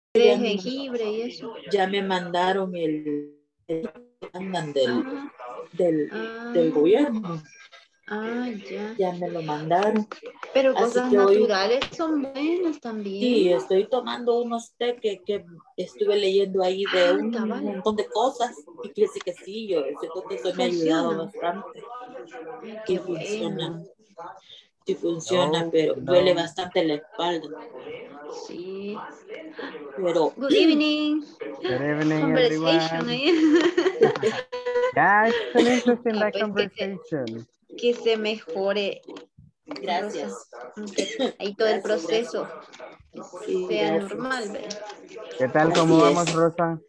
de Ya me, jengibre y eso. ya me mandaron el andan Ah, del ah, gobierno. ya. Ya me lo mandaron. Pero Así cosas que hoy naturales son buenas también. sí, estoy tomando unos té que estuve leyendo ahí de Ah, un cabal. montón de cosas y fíjese que sí, yo siento que eso me ha ayudado Funcionan. bastante. Ay, qué Sí funciona, bueno. sí funciona, No, pero duele no. bastante la espalda. Sí. Pero Good evening. Good evening, Conversation everyone. ahí. Yeah, it's an interesting Ah, that pues conversation. que se mejore, Rosa. gracias, Ahí todo el gracias, proceso gracias. que Sí, sea normal, gracias. ¿ve? ¿Qué tal? ¿Cómo Así vamos, es. Rosa?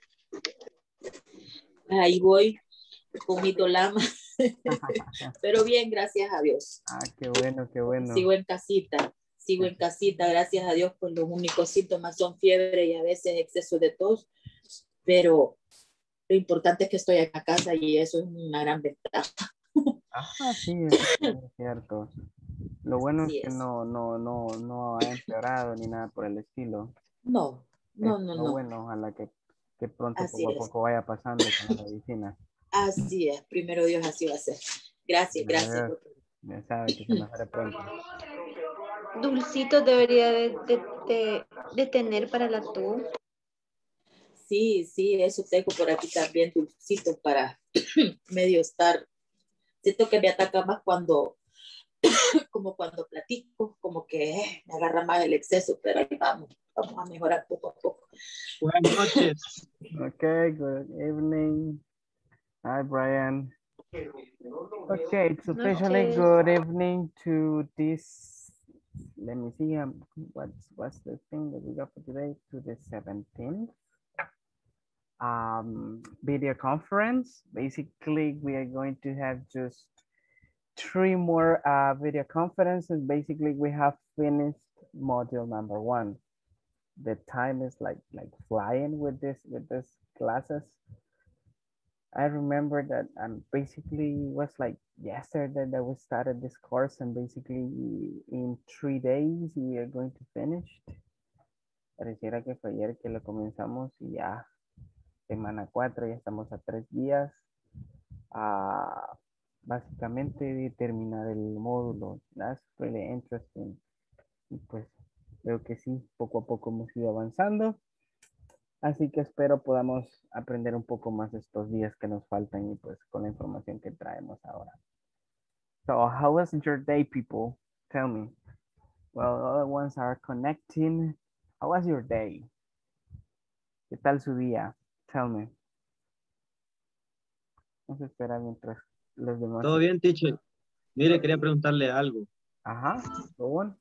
Ahí voy con mi dolama. Pero bien, gracias a Dios. Ah, qué bueno, qué bueno. Sigo en casita, sigo en casita, gracias a Dios, pues los únicos síntomas son fiebre y a veces exceso de tos, pero lo importante es que estoy en la casa y eso es una gran ventaja. Ah, sí, eso sí es cierto. Lo bueno es Así que es. no ha empeorado ni nada por el estilo. No, Eso no, es no, lo no. bueno, ojalá que pronto Así poco a es. poco vaya pasando con la medicina. Así es. Primero Dios, así va a ser. Gracias, Primero gracias. Dios, ya sabe que se mejore pronto. Dulcitos debería de tener para la tos. Sí, sí, eso tengo por aquí también, dulcito para medio estar. Siento que me ataca más como cuando platico, como que me agarra más el exceso, pero ahí vamos a mejorar poco a poco. Buenas noches. Okay, good evening. Hi, Brian. Okay, it's officially Noches. good evening to this. Let me see. What's the thing that we got for today? To the 17th video conference. Basically, we are going to have just 3 more video conferences. Basically, we have finished module number 1. The time is like flying with this classes. I remember that basically was like yesterday that we started this course, and basically in 3 days we are going to finish. Pareciera que fue ayer que lo comenzamos y ya semana 4, ya estamos a 3 días. Básicamente de terminar el módulo. That's really interesting. Y pues creo que sí, poco a poco hemos ido avanzando. Así que espero podamos aprender un poco más estos días que nos faltan y pues con la información que traemos ahora. So, how was your day, people? Tell me. Well, other ones are connecting. How was your day? ¿Qué tal su día? Tell me. Vamos a esperar mientras los demás. ¿Todo bien, teacher? Mire, quería preguntarle algo. Ajá, go on.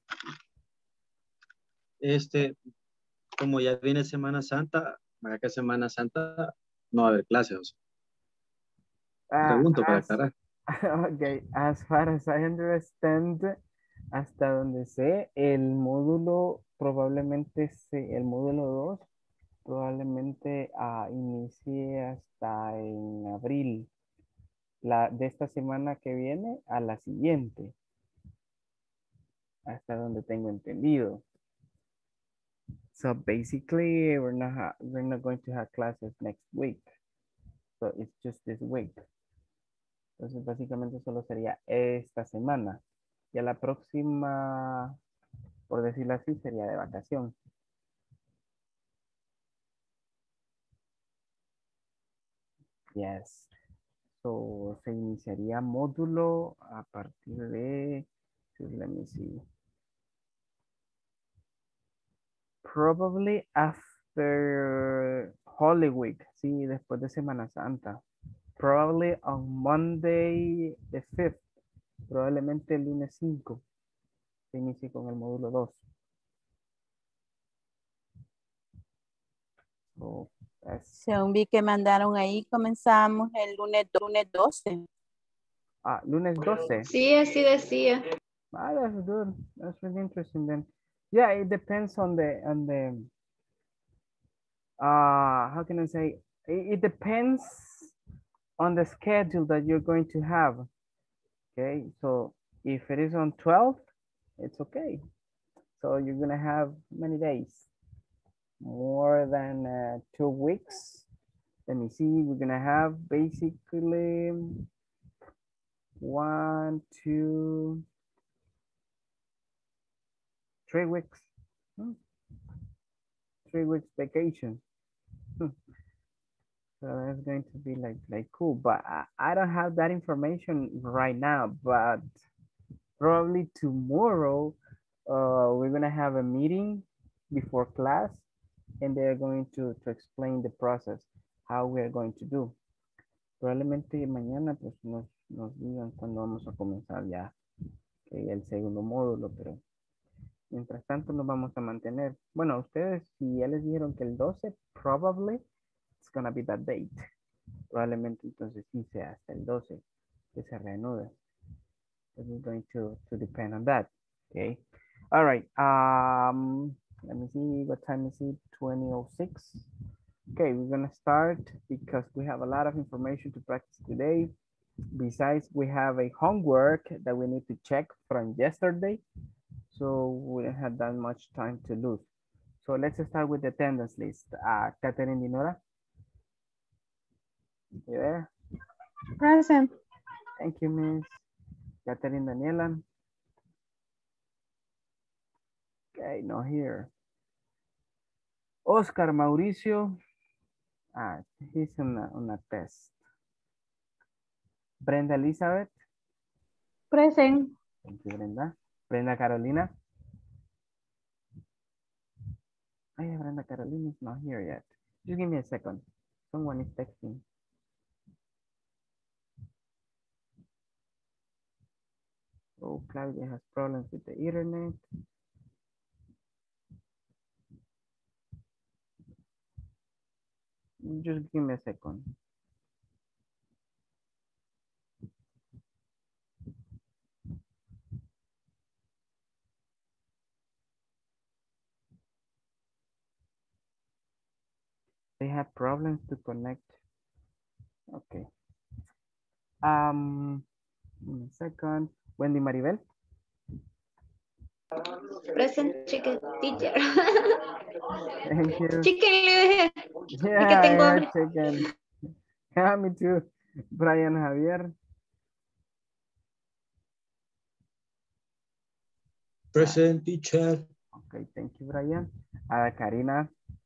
Como ya viene Semana Santa, para que Semana Santa no va a haber clases. Pregunto para As, aclarar. okay, as far as I understand, hasta donde sé, el módulo el módulo 2 probablemente inicie hasta en abril, de esta semana que viene a la siguiente, hasta donde tengo entendido. So basically, we're not going to have classes next week. So it's just this week. Entonces, básicamente solo sería esta semana. Ya la próxima, por decirlo así, sería de vacación. Yes. So, se iniciaría módulo a partir de, let me see. Probably after Holy Week. Sí, después de Semana Santa. Probably on Monday the 5th. Probablemente el lunes 5 se inicie con el módulo 2. So, Según vi que mandaron ahí, comenzamos el lunes 12. lunes 12. Sí, así decía. That's good. That's really interesting then. Yeah, it depends on the how can I say, it depends on the schedule that you're going to have. Okay, so if it is on 12, it's okay. So you're gonna have many days. more than 2 weeks. Let me see, we're gonna have basically 1, 2, 3 weeks. 3 weeks vacation. So it's going to be like cool, but I don't have that information right now, but probably tomorrow we're gonna have a meeting before class and they're going to explain the process, how we're going to do. Probablemente mañana pues nos digan cuándo vamos a comenzar ya el segundo módulo, pero mientras tanto nos vamos a mantener. Bueno, ustedes si ya les dijeron que el 12, probably it's gonna be that date. Probablemente entonces sí sea hasta el 12 que se reanude. So we're going to depend on that. Okay. All right. Let me see, what time is it? 20:06. Okay, we're gonna start because we have a lot of information to practice today. Besides, we have a homework that we need to check from yesterday. So we don't have that much time to lose. So let's start with the attendance list. Catherine Dinora. You there? Present. Thank you, Miss. Catherine Daniela. Okay, not here. Oscar Mauricio. He's on a test. Brenda Elizabeth. Present. Thank you, Brenda. Brenda Carolina. Oh, yeah, Brenda Carolina is not here yet. Just give me a second. Someone is texting. Oh, Claudia has problems with the internet. Just give me a second. They have problems to connect. Okay. One second. Wendy Maribel. Present chicken teacher. Thank you. Chicken le dije. Yeah, Es que I tengo heard hambre. chicken. Yeah, me too. Brian Javier. Present, teacher. Okay, thank you, Brian. Ada Karina.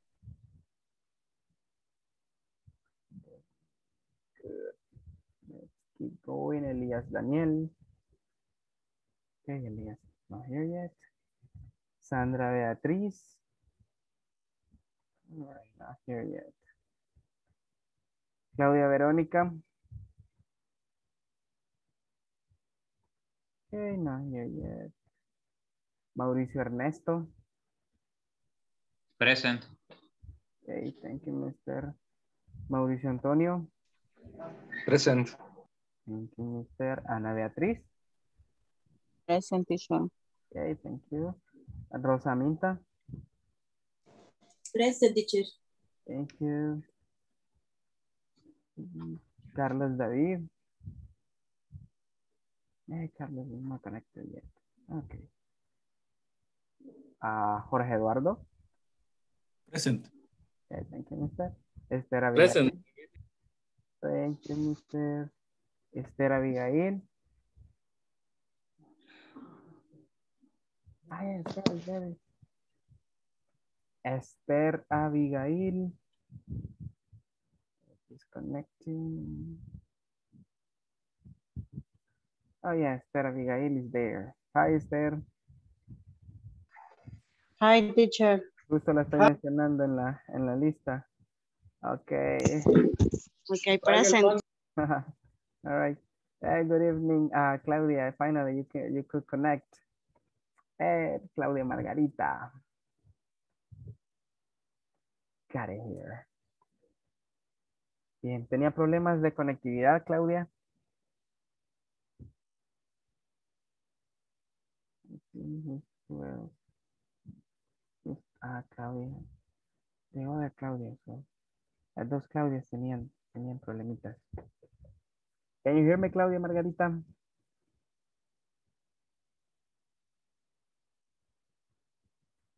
Good. Let's keep going. Elias Daniel. Okay, Elias is not here yet. Sandra Beatriz. All right, not here yet. Claudia Verónica. Okay, not here yet. Mauricio Ernesto. Present. Okay, thank you, Mr. Mauricio Antonio. Present. Thank you, Mr. Ana Beatriz. Present, teacher. Okay, thank you. Rosa Minta. Present, teacher. Thank you. Carlos David. Hey, Carlos is not connected yet. Okay. Jorge Eduardo. Present. Okay, thank you, Mr. Esther Abigail. Present. Thank you, Mr. Esther Abigail. Yes, there is. Esther Abigail. Disconnecting. Oh, yeah, Esther Abigail is there. Hi, Esther. Hi, teacher. Justo la estoy mencionando en la lista. Okay. Okay, present. All right. Hey, good evening, Claudia. Finally, you could connect. Hey, Claudia Margarita. Got it here. Bien, ¿tenía problemas de conectividad, Claudia? Well, Claudia. The other Claudia. So, las dos Claudias tenían problemitas. Can you hear me, Claudia Margarita?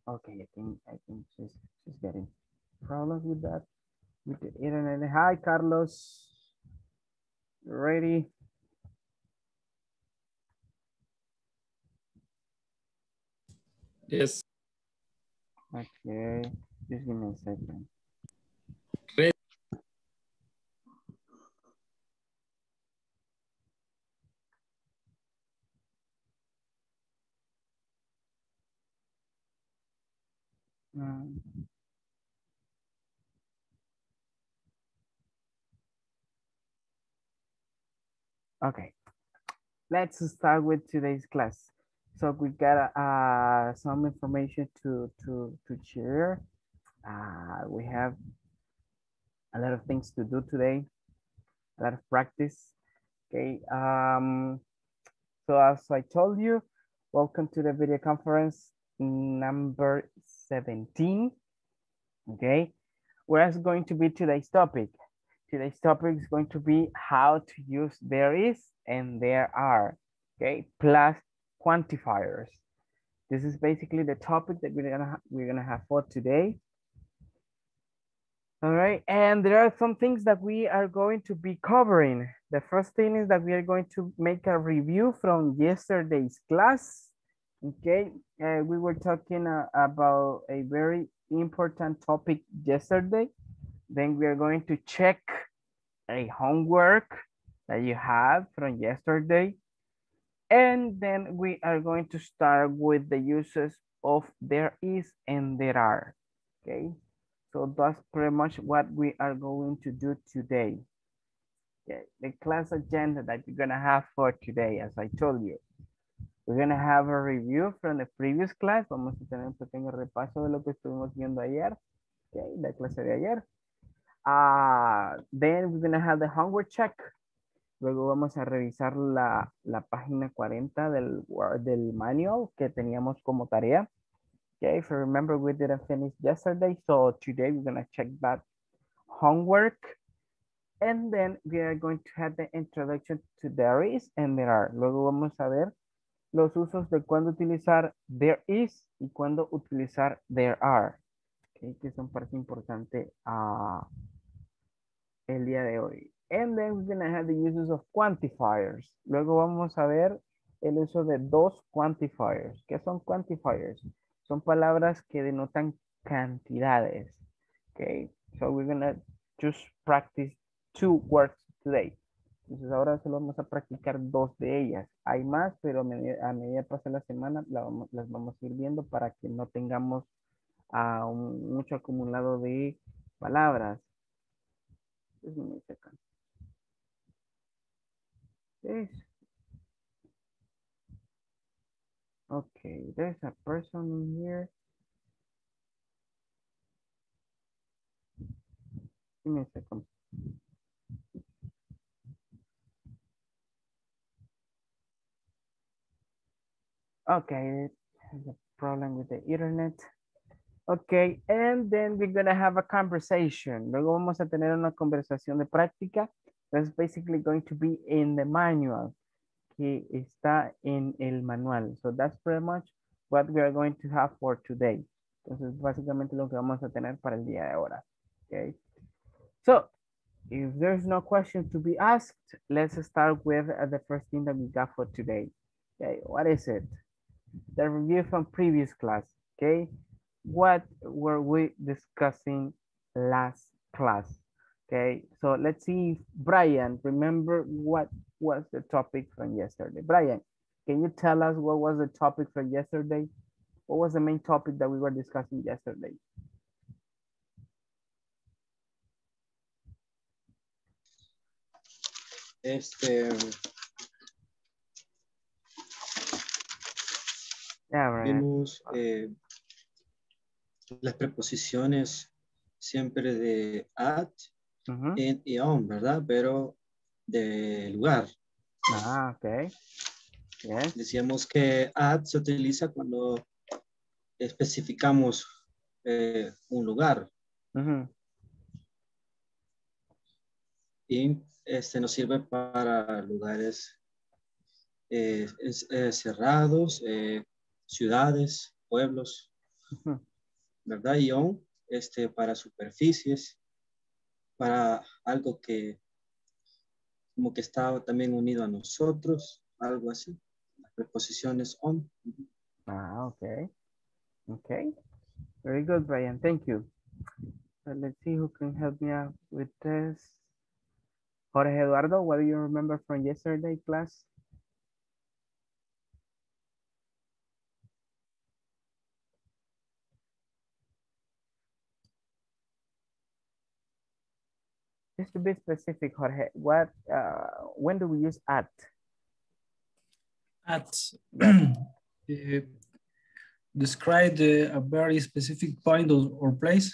Okay, I think she's getting problems with that, with the internet. Hi, Carlos. Ready? Yes. Okay, just give me a second. Ready. Mm. Okay, let's start with today's class. So we got some information to share. We have a lot of things to do today, a lot of practice. Okay. So as I told you, welcome to the video conference number 17. Okay. Where's going to be today's topic? Today's topic is going to be how to use there is and there are. Okay. Plus quantifiers. This is basically the topic that we're gonna have for today. All right, and there are some things that we are going to be covering. The first thing is that we are going to make a review from yesterday's class. Okay, we were talking about a very important topic yesterday. Then we are going to check a homework that you have from yesterday. And then we are going to start with the uses of there is and there are. Okay. So that's pretty much what we are going to do today. Okay. The class agenda that you're gonna have for today, as I told you. We're gonna have a review from the previous class. Vamos a tener un pequeño repaso de lo que estuvimos viendo ayer. Okay, la clase de ayer. Then we're gonna have the homework check. Luego vamos a revisar la página 40 del manual que teníamos como tarea. Okay, if you remember, we didn't finish yesterday, so today we're gonna check that homework. And then we are going to have the introduction to there is and there are. Luego vamos a ver los usos de cuándo utilizar there is y cuándo utilizar there are. Okay, que son parte importante el día de hoy. And then we're gonna have the uses of quantifiers. Luego vamos a ver el uso de dos quantifiers. ¿Qué son quantifiers? Son palabras que denotan cantidades. Okay, so we're gonna just practice two words today. Entonces ahora solo vamos a practicar dos de ellas. Hay más, pero a medida que pase la semana las vamos a ir viendo para que no tengamos mucho acumulado de palabras. Just give me a second. This. Okay, there's a person in here. Give me a second. Okay, there's a problem with the internet. Okay, and then we're gonna have a conversation. Luego vamos a tener una conversación de práctica. That's basically going to be in the manual. Que está en el manual. So that's pretty much what we are going to have for today. Entonces, básicamente lo que vamos a tener para el día de ahora. Okay. So, if there's no question to be asked, let's start with the first thing that we got for today. Okay, what is it? The review from previous class. Okay, what were we discussing last class? Okay, so let's see if Brian, remember what was the topic from yesterday? Brian, can you tell us what was the topic from yesterday? What was the main topic that we were discussing yesterday? Yeah, right. Vimos las preposiciones siempre de at, in y on, ¿verdad? Pero de lugar. Okay. Yes. Decíamos que at se utiliza cuando especificamos un lugar. Y nos sirve para lugares cerrados, ciudades, pueblos. ¿verdad? Y on, para superficies, para algo que como que está también unido a nosotros, algo así. Las preposiciones on. Ah, okay. Okay. Very good, Brian. Thank you. So let's see who can help me out with this. Jorge Eduardo, what do you remember from yesterday class? Just to be specific, Jorge, when do we use at? At. Describe a very specific point or place.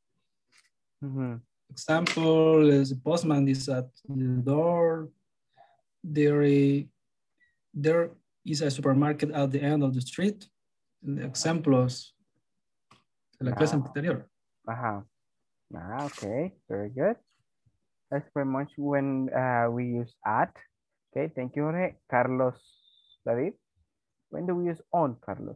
Example, the postman is at the door. There is a supermarket at the end of the street. Ejemplos de la clase anterior. Okay, very good. That's pretty much when we use at. Okay, thank you, Jorge. Carlos David, when do we use on, Carlos?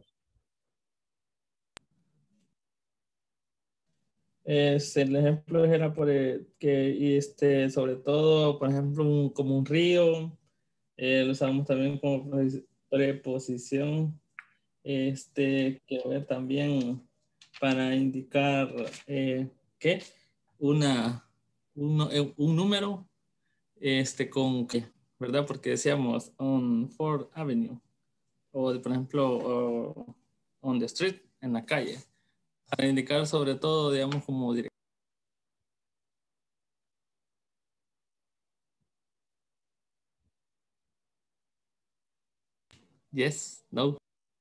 El ejemplo era que sobre todo, por ejemplo, como un río, lo usamos también como preposición, que ver también para indicar que un número, con que, ¿verdad? Porque decíamos on 4th Avenue, o por ejemplo, on the street, en la calle. Para indicar sobre todo, digamos, como dirección. Yes, no.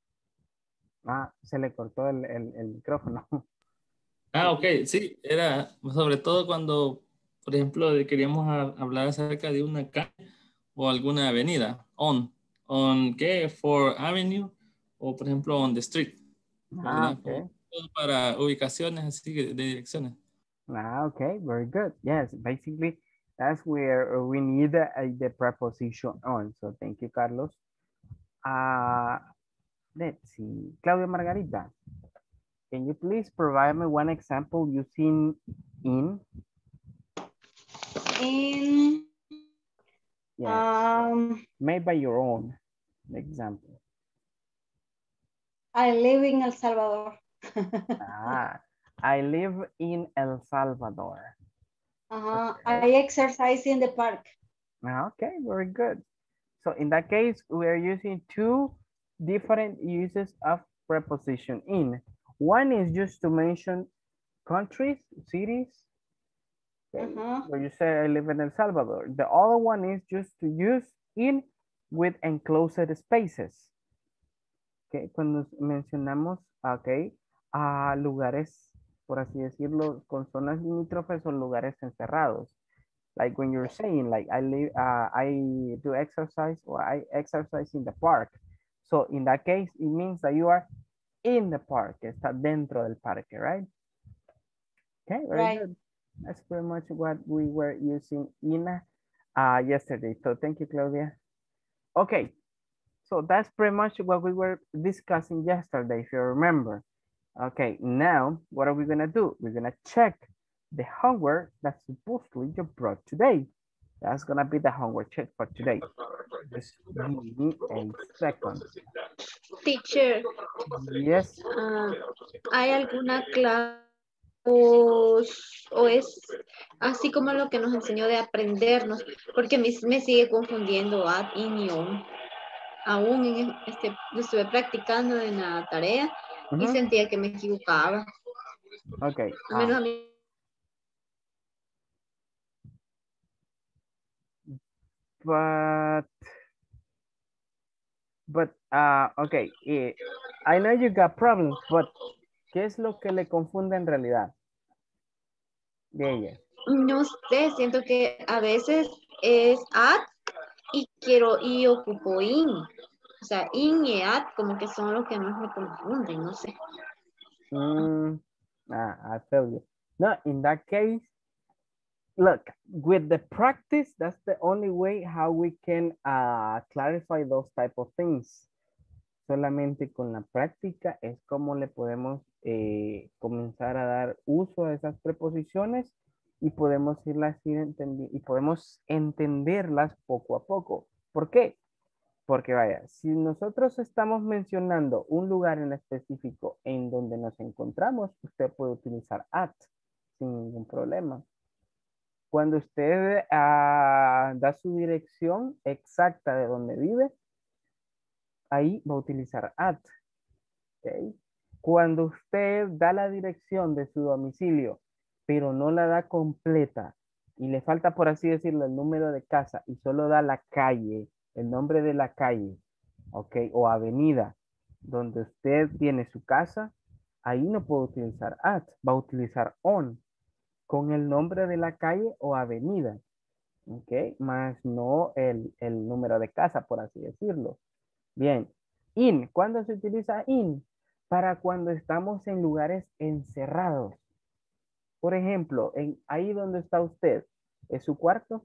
Se le cortó el micrófono. Ok, sí, era sobre todo cuando, por ejemplo, queríamos hablar acerca de una calle o alguna avenida. On ¿qué? 4th Avenue, o por ejemplo, on the street. Okay. Para ubicaciones así de direcciones. Okay, very good. Yes, basically that's where we need the preposition on. So thank you, Carlos. Let's see, Claudia Margarita, can you please provide me one example using in? In, yes. Made by your own example. I live in El Salvador. I live in El Salvador. Okay. I exercise in the park. Okay, very good. So in that case, we are using two different uses of preposition in. One is just to mention countries, cities, okay, where you say I live in El Salvador. The other one is just to use in with enclosed spaces. Okay, cuando mencionamos, okay, lugares, por así decirlo, con zonas limítrofes o lugares encerrados. Like when you're saying, like I do exercise, or I exercise in the park. So in that case, it means that you are in the park. Está dentro del parque, right? Okay, very good. That's pretty much what we were using in yesterday. So thank you, Claudia. Okay, so that's pretty much what we were discussing yesterday, if you remember. Okay, now what are we gonna do? We're gonna check the homework that supposedly you brought today. That's gonna be the homework check for today. Just give me a second. Teacher. Yes. ¿Hay alguna clase o es así como lo que nos enseñó de aprendernos? Porque a mí me sigue confundiendo ad in y on. Aún lo estuve practicando en la tarea y sentía que me equivocaba. Okay. Al menos a mí. But okay, I know you got problems, but ¿qué es lo que le confunde en realidad de ella? No sé, siento que a veces es at y ocupo in. O sea, in y at como que son los que más me confunden, no sé. I feel you. No, in that case, look, with the practice, that's the only way how we can clarify those type of things. Solamente con la práctica es como le podemos comenzar a dar uso a esas preposiciones y podemos y podemos entenderlas poco a poco. ¿Por qué? Porque vaya, si nosotros estamos mencionando un lugar en específico en donde nos encontramos, usted puede utilizar at sin ningún problema. Cuando usted da su dirección exacta de donde vive, ahí va a utilizar at. ¿Okay? Cuando usted da la dirección de su domicilio, pero no la da completa y le falta, por así decirlo, el número de casa y solo da la calle, el nombre de la calle, ¿ok? O avenida donde usted tiene su casa, ahí no puede utilizar at, va a utilizar on con el nombre de la calle o avenida, ¿ok? Más no el número de casa, por así decirlo. Bien, in, ¿cuándo se utiliza in? Para cuando estamos en lugares encerrados. Por ejemplo, ahí donde está usted, ¿es su cuarto?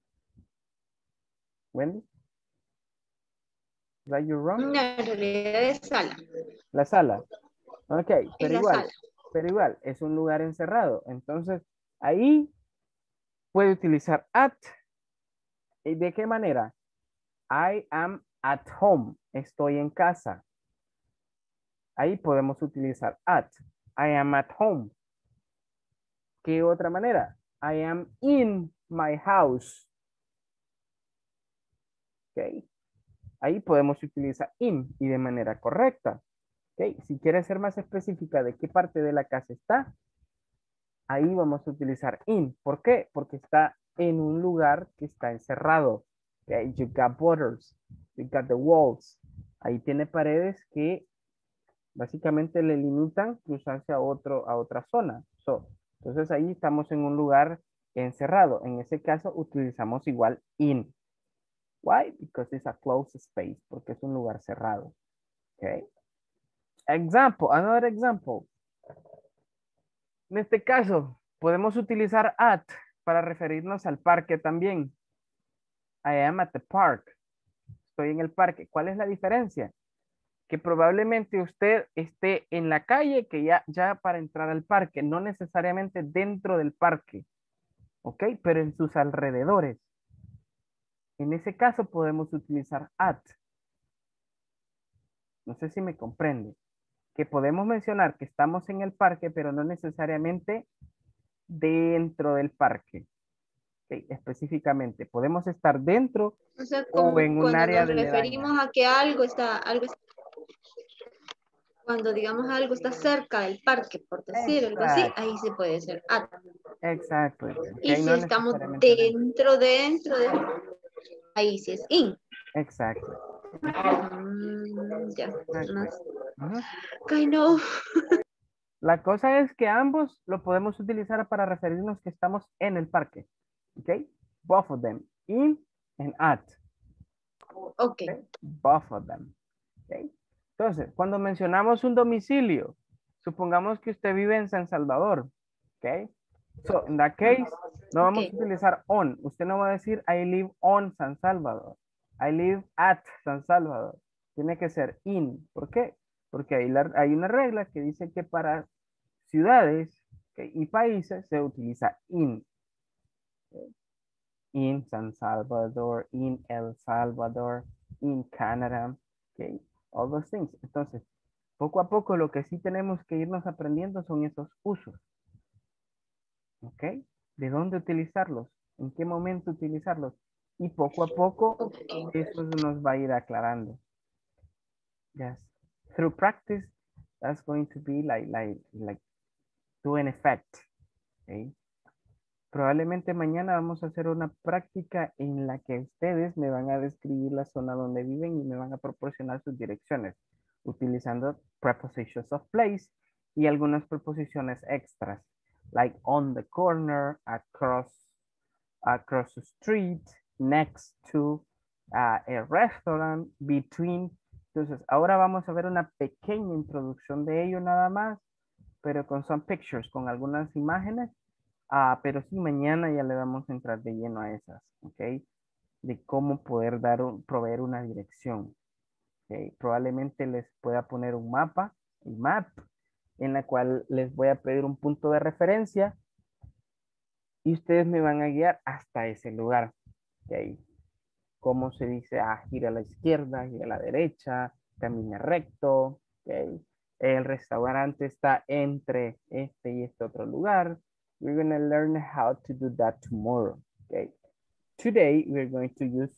Wendy? Is that your room? No, en realidad es sala. La sala. Ok, Es la sala. pero igual, es un lugar encerrado. Entonces, ahí puede utilizar at. ¿Y de qué manera? I am at home. Estoy en casa. Ahí podemos utilizar at. I am at home. ¿Qué otra manera? I am in my house. Ok. Ahí podemos utilizar in y de manera correcta. Ok. Si quiere ser más específica de qué parte de la casa está, ahí vamos a utilizar in. ¿Por qué? Porque está en un lugar que está encerrado. Okay. You got borders. You got the walls. Ahí tiene paredes que básicamente le limitan cruzarse a otra zona. Entonces ahí estamos en un lugar encerrado. En ese caso utilizamos igual in. Why? Because it's a closed space. Porque es un lugar cerrado. Okay. Example, another example. En este caso, podemos utilizar at para referirnos al parque también. I am at the park. Estoy en el parque. ¿Cuál es la diferencia? Que probablemente usted esté en la calle, que ya para entrar al parque, no necesariamente dentro del parque, ¿ok? Pero en sus alrededores. En ese caso podemos utilizar at. No sé si me comprende. Que podemos mencionar que estamos en el parque, pero no necesariamente dentro del parque. ¿Ok? Específicamente, podemos estar dentro O sea, o como en un cuando área nos de aledaña. referimos a que cuando digamos algo está cerca del parque, por decir algo así, Exacto, ahí se puede ser at. exacto. Y ¿Ok? si No estamos necesariamente dentro. dentro de, ahí sí es in. Exacto. Ya, Exacto. más. Ujú. Kind of. La cosa es que ambos lo podemos utilizar para referirnos que estamos en el parque. ¿Ok? Both of them. In and at. Ok. ¿Okay? Both of them. ¿Ok? Entonces, cuando mencionamos un domicilio, supongamos que usted vive en San Salvador. ¿Ok? So, in that case, no vamos a utilizar on. Usted no va a decir I live on San Salvador. I live at San Salvador. Tiene que ser in. ¿Por qué? Porque hay una regla que dice que para ciudades, ¿okay?, y países se utiliza in. ¿Okay? In San Salvador, in El Salvador, in Canadá, ¿okay? All those things. Entonces, poco a poco lo que sí tenemos que irnos aprendiendo son esos usos. ¿Ok? ¿De dónde utilizarlos? ¿En qué momento utilizarlos? Y poco a poco eso nos va a ir aclarando. Yes. Through practice, that's going to be like to an effect. Okay. Probablemente mañana vamos a hacer una práctica en la que ustedes me van a describir la zona donde viven y me van a proporcionar sus direcciones utilizando prepositions of place y algunas preposiciones extras, like on the corner, across the street, next to, a restaurant, between. Entonces, ahora vamos a ver una pequeña introducción de ello nada más, pero con some pictures, con algunas imágenes. Pero sí, mañana ya le vamos a entrar de lleno a esas, ¿ok? De cómo poder proveer una dirección. ¿Okay? Probablemente les pueda poner un mapa, el map, en la cual les voy a pedir un punto de referencia y ustedes me van a guiar hasta ese lugar. ¿Ok? ¿Cómo se dice? Ah, gira a la izquierda, gira a la derecha, camina recto. ¿Ok? El restaurante está entre este y este otro lugar. We're going to learn how to do that tomorrow. Okay. Today, we're going to use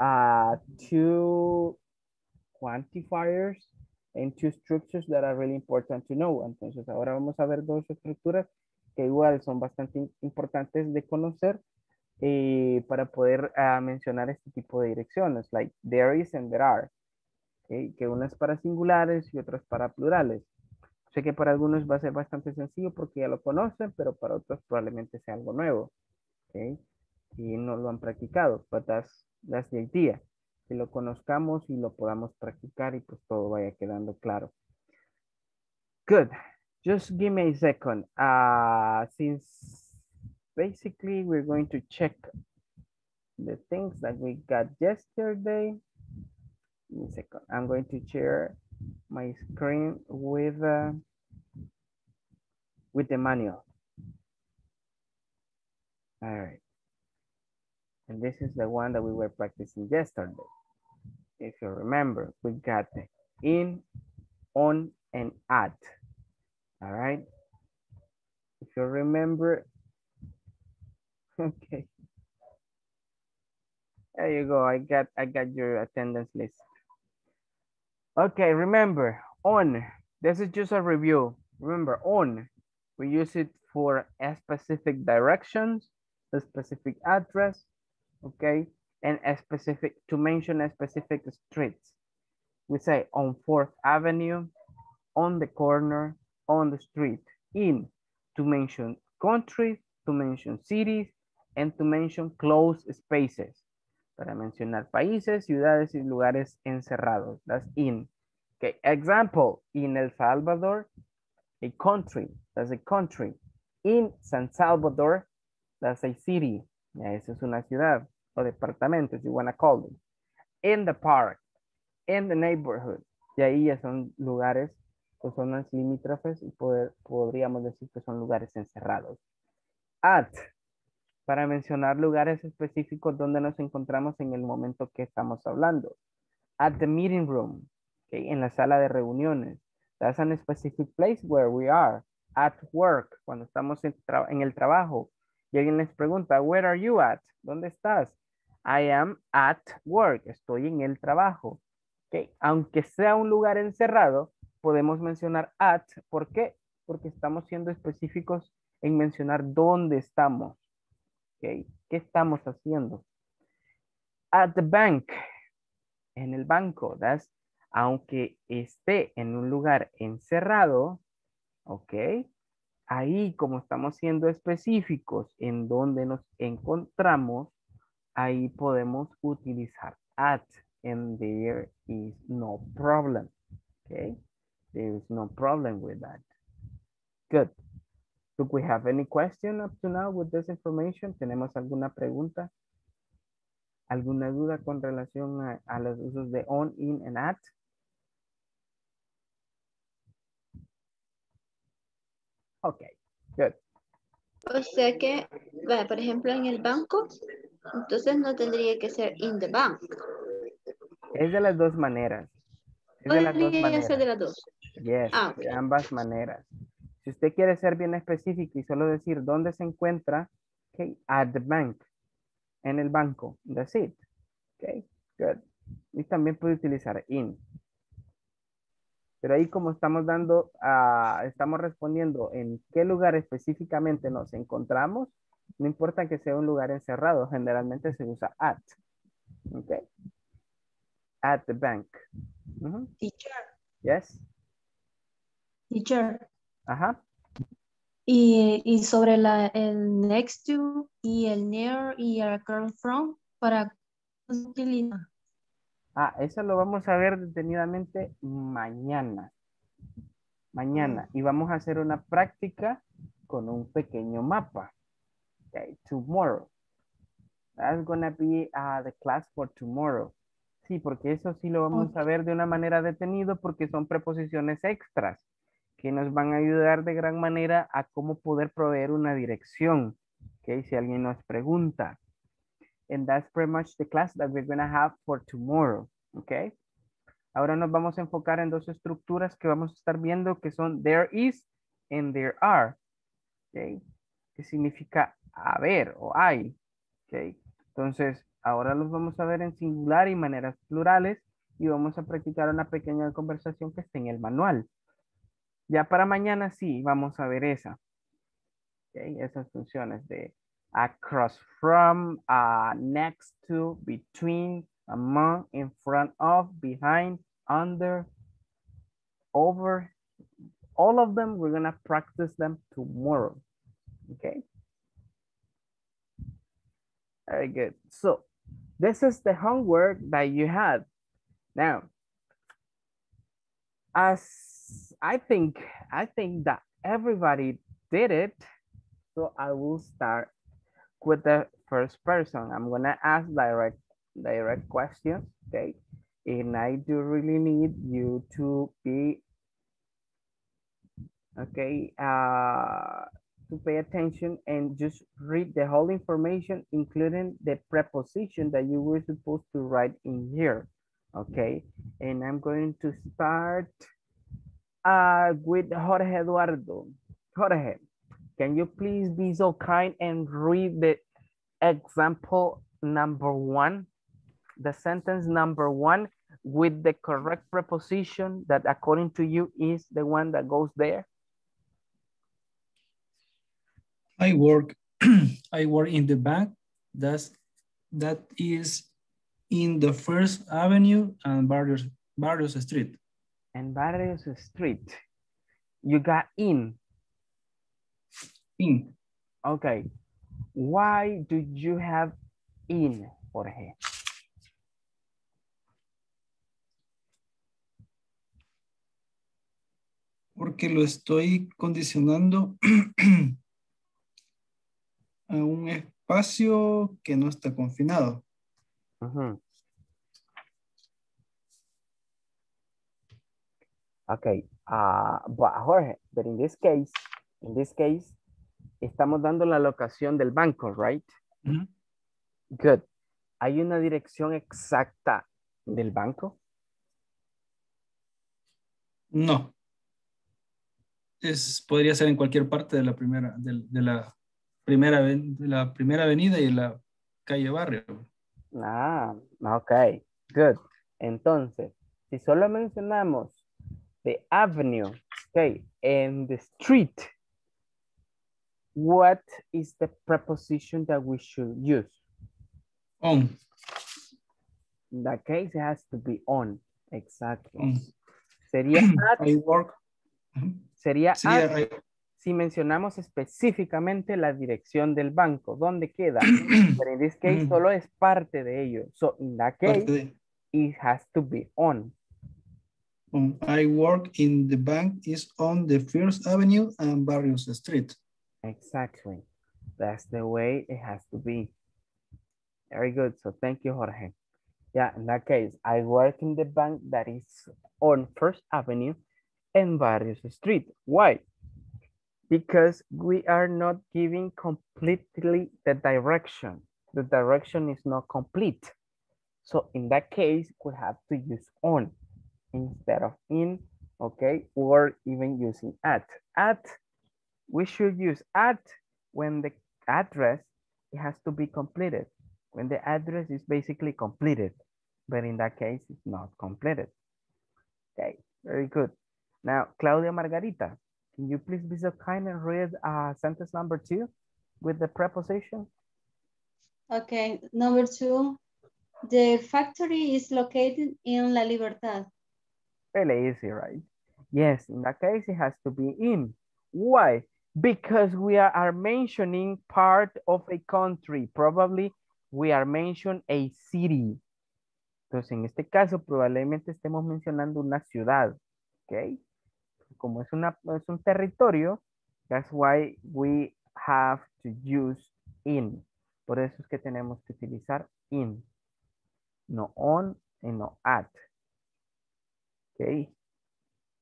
two quantifiers and two structures that are really important to know. Entonces, ahora vamos a ver dos estructuras que igual son bastante importantes de conocer para poder mencionar este tipo de direcciones, like there is and there are. Okay, que una es para singulares y otra es para plurales. Sé que para algunos va a ser bastante sencillo porque ya lo conocen, pero para otros probablemente sea algo nuevo. Okay, y no lo han practicado, but that's the idea. Que lo conozcamos y lo podamos practicar y pues todo vaya quedando claro. Good. Just give me a second. Since basically we're going to check the things that we got yesterday. Give me a second. I'm going to share my screen with the manual. All right. And this is the one that we were practicing yesterday. If you remember, we got in, on, and at. All right. If you remember, okay. There you go. I got your attendance list. Okay, remember, on. This is just a review. Remember, on. We use it for a specific directions, a specific address, okay, and a specific, to mention a specific streets. We say on 4th Avenue, on the corner, on the street. In, to mention countries, to mention cities, and to mention closed spaces. Para mencionar países, ciudades y lugares encerrados. That's in. Okay, example, in El Salvador, a country, that's a country. In San Salvador, that's a city. Ya, esa es una ciudad o departamento, if you want to call it. In the park, in the neighborhood. Y ahí ya son lugares o zonas limítrofes y podríamos decir que son lugares encerrados. At, para mencionar lugares específicos donde nos encontramos en el momento que estamos hablando. At the meeting room, okay, en la sala de reuniones. That's a specific place where we are. At work, cuando estamos en el trabajo. Y alguien les pregunta, where are you at? ¿Dónde estás? I am at work. Estoy en el trabajo. Okay. Aunque sea un lugar encerrado, podemos mencionar at. ¿Por qué? Porque estamos siendo específicos en mencionar dónde estamos. Okay. ¿Qué estamos haciendo? At the bank. En el banco. That's, aunque esté en un lugar encerrado, ok, ahí como estamos siendo específicos en donde nos encontramos, ahí podemos utilizar at, and there is no problem, okay, there is no problem with that. Good. Do we have any question up to now with this information? ¿Tenemos alguna pregunta? ¿Alguna duda con relación a los usos de on, in, and at? Ok, good. O sea que, por ejemplo, en el banco, entonces no tendría que ser in the bank. Es de las dos maneras. Es de las dos Podría maneras. ser de las dos. Yes, Ah, ok. de ambas maneras. Si usted quiere ser bien específico y solo decir dónde se encuentra, okay, at the bank, en el banco, that's it. Okay, good. Y también puede utilizar in. Pero ahí como estamos dando, estamos respondiendo en qué lugar específicamente nos encontramos, no importa que sea un lugar encerrado, generalmente se usa at. Okay. At the bank. Teacher. Yes. Teacher. Ajá. Y sobre el next to y el near y el across from, ¿para qué se utiliza? Eso lo vamos a ver detenidamente mañana. Mañana. Y vamos a hacer una práctica con un pequeño mapa. Okay, tomorrow. That's gonna be the class for tomorrow. Sí, porque eso sí lo vamos a ver de una manera detenida porque son preposiciones extras. que nos van a ayudar de gran manera a cómo poder proveer una dirección. Okay, si alguien nos pregunta. And that's pretty much the class that we're going to have for tomorrow. Okay. Ahora nos vamos a enfocar en dos estructuras que vamos a estar viendo que son there is and there are. Okay. Que significa haber o hay. Okay. Entonces, ahora los vamos a ver en singular y maneras plurales y vamos a practicar una pequeña conversación que esté en el manual. Ya para mañana sí, vamos a ver esa. Okay. Esas funciones de across from, next to, between, among, in front of, behind, under, over. All of them, we're going to practice them tomorrow. Okay. Very good. So this is the homework that you had. Now, as I think that everybody did it. So I will start with the first person. I'm gonna ask direct questions, okay? And I do really need you to be, okay, to pay attention and just read the whole information, including the preposition that you were supposed to write in here, okay? And I'm going to start with Jorge Eduardo. Jorge, can you please be so kind and read the example number 1, the sentence number 1 with the correct preposition that according to you is the one that goes there? I work I work in the bank that is in the First Avenue and Barrios Street. And Barrios Street. You got in. In. Okay. Why do you have in, Jorge? Porque lo estoy condicionando a un espacio que no está confinado. Okay, but Jorge, but in this case, estamos dando la locación del banco, right? Good. ¿Hay una dirección exacta del banco? No. Podría ser en cualquier parte de la primera, de la primera avenida y la calle Barrio. Ok, good. Entonces, si solo mencionamos the avenue, okay, and the street, what is the preposition that we should use? On. In that case, it has to be on. Exactly. On. Sería at. I work. Sería at si mencionamos específicamente la dirección del banco. ¿Dónde queda? Pero en this case solo es parte de ello. So in that case, it has to be on. I work in the bank is on the First Avenue and Barrios Street. Exactly. That's the way it has to be. Very good. So thank you, Jorge. Yeah, in that case, I work in the bank that is on First Avenue and Barrios Street. Why? Because we are not giving completely the direction. The direction is not complete. So in that case, we have to use on instead of in, okay? Or even using at. At, we should use at when the address, it has to be completed. When the address is basically completed, but in that case, it's not completed. Okay, very good. Now, Claudia Margarita, can you please be so kind and read sentence number 2 with the preposition? Okay, number 2. The factory is located in La Libertad. Really easy, right? Yes, in that case, it has to be in. Why? Because we are mentioning part of a country. Probably we are mentioning a city. Entonces, en este caso, probablemente estemos mencionando una ciudad. ¿Ok? Como es un territorio, that's why we have to use in. Por eso es que tenemos que utilizar in. No on y no at. ¿Ok?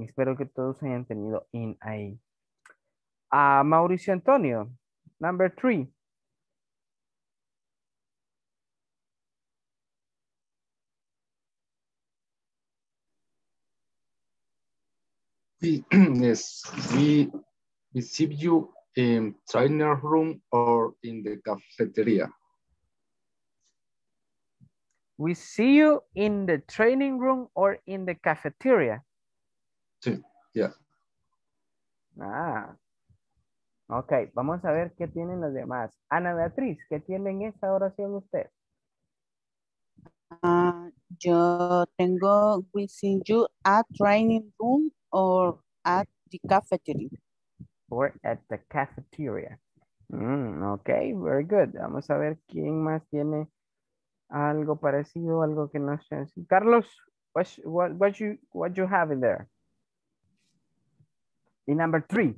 Espero que todos hayan tenido in ahí. Mauricio Antonio, number 3. Yes, we receive you in trainer room or in the cafeteria. We see you in the training room or in the cafeteria. Sí, yeah. Ok, vamos a ver qué tienen los demás. Ana Beatriz, ¿qué tiene en esta oración usted? Yo tengo we see you at training room or at the cafeteria. Or at the cafeteria. Ok, very good. Vamos a ver quién más tiene algo parecido, algo que no sea así. Carlos, what you have in there? In number 3.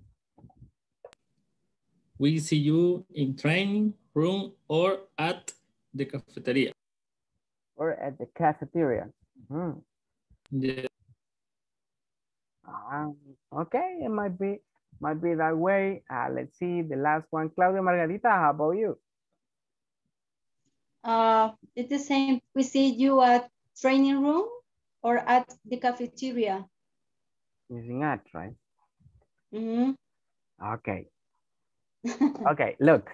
We see you in training room or at the cafeteria. Or at the cafeteria. Yeah. Okay, it might be that way. Let's see the last one. Claudia Margarita, how about you? It's the same. We see you at training room or at the cafeteria. Using at, right? Mm-hmm. Okay. Okay, look.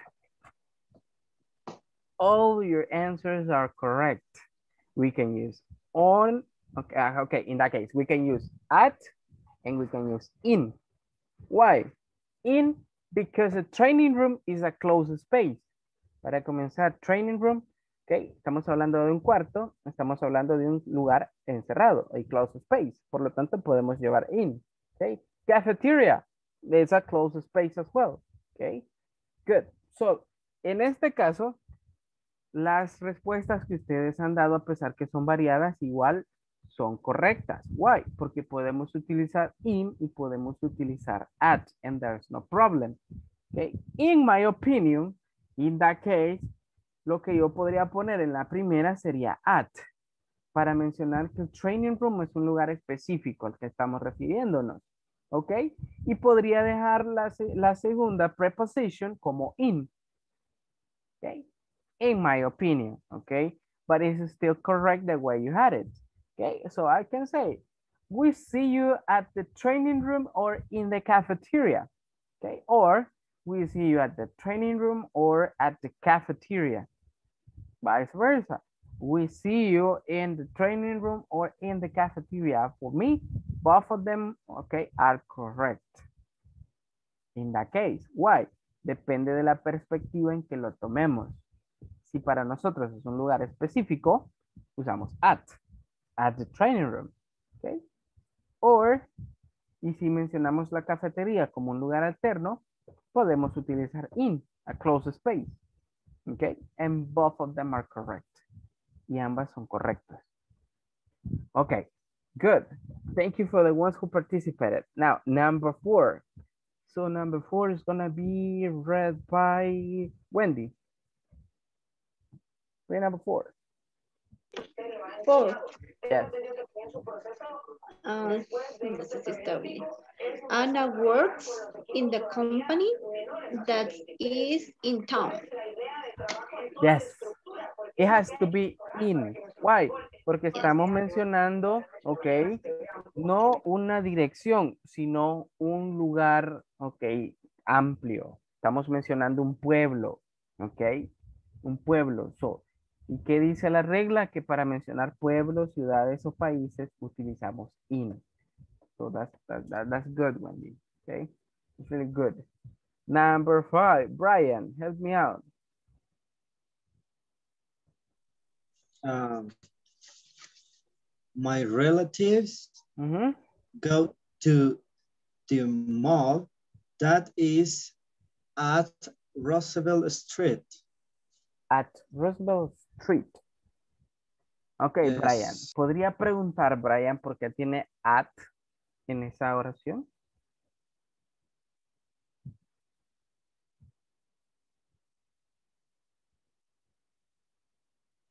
All your answers are correct. We can use on. Okay, in that case, we can use at and we can use in. Why? In, because a training room is a closed space. Para comenzar, training room, okay, estamos hablando de un cuarto, estamos hablando de un lugar encerrado, a closed space. Por lo tanto, podemos llevar in. Okay, cafeteria, is a closed space as well. Okay, good. So, en este caso, las respuestas que ustedes han dado, a pesar que son variadas, igual son correctas. Why? Porque podemos utilizar in y podemos utilizar at, and there's no problem. Okay. In my opinion, in that case, lo que yo podría poner en la primera sería at, para mencionar que el training room es un lugar específico al que estamos refiriéndonos. ¿Ok? Y podría dejar la segunda preposition como in. ¿Ok? In my opinion. ¿Ok? But it's still correct the way you had it. Okay, so I can say, we see you at the training room or in the cafeteria. Okay, or we see you at the training room or at the cafeteria. Vice versa. We see you in the training room or in the cafeteria. For me, both of them, okay, are correct. In that case, why? Depende de la perspectiva en que lo tomemos. Si para nosotros es un lugar específico, usamos at the training room, okay? Or, y si mencionamos la cafetería como un lugar alterno, podemos utilizar in, a closed space, okay? And both of them are correct. Y ambas son correctas. Okay, good. Thank you for the ones who participated. Now, number 4. So number 4 is gonna be read by Wendy. Read number 4. 4. Yes. No sé si está bien. Anna works in the company that is in town. Yes. It has to be in. Why? Porque estamos mencionando, ok, no una dirección, sino un lugar, ok, amplio. Estamos mencionando un pueblo, ok, un pueblo. So, ¿y qué dice la regla? Que para mencionar pueblos, ciudades o países utilizamos in. So that's good, Wendy. Okay, it's really good. Number 5, Brian, help me out. My relatives go to the mall that is at Roosevelt Street. At Roosevelt Street. Ok, yes. Brian. ¿Podría preguntar, Brian, por qué tiene at en esa oración?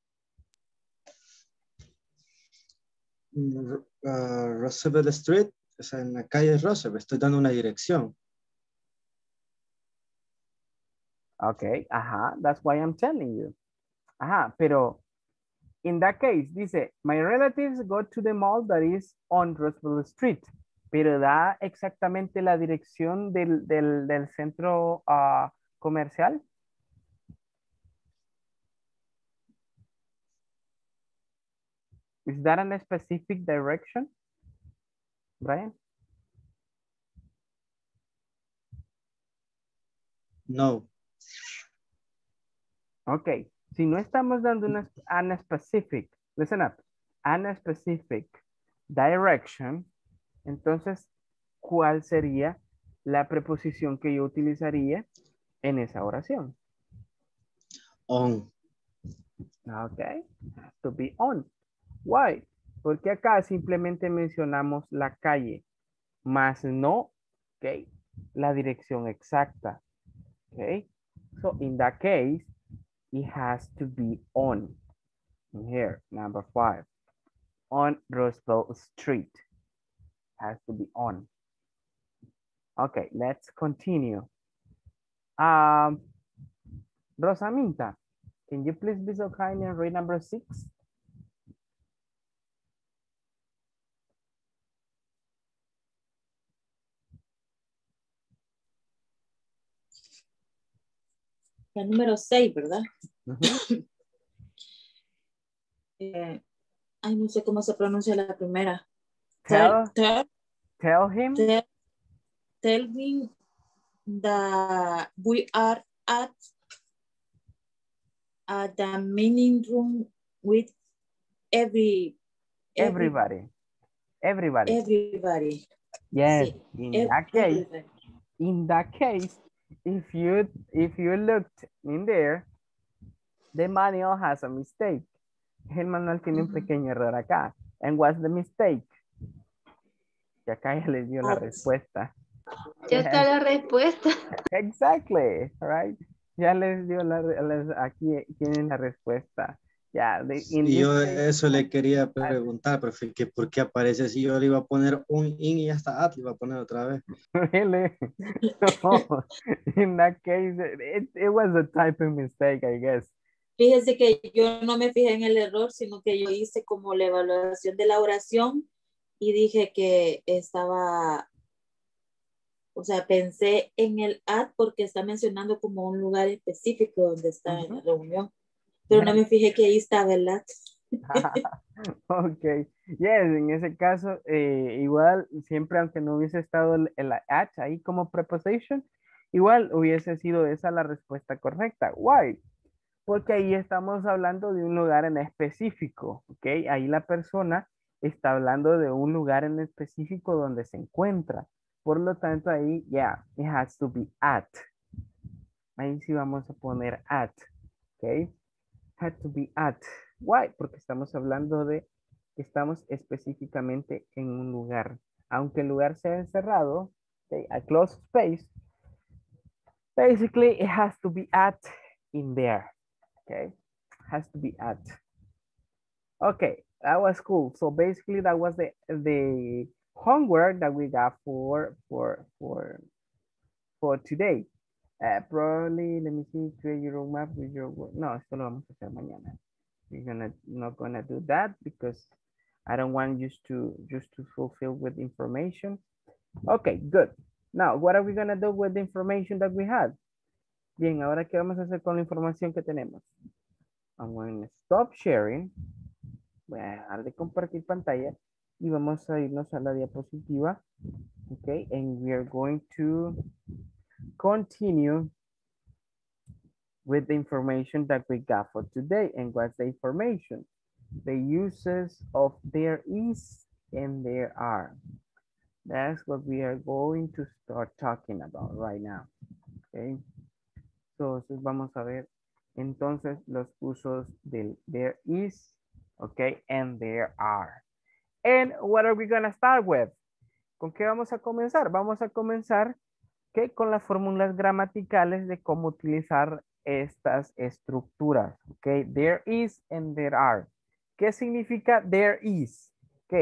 Roosevelt Street. O sea, en la calle Roosevelt, estoy dando una dirección. Okay, ajá, that's why I'm telling you. Ajá, pero in that case, dice, my relatives go to the mall that is on Roosevelt Street. Pero da exactamente la dirección del centro comercial. Is that a specific direction, Brian? No. Ok, si no estamos dando una specific, listen up, an specific direction, entonces, ¿cuál sería la preposición que yo utilizaría en esa oración? On. Ok, has to be on. Why? Porque acá simplemente mencionamos la calle, más no, ok, la dirección exacta. Ok, so in that case, it has to be on. Here, number 5. On Roosevelt Street. Has to be on. Okay, let's continue. Rosaminta, can you please be so kind and read number 6? La número 6, ¿verdad? Ay, no sé cómo se pronuncia la primera. Tell him. Tell him that we are at the meeting room with everybody. Yes, Sí, in that case, if you looked in there, the manual has a mistake. El manual tiene un pequeño error acá. And what's the mistake? Que acá ya les dio la respuesta. Ya está la respuesta. Exactly, right? Ya les dio aquí tienen la respuesta. Yeah, Y yo eso le quería preguntar, profe, que por qué aparece si yo le iba a poner un in y hasta at le iba a poner otra vez. Really? No, in that case, it was a typing mistake, I guess. Fíjese que yo no me fijé en el error, sino que yo hice como la evaluación de la oración y dije que estaba, o sea, pensé en el at porque está mencionando como un lugar específico donde está en la reunión, pero no me fijé que ahí estaba el at. Ok, yes, en ese caso, igual, siempre aunque no hubiese estado el at ahí como preposition, igual hubiese sido esa la respuesta correcta. Why? Porque ahí estamos hablando de un lugar en específico, ¿ok? Ahí la persona está hablando de un lugar en específico donde se encuentra. Por lo tanto, ahí, yeah, it has to be at. Ahí sí vamos a poner at, ¿ok? Had to be at. Why? Porque estamos hablando de que estamos específicamente en un lugar. Aunque el lugar sea encerrado, okay, a closed space, basically it has to be at in there. Okay, has to be at. Okay, that was cool. So basically that was the homework that we got for today. Probably, let me see, create your roadmap with your work. No, esto lo vamos a hacer mañana. We're not gonna do that because I don't want you just to fulfill with information. Okay, good. Now, what are we gonna do with the information that we had? Bien, ahora qué vamos a hacer con la información que tenemos? I'm going to stop sharing. Voy a dejar de compartir pantalla y vamos a irnos a la diapositiva. Okay, and we are going to continue with the information that we got for today. And what's the information? The uses of there is and there are. That's what we are going to start talking about right now. Okay. So vamos a ver entonces los usos del there is, okay, and there are. And what are we going to start with? ¿Con qué vamos a comenzar? Vamos a comenzar, okay, con las fórmulas gramaticales de cómo utilizar estas estructuras. Okay, there is and there are. ¿Qué significa there is? Okay,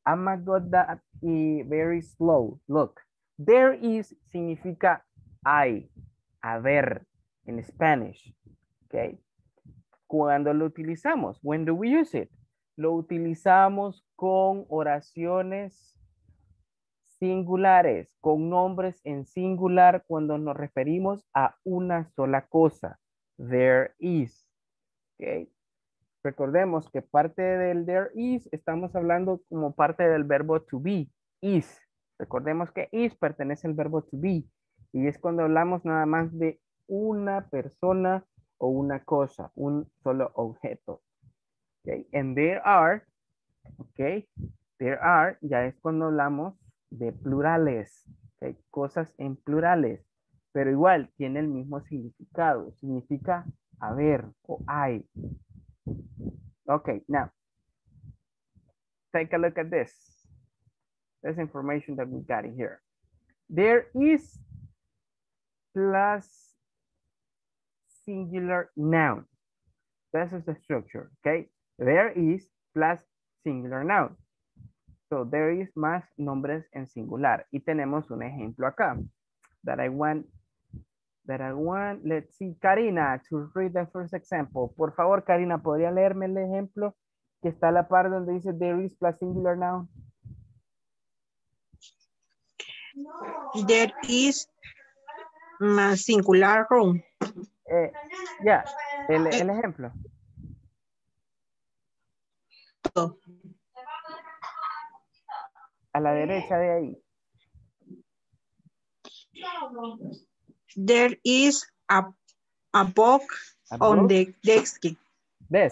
Amma got that very slow. Look, there is significa hay, haber en Spanish. Okay. Cuando lo utilizamos, when do we use it? Lo utilizamos con oraciones singulares, con nombres en singular cuando nos referimos a una sola cosa. There is. Okay. Recordemos que parte del there is estamos hablando como parte del verbo to be, is. Recordemos que is pertenece al verbo to be y es cuando hablamos nada más de una persona o una cosa, un solo objeto. Okay. And there are, okay, there are ya es cuando hablamos de plurales, okay, cosas en plurales, pero igual tiene el mismo significado, significa haber o hay. Okay, now take a look at this. This information that we got in here. There is plus singular noun. This is the structure, okay? There is plus singular noun. So there is más nombres en singular. Y tenemos un ejemplo acá. That I want, let's see, Karina, to read the first example. Por favor, Karina, ¿podría leerme el ejemplo que está a la par donde dice there is plus singular noun? There is más singular room. Ya, el ejemplo. A la derecha de ahí. There is a book on the desk. Desk.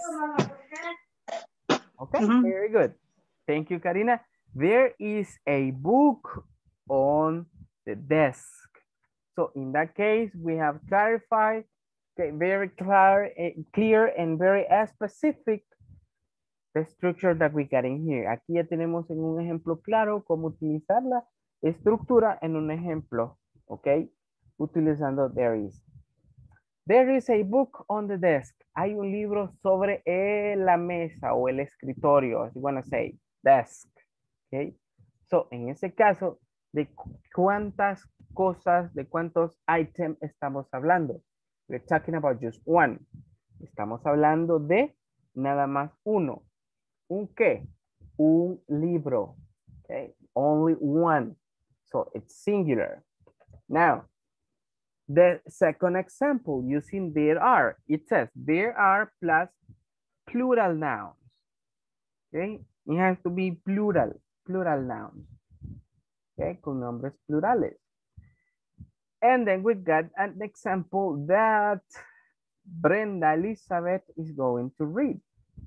Okay, very good. Thank you, Karina. There is a book on the desk. So in that case, we have clarified, okay, very clear and very specific the structure that we got in here. Aquí ya tenemos en un ejemplo claro cómo utilizar la estructura en un ejemplo, ok, utilizando there is. There is a book on the desk. Hay un libro sobre la mesa o el escritorio, as you want to say, desk, ok. So, en ese caso, ¿de cuántas cosas, de cuántos items estamos hablando? We're talking about just one. Estamos hablando de nada más uno. ¿Un qué? Un libro. Okay, only one. So it's singular. Now, the second example using there are. It says there are plus plural nouns. Okay, it has to be plural nouns. Okay, con nombres plurales. And then we got an example that Brenda Elizabeth is going to read.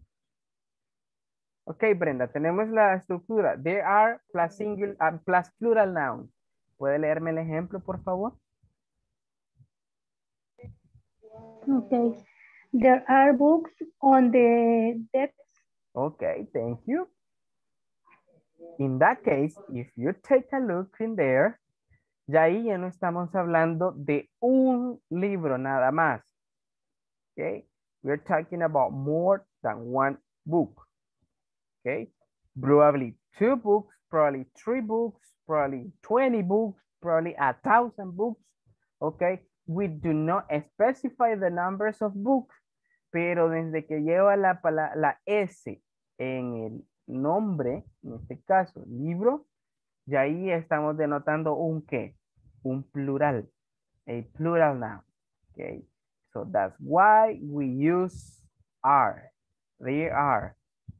Ok, Brenda, tenemos la estructura. There are plus singular, plus plural nouns. ¿Puede leerme el ejemplo, por favor? Okay. There are books on the desk. Okay, thank you. In that case, if you take a look in there, ya ahí ya no estamos hablando de un libro nada más. Okay, we're talking about more than one book. Okay, probably 2 books, probably 3 books, probably 20 books, probably 1,000 books. Okay, we do not specify the numbers of books, pero desde que lleva la S en el nombre, en este caso, libro, y ahí estamos denotando un qué, un plural, a plural noun. Okay, so that's why we use are. There are.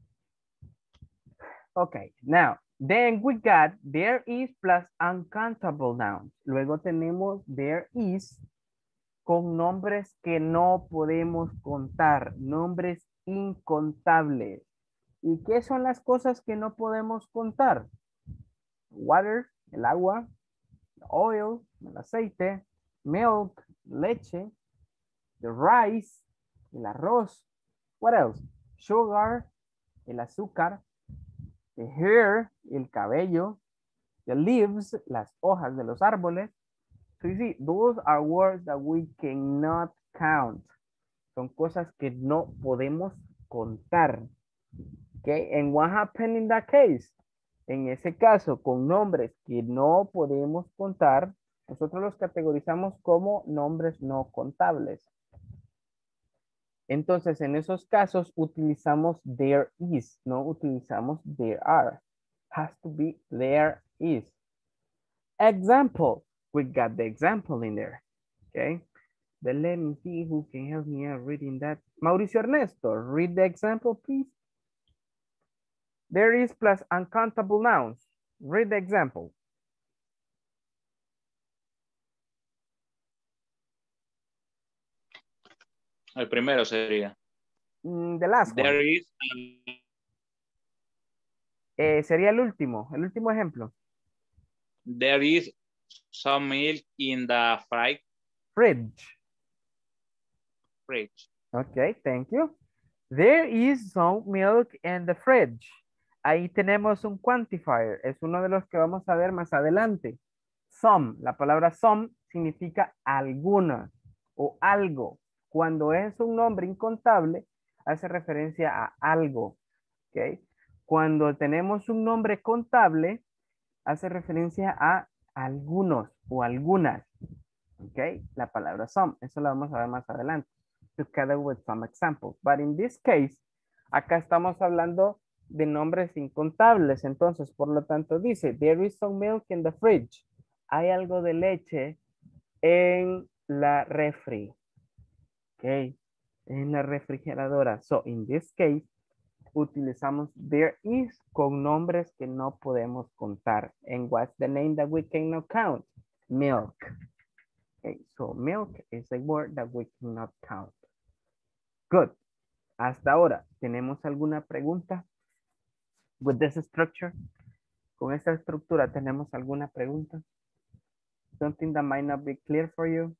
Okay, now, then we got there is plus uncountable nouns. Luego tenemos there is con nombres que no podemos contar, nombres incontables. ¿Y qué son las cosas que no podemos contar? Water, el agua, oil, el aceite, milk, leche, the rice, el arroz. What else? Sugar, el azúcar, the hair, el cabello, the leaves, las hojas de los árboles. So you see, those are words that we cannot count. Son cosas que no podemos contar. Okay, and what happened in that case? En ese caso, con nombres que no podemos contar, nosotros los categorizamos como nombres no contables. Entonces, en esos casos utilizamos there is, no utilizamos there are. Has to be there is. Example, we got the example in there, okay? Then let me see who can help me out reading that. Mauricio Ernesto, read the example, please. There is plus uncountable nouns. Read the example. El primero sería. The last one. There is. Sería el último ejemplo. There is some milk in the fridge. Okay, thank you. There is some milk in the fridge. Ahí tenemos un quantifier. Es uno de los que vamos a ver más adelante. Some. La palabra some significa alguna o algo. Cuando es un nombre incontable, hace referencia a algo. Okay. Cuando tenemos un nombre contable, hace referencia a algunos o algunas. Okay. La palabra some. Eso lo vamos a ver más adelante. Together with some examples. But in this case, acá estamos hablando de nombres incontables. Entonces, por lo tanto, dice, there is some milk in the fridge. Hay algo de leche en la refri. Ok. En la refrigeradora. So, in this case, utilizamos there is con nombres que no podemos contar. And what's the name that we cannot count? Milk. Okay, so milk is a word that we cannot count. Good. Hasta ahora, ¿tenemos alguna pregunta? With this structure. Con esta estructura, ¿tenemos alguna pregunta? Something that might not be clear for you?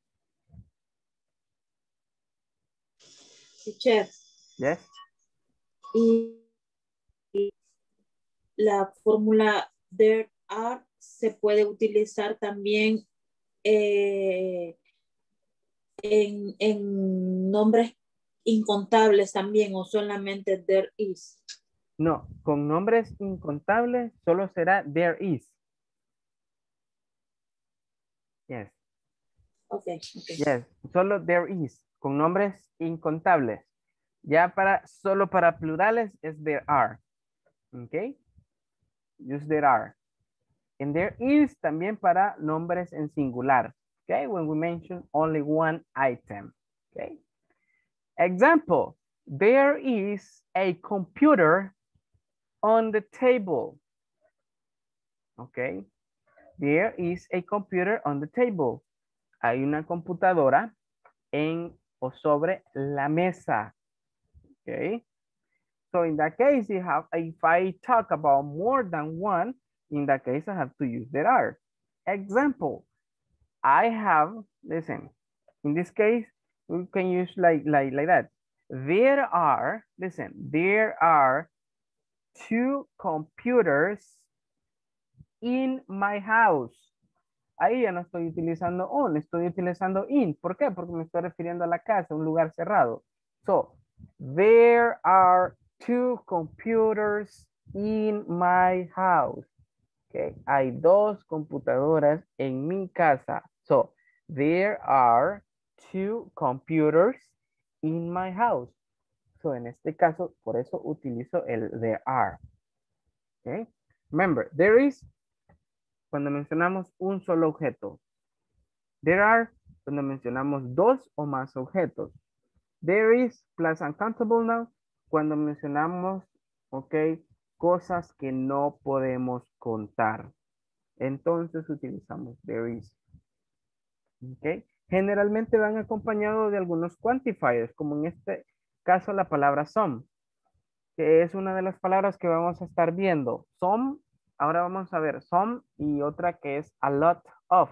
Teacher. Yes. Y la fórmula there are se puede utilizar también en nombres incontables también, o solamente there is. No, con nombres incontables solo será there is. Yes. Okay. Yes, solo there is. Con nombres incontables. Ya solo para plurales es there are. Ok. Use there are. And there is también para nombres en singular. Okay, when we mention only one item. Okay. Example, there is a computer on the table. Okay. There is a computer on the table. Hay una computadora en o sobre la mesa. Okay. So in that case, if I talk about more than one, in that case, I have to use there are. Example, I have, listen, in this case, we can use like that. There are, listen, there are 2 computers in my house. Ahí ya no estoy utilizando on, estoy utilizando in. ¿Por qué? Porque me estoy refiriendo a la casa, un lugar cerrado. So, there are 2 computers in my house. Okay. Hay 2 computadoras en mi casa. So, there are 2 computers in my house. So, en este caso, por eso utilizo el there are. Okay. Remember, there is cuando mencionamos un solo objeto. There are cuando mencionamos 2 o más objetos. There is plus uncountable noun cuando mencionamos, ok, cosas que no podemos contar. Entonces utilizamos there is. Ok. Generalmente van acompañados de algunos quantifiers, como en este caso la palabra some, que es una de las palabras que vamos a estar viendo. Some, ahora vamos a ver some y otra que es a lot of.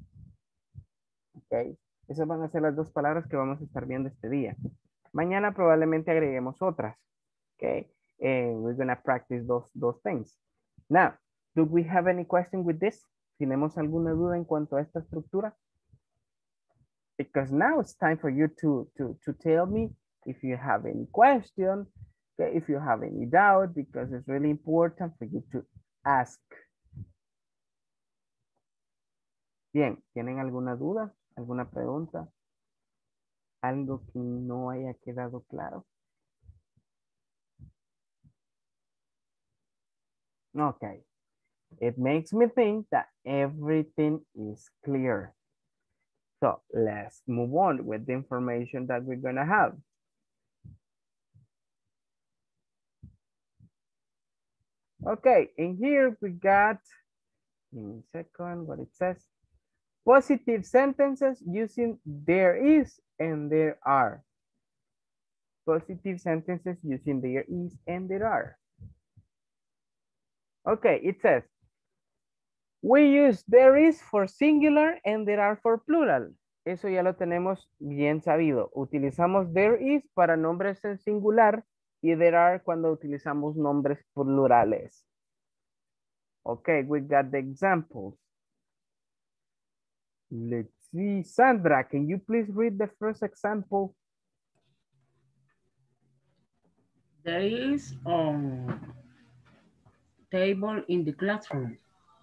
Ok. Esas van a ser las 2 palabras que vamos a estar viendo este día. Mañana probablemente agreguemos otras. Okay. And we're going to practice those things. Now, do we have any question with this? ¿Tenemos alguna duda en cuanto a esta estructura? Because now it's time for you to tell me if you have any question, okay, if you have any doubt, because it's really important for you ask. Bien, ¿tienen alguna duda? ¿Alguna pregunta? ¿Algo que no haya quedado claro? Okay. It makes me think that everything is clear. So let's move on with the information that we're going to have. Okay, in here we got, give me a second, what it says. Positive sentences using there is and there are. Positive sentences using there is and there are. Okay, it says, we use there is for singular and there are for plural. Eso ya lo tenemos bien sabido. Utilizamos there is para nombres en singular y there are cuando utilizamos nombres plurales. Okay, we got the examples. Let's see. Sandra, can you please read the first example? There is table in the classroom.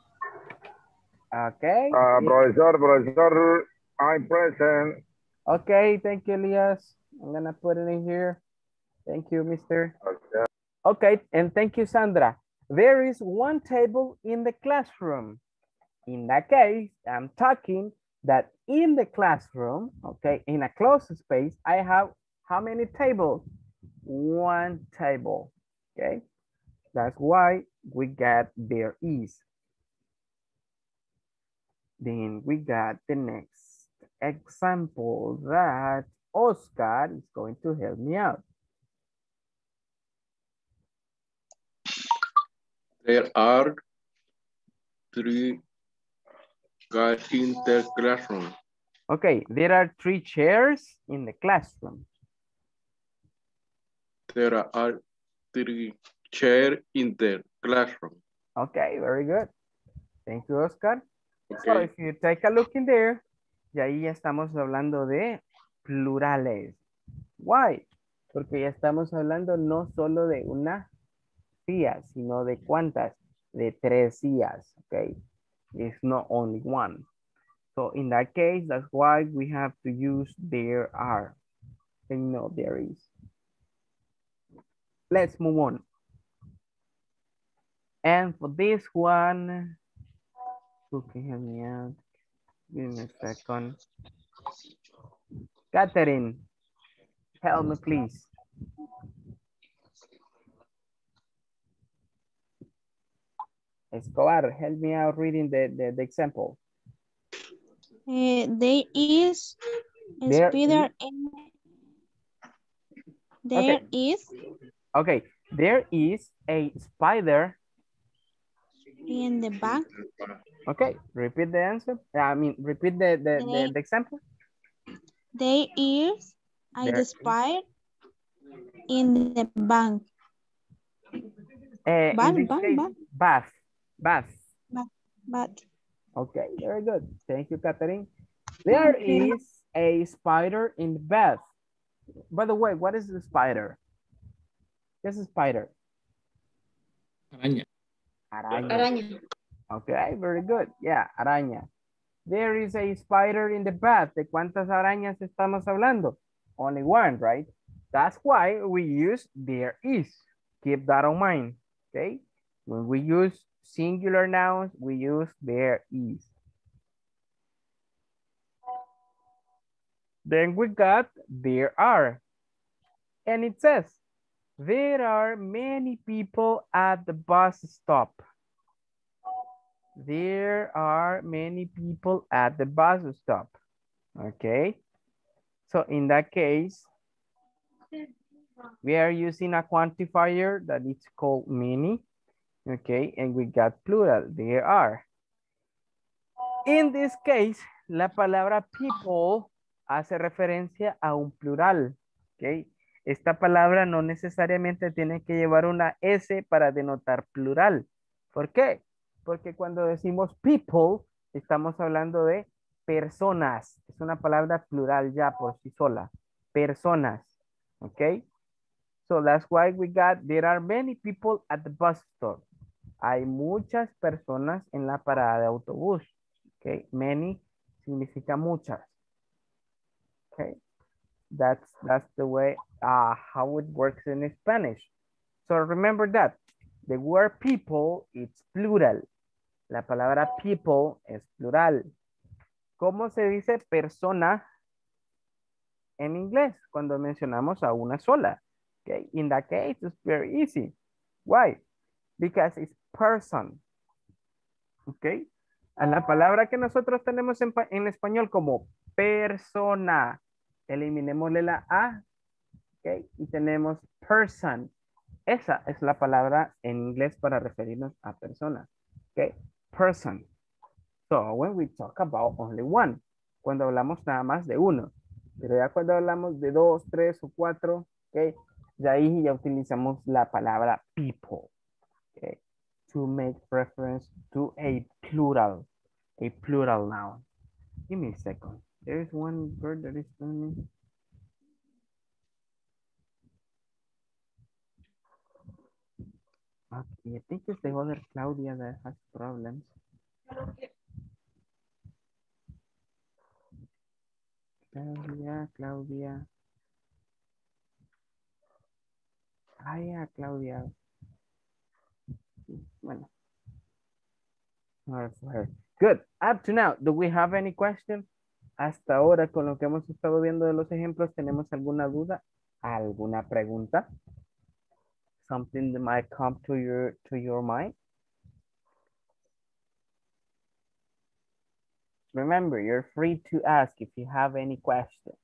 Okay. Professor, I'm present. Okay, thank you, Elias. I'm gonna put it in here. Thank you, mister. Okay, and thank you, Sandra. There is one table in the classroom. In that case, I'm talking that in the classroom, okay, in a closed space, I have how many tables? One table, okay? That's why we got there is. Then we got the next example that Oscar is going to help me out. There are 3 guys in the classroom. Okay, there are 3 chairs in the classroom. There are 3 chairs in the classroom. Okay, very good. Thank you, Oscar. Okay. So if you take a look in there, y ahí ya estamos hablando de plurales. Why? Porque ya estamos hablando no solo de una silla, sino de cuántas, de 3 sillas, okay? It's not only one. So in that case, that's why we have to use there are. And no, there is. Let's move on. And for this one, who can help me out? Give me a second. Catherine, help me please. Escobar, help me out reading the example. There is a There spider in there Okay. is Okay, there is a spider in the bank. Okay, repeat the answer. I mean, repeat the example. There is a spider in the bank. Bath. Okay, very good. Thank you, Catherine. There is a spider in the bath. By the way, what is the spider? This is spider. Araña. Araña. Okay, very good. Yeah, araña. There is a spider in the bath. ¿De cuántas arañas estamos hablando? Only one, right? That's why we use there is. Keep that in mind, okay? When we use singular nouns, we use there is. Then we got there are. And it says, there are many people at the bus stop. There are many people at the bus stop. Okay. So in that case, we are using a quantifier that is called many. Okay. And we got plural. There are. In this case, la palabra people hace referencia a un plural. Okay. Esta palabra no necesariamente tiene que llevar una S para denotar plural. ¿Por qué? Porque cuando decimos people, estamos hablando de personas. Es una palabra plural ya por sí sola. Personas. ¿Ok? So that's why we got, there are many people at the bus stop. Hay muchas personas en la parada de autobús. Okay. Many significa muchas. Okay. That's the way how it works in Spanish. So remember that. The word people, it's plural. La palabra people es plural. ¿Cómo se dice persona en inglés cuando mencionamos a una sola? Okay. In that case, it's very easy. Why? Because it's person. Okay. A la palabra que nosotros tenemos en español como persona, eliminémosle la A. Okay. Y tenemos person. Esa es la palabra en inglés para referirnos a persona. Okay. Person. So when we talk about only one, cuando hablamos nada más de uno, pero ya cuando hablamos de 2, 3 o 4, okay, de ahí ya utilizamos la palabra people, okay, to make reference to a plural noun. Give me a second. There is one word that is coming. Okay, I think it's the other Claudia that has problems. Claudia. Ah, yeah, Claudia. Bueno. All right, for her. Good. Up to now, do we have any question? Hasta ahora, con lo que hemos estado viendo de los ejemplos, ¿tenemos alguna duda? ¿Alguna pregunta? Something that might come to your mind? Remember, you're free to ask if you have any question.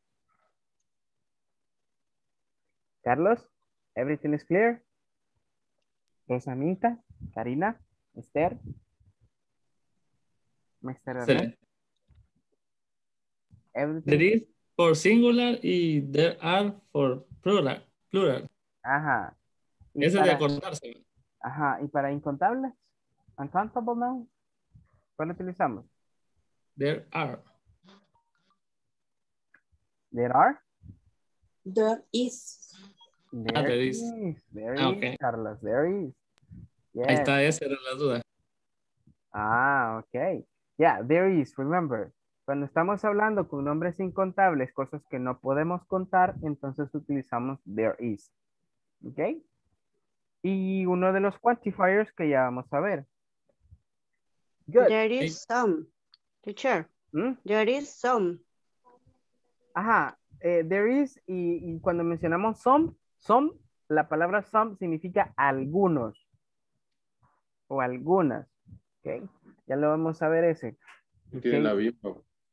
Carlos, everything is clear? Rosamita, Karina, Esther, Mr. Ernest. There is for singular y there are for plural. Ajá. Eso de acordarse. Ajá. ¿Y para incontables? Uncountable now. ¿Cuál utilizamos? There are. There are? There is. There is. There is, Okay. Carlos, there is. Yes. Ahí está, esa era la duda. Okay. Yeah, there is, remember. Cuando estamos hablando con nombres incontables, cosas que no podemos contar, entonces utilizamos there is. ¿Ok? Y uno de los quantifiers que ya vamos a ver. Good. There is some, teacher. There is some. Ajá. There is, y cuando mencionamos some, la palabra some significa algunos. O algunas. ¿Ok? Ya lo vamos a ver ese. Tiene la misma.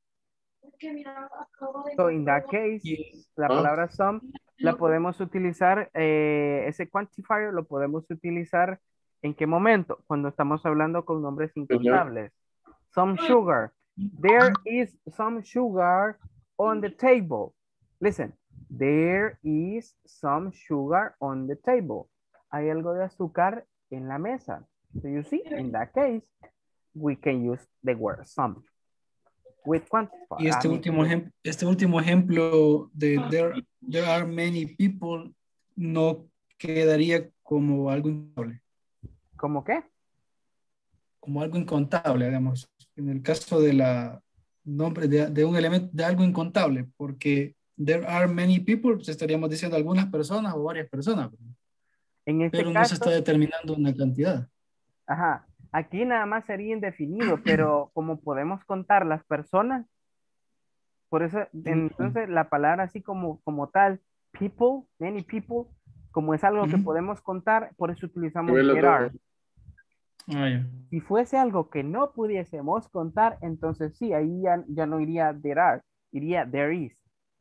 So in that case, la palabra some la podemos utilizar, ese quantifier lo podemos utilizar ¿en qué momento? Cuando estamos hablando con nombres incontables. Some sugar. There is some sugar on the table. Listen, there is some sugar on the table. Hay algo de azúcar en la mesa. So you see, in that case, we can use the word some. With quantify. Y este último ejemplo de there are many people no quedaría como algo incontable. ¿Cómo qué? Como algo incontable, digamos. En el caso de la nombre de un elemento, de algo incontable, porque there are many people, pues estaríamos diciendo algunas personas o varias personas. En este pero caso, no se está determinando una cantidad. Ajá. Aquí nada más sería indefinido, pero como podemos contar las personas, por eso, entonces la palabra así como tal, people, many people, como es algo que podemos contar, por eso utilizamos there are. Si fuese algo que no pudiésemos contar, entonces sí, ahí ya no iría there are, iría there is.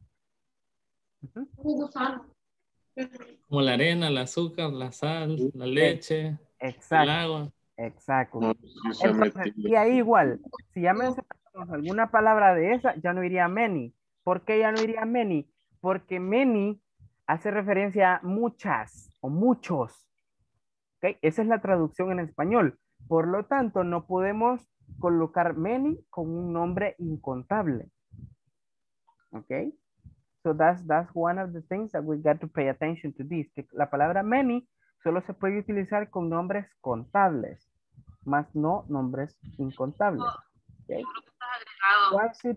Como la arena, el azúcar, la sal, la leche, el agua. Exacto. Entonces, y ahí igual, si ya mencionamos alguna palabra de esa, ya no iría many. ¿Por qué ya no iría many? Porque many hace referencia a muchas o muchos. ¿Okay? Esa es la traducción en español. Por lo tanto, no podemos colocar many con un nombre incontable. ¿Ok? So that's one of the things that we got to pay attention to this. Que la palabra many solo se puede utilizar con nombres contables. más no nombres incontables. ¿Okay? ¿Cuál se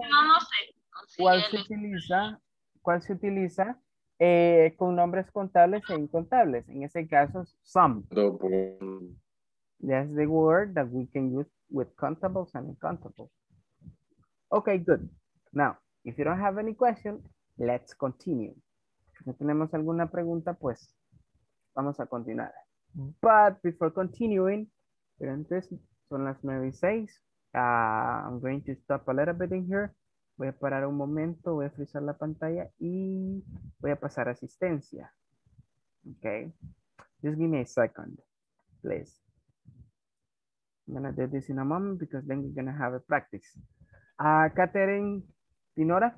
utiliza con nombres contables e incontables? En ese caso, some. That's the word that we can use with contables and uncontables. Okay, good. Now, if you don't have any question, let's continue. Si no tenemos alguna pregunta, pues vamos a continuar. But before continuing, pero antes son las 9:06. I'm going to stop a little bit in here. Voy a parar un momento, voy a frizar la pantalla y voy a pasar asistencia. Okay. Just give me a second, please. I'm gonna do this in a moment because then we're gonna have a practice. Catherine Dinora.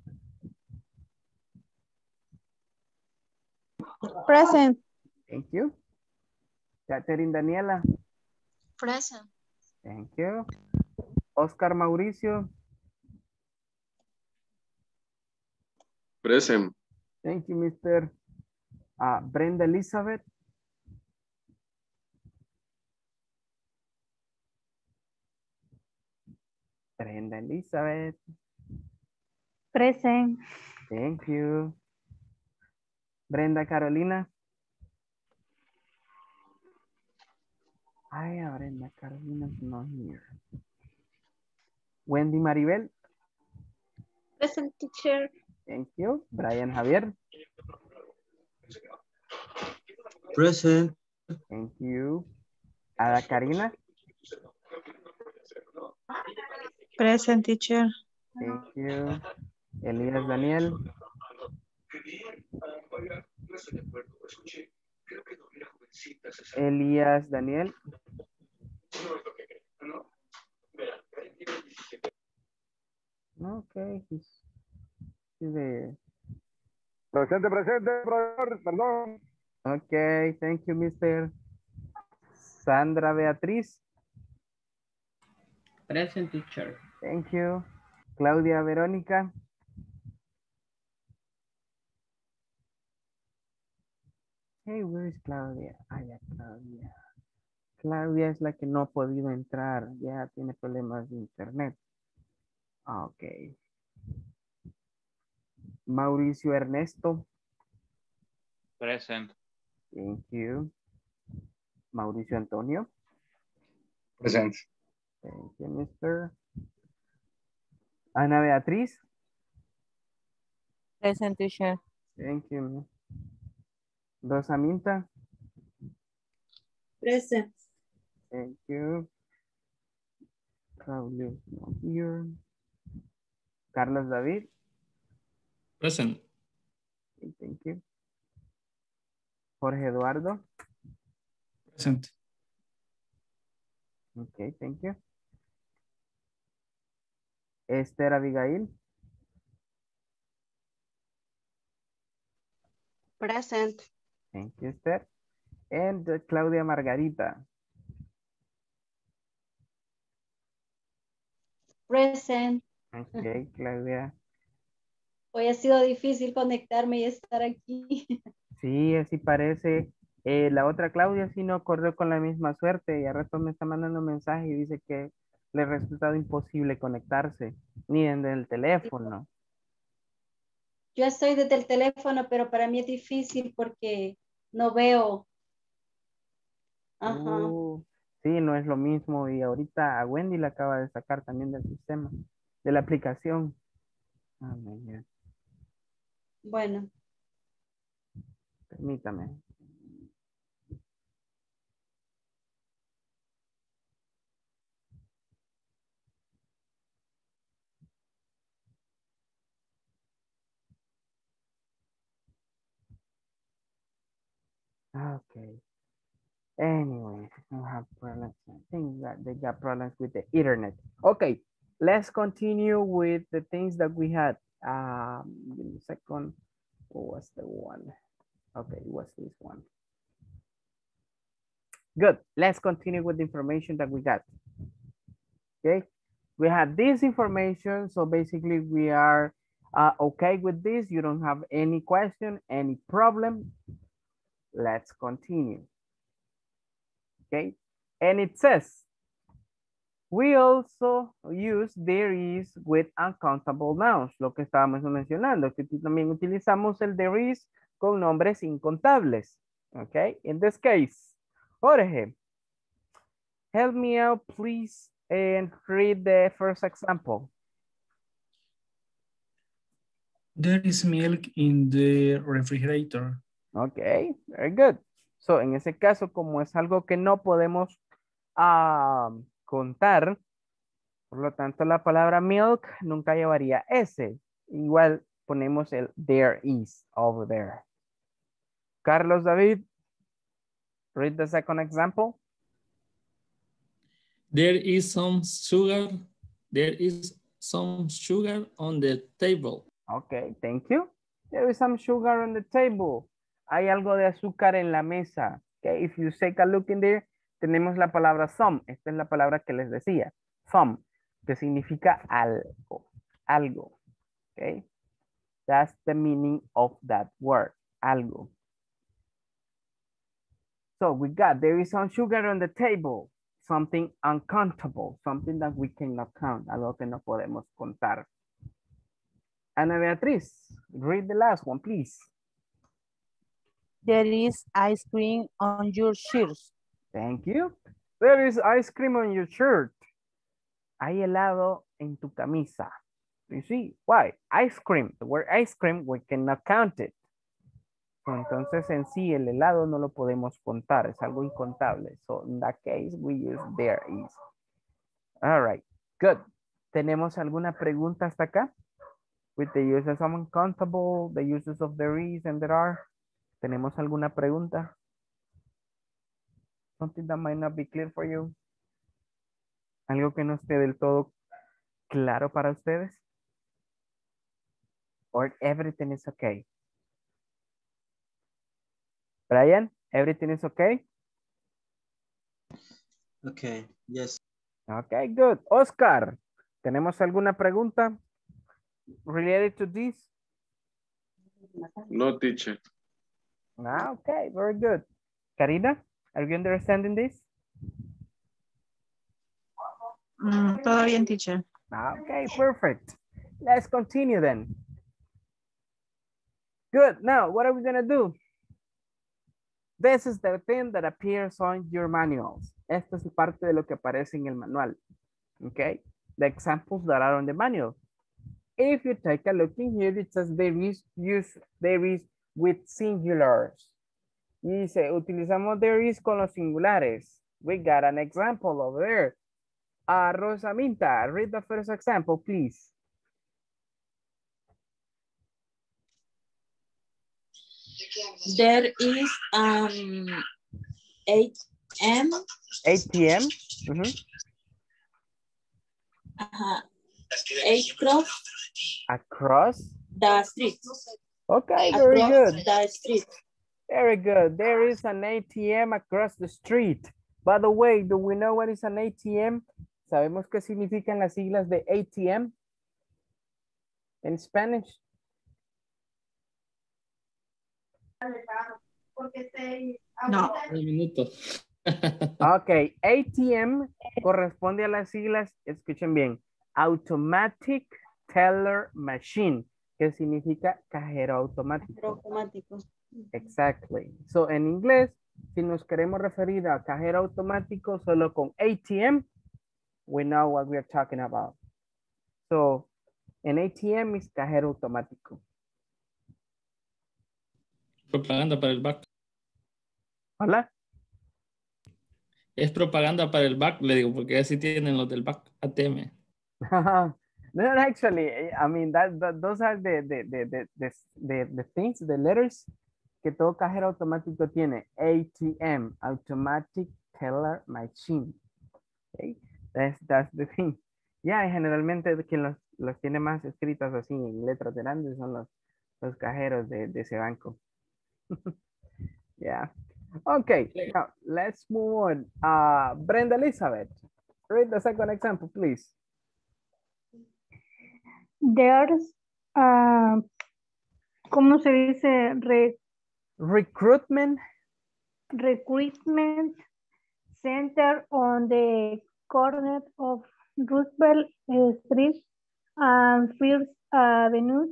Present. Thank you. Catherine Daniela. Present. Thank you. Oscar Mauricio. Present. Thank you, Mr. Brenda Elizabeth. Brenda Elizabeth. Present. Thank you. Brenda Carolina. Brenda Carolina is not here. Wendy Maribel. Present, teacher. Thank you. Brian Javier. Present. Thank you. Ada Karina. Present, teacher. Thank you. Elías Daniel. Elías Daniel. Okay, he's there. Presente, profesor, perdón. Okay, thank you, Mr. Sandra Beatriz. Present, teacher. Thank you. Claudia Verónica. Hey, where is Claudia? Ya, Claudia. Claudia es la que no ha podido entrar. Ya tiene problemas de internet. Ok. Mauricio Ernesto. Present. Thank you. Mauricio Antonio. Present. Thank you, Mr. Ana Beatriz. Present, teacher. Thank you. Rosa Minta. Present. Thank you. Claudio is not here. Carlos David. Present. Okay, thank you. Jorge Eduardo. Present. Okay, thank you. Esther Abigail. Present. Thank you, Esther. And Claudia Margarita. Present. Okay, Claudia. Hoy ha sido difícil conectarme y estar aquí. Sí, así parece. La otra Claudia sí no corrió con la misma suerte y a rato me está mandando un mensaje y dice que le ha resultado imposible conectarse, ni en el teléfono. Yo estoy desde el teléfono, pero para mí es difícil porque no veo. Ajá. Sí, no es lo mismo y ahorita a Wendy la acaba de sacar también del sistema, de la aplicación. Oh, my God. Bueno. Permítame. Okay. Anyway, I don't have problems. I think that they got problems with the internet. Okay, let's continue with the things that we had. Give me a second. What was the one? Okay, it was this one. Good. Let's continue with the information that we got. Okay, we had this information. So basically we are okay with this. You don't have any question, any problem. Let's continue. Okay, And it says, we also use there is with uncountable nouns, lo que estábamos mencionando, que también utilizamos el there is con nombres incontables. Okay, in this case, Jorge, help me out please and read the first example. There is milk in the refrigerator. Okay, very good. So, en ese caso, como es algo que no podemos contar, por lo tanto, la palabra milk nunca llevaría S. Igual ponemos el there is over there. Carlos David, read the second example. There is some sugar. There is some sugar on the table. Okay, thank you. There is some sugar on the table. Hay algo de azúcar en la mesa. Okay, if you take a look in there, tenemos la palabra some. Esta es la palabra que les decía. Some, que significa algo. Algo. Okay. That's the meaning of that word. Algo. So we got, there is some sugar on the table. Something uncountable. Something that we cannot count. Algo que no podemos contar. Ana Beatriz, read the last one, please. There is ice cream on your shoes. Thank you. There is ice cream on your shirt. Hay helado en tu camisa. You see, why? Ice cream. The word ice cream, we cannot count it. Entonces, en sí, el helado no lo podemos contar. Es algo incontable. So, in that case, we use there is. All right, good. ¿Tenemos alguna pregunta hasta acá? With the uses of uncountable, the uses of there is and there are. ¿Tenemos alguna pregunta? Something that might not be clear for you. Algo que no esté del todo claro para ustedes. Or everything is okay. Brian, everything is okay? Okay, yes. Okay, good. Oscar, ¿tenemos alguna pregunta related to this? No, teacher. Okay, very good. Karina, are you understanding this? Todo bien, teacher. Okay, perfect. Let's continue then. Good. Now, what are we going to do? This is the thing that appears on your manuals. Esta es parte de lo que aparece en el manual. Okay, the examples that are on the manual. If you take a look in here, it says there is with singulars. Y dice, utilizamos there is con los singulares. We got an example over there. Rosa Minta, read the first example, please. There is ATM. ATM. Across the street. Okay, very good. The street. Very good. There is an ATM across the street. By the way, do we know what is an ATM? ¿Sabemos qué significan las siglas de ATM en Spanish? No. Un minuto. Ok, ATM corresponde a las siglas, escuchen bien, Automatic Teller Machine, que significa cajero automático. Automático. Exactly. So, en inglés, si nos queremos referir a cajero automático solo con ATM, we know what we are talking about. So, an ATM es cajero automático. Propaganda para el back. Hola. Es propaganda para el back, le digo, porque así tienen los del back ATM. No, actually, I mean, those are the things, the letters que todo cajero automático tiene. ATM, Automatic Teller Machine. Okay? That's the thing. Yeah, generalmente quien los tiene más escritas así en letras grandes son los cajeros de ese banco. Yeah. Okay, now let's move on. Brenda Elizabeth, read the second example, please. There's, ¿cómo se dice? Recruitment center on the corner of Roosevelt Street and First Avenue.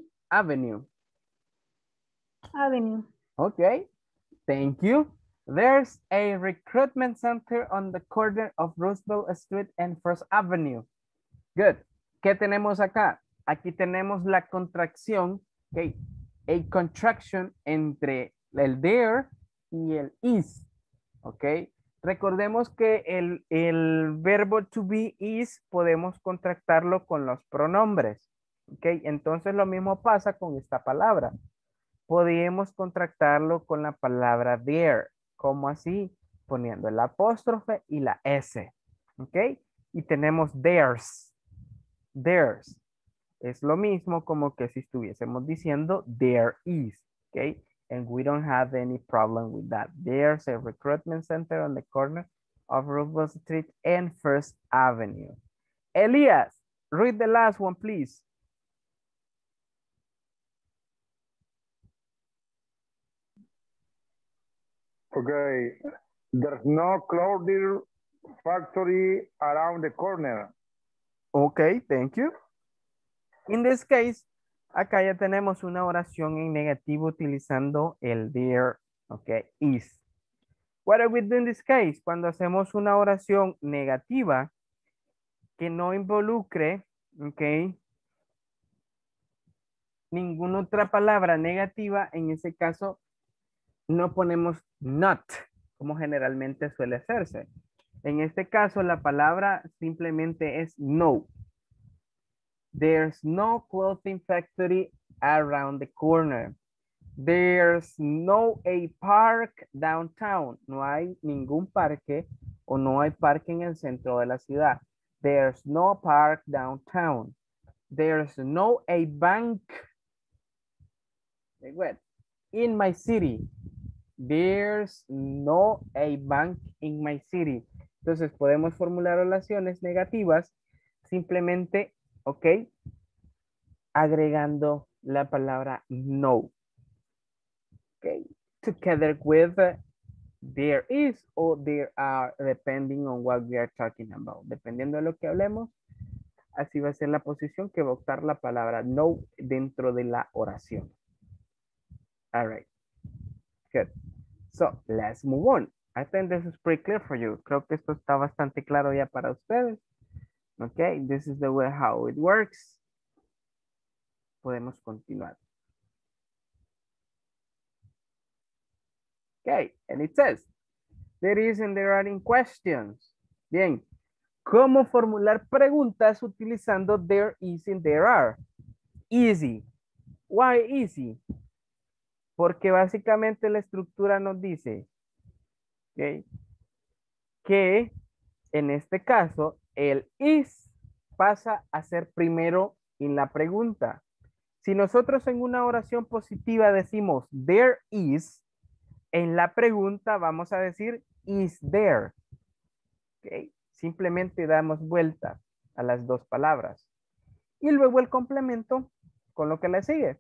Avenue. Okay, thank you. There's a recruitment center on the corner of Roosevelt Street and First Avenue. Good. ¿Qué tenemos acá? Aquí tenemos la contracción, okay, a contraction entre el there y el is, ok. Recordemos que el verbo to be is podemos contractarlo con los pronombres, ok. Entonces lo mismo pasa con esta palabra. Podemos contractarlo con la palabra there. ¿Cómo así? Poniendo el apóstrofe y la S, ok. Y tenemos theirs. Theirs. Es lo mismo como que si estuviésemos diciendo there is, okay? And we don't have any problem with that. There's a recruitment center on the corner of Roosevelt Street and First Avenue. Elias, read the last one, please. Okay. There's no clothing factory around the corner. Okay, thank you. In this case, acá ya tenemos una oración en negativo utilizando el there, okay, is. What do we do in this case? Cuando hacemos una oración negativa que no involucre, okay, ninguna otra palabra negativa, en ese caso no ponemos not, como generalmente suele hacerse. En este caso, la palabra simplemente es no. There's no clothing factory around the corner. There's no a park downtown. No hay ningún parque o no hay parque en el centro de la ciudad. There's no park downtown. There's no a bank in my city. There's no a bank in my city. Entonces podemos formular oraciones negativas simplemente, ok, agregando la palabra no. Ok, together with there is or there are, depending on what we are talking about. Dependiendo de lo que hablemos, así va a ser la posición que va a optar la palabra no dentro de la oración. All right. Good. So, let's move on. I think this is pretty clear for you. Creo que esto está bastante claro ya para ustedes. Okay, this is the way how it works. Podemos continuar. Okay, and it says, there is and there are in questions. Bien, ¿cómo formular preguntas utilizando there is and there are? Easy. Why easy? Porque básicamente la estructura nos dice, okay, que en este caso el is pasa a ser primero en la pregunta. Si nosotros en una oración positiva decimos there is, en la pregunta vamos a decir is there. Okay. Simplemente damos vuelta a las dos palabras. Y luego el complemento con lo que le sigue.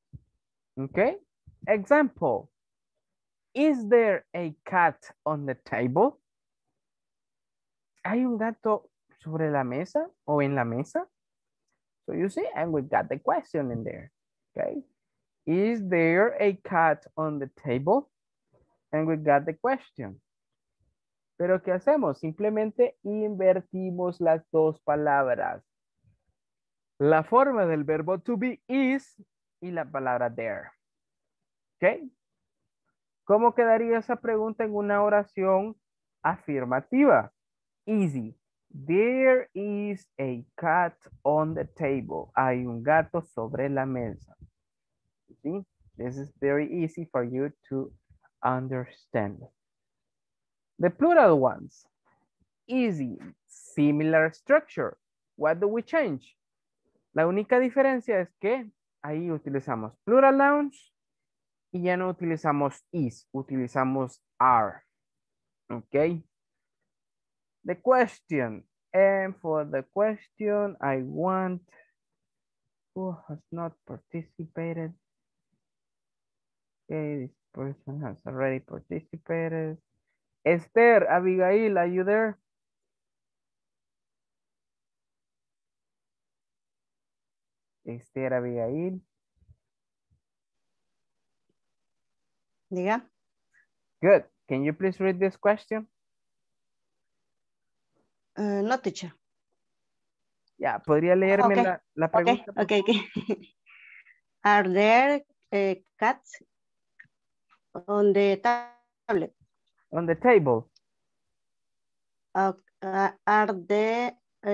Ok. Example. Is there a cat on the table? ¿Hay un gato sobre la mesa o en la mesa? So you see, and we got the question in there. Okay. Is there a cat on the table? And we got the question. Pero ¿qué hacemos? Simplemente invertimos las dos palabras. La forma del verbo to be is y la palabra there. ¿Ok? ¿Cómo quedaría esa pregunta en una oración afirmativa? Easy. There is a cat on the table. Hay un gato sobre la mesa. ¿Sí? This is very easy for you to understand. The plural ones. Easy. Similar structure. What do we change? La única diferencia es que ahí utilizamos plural nouns y ya no utilizamos is, utilizamos are. Okay. The question. And for the question, I want who has not participated. Okay, this person has already participated. Esther, Abigail, are you there? Esther, Abigail. Diga. Good. Can you please read this question? No, teacher. Ya, ¿podría leerme Okay. la pregunta? Okay. Are there cats on the tablet? On the table. Are there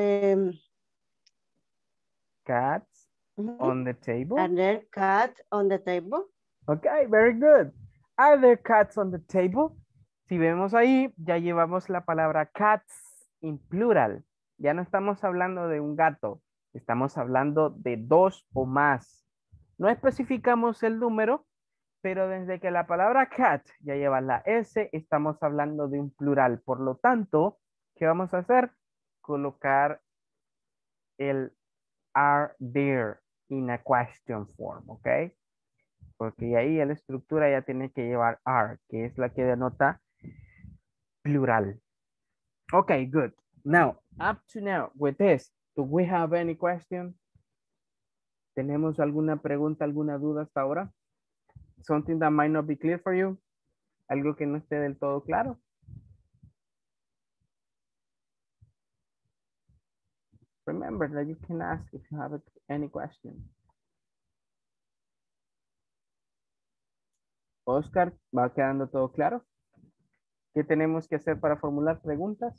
Cats on the table? Are there cats on the table? Okay, very good. Are there cats on the table? Si vemos ahí, ya llevamos la palabra cats en plural. Ya no estamos hablando de un gato, estamos hablando de dos o más. No especificamos el número, pero desde que la palabra cat ya lleva la S, estamos hablando de un plural. Por lo tanto, ¿qué vamos a hacer? Colocar el are there in a question form, ¿ok? Porque ahí la estructura ya tiene que llevar are, que es la que denota plural. Okay, good. Now, up to now, with this, do we have any questions? ¿Tenemos alguna pregunta, alguna duda hasta ahora? Something that might not be clear for you? ¿Algo que no esté del todo claro? Remember that you can ask if you have any question. Oscar, ¿va quedando todo claro? ¿Qué tenemos que hacer para formular preguntas?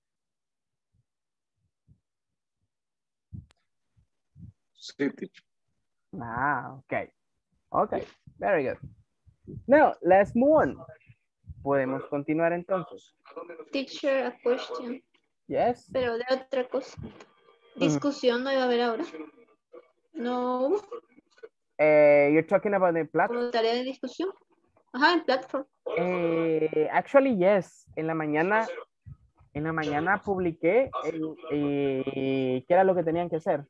Sí, teacher. Okay. Okay, very good. Now, let's move on. Podemos continuar entonces. Teacher, a question. Yes. Pero de otra cosa. Discusión no iba a haber ahora. No. You're talking about the platform? Como tarea de discusión. Ajá, en platform. Actually, yes. En la mañana publiqué qué era lo que tenían que hacer.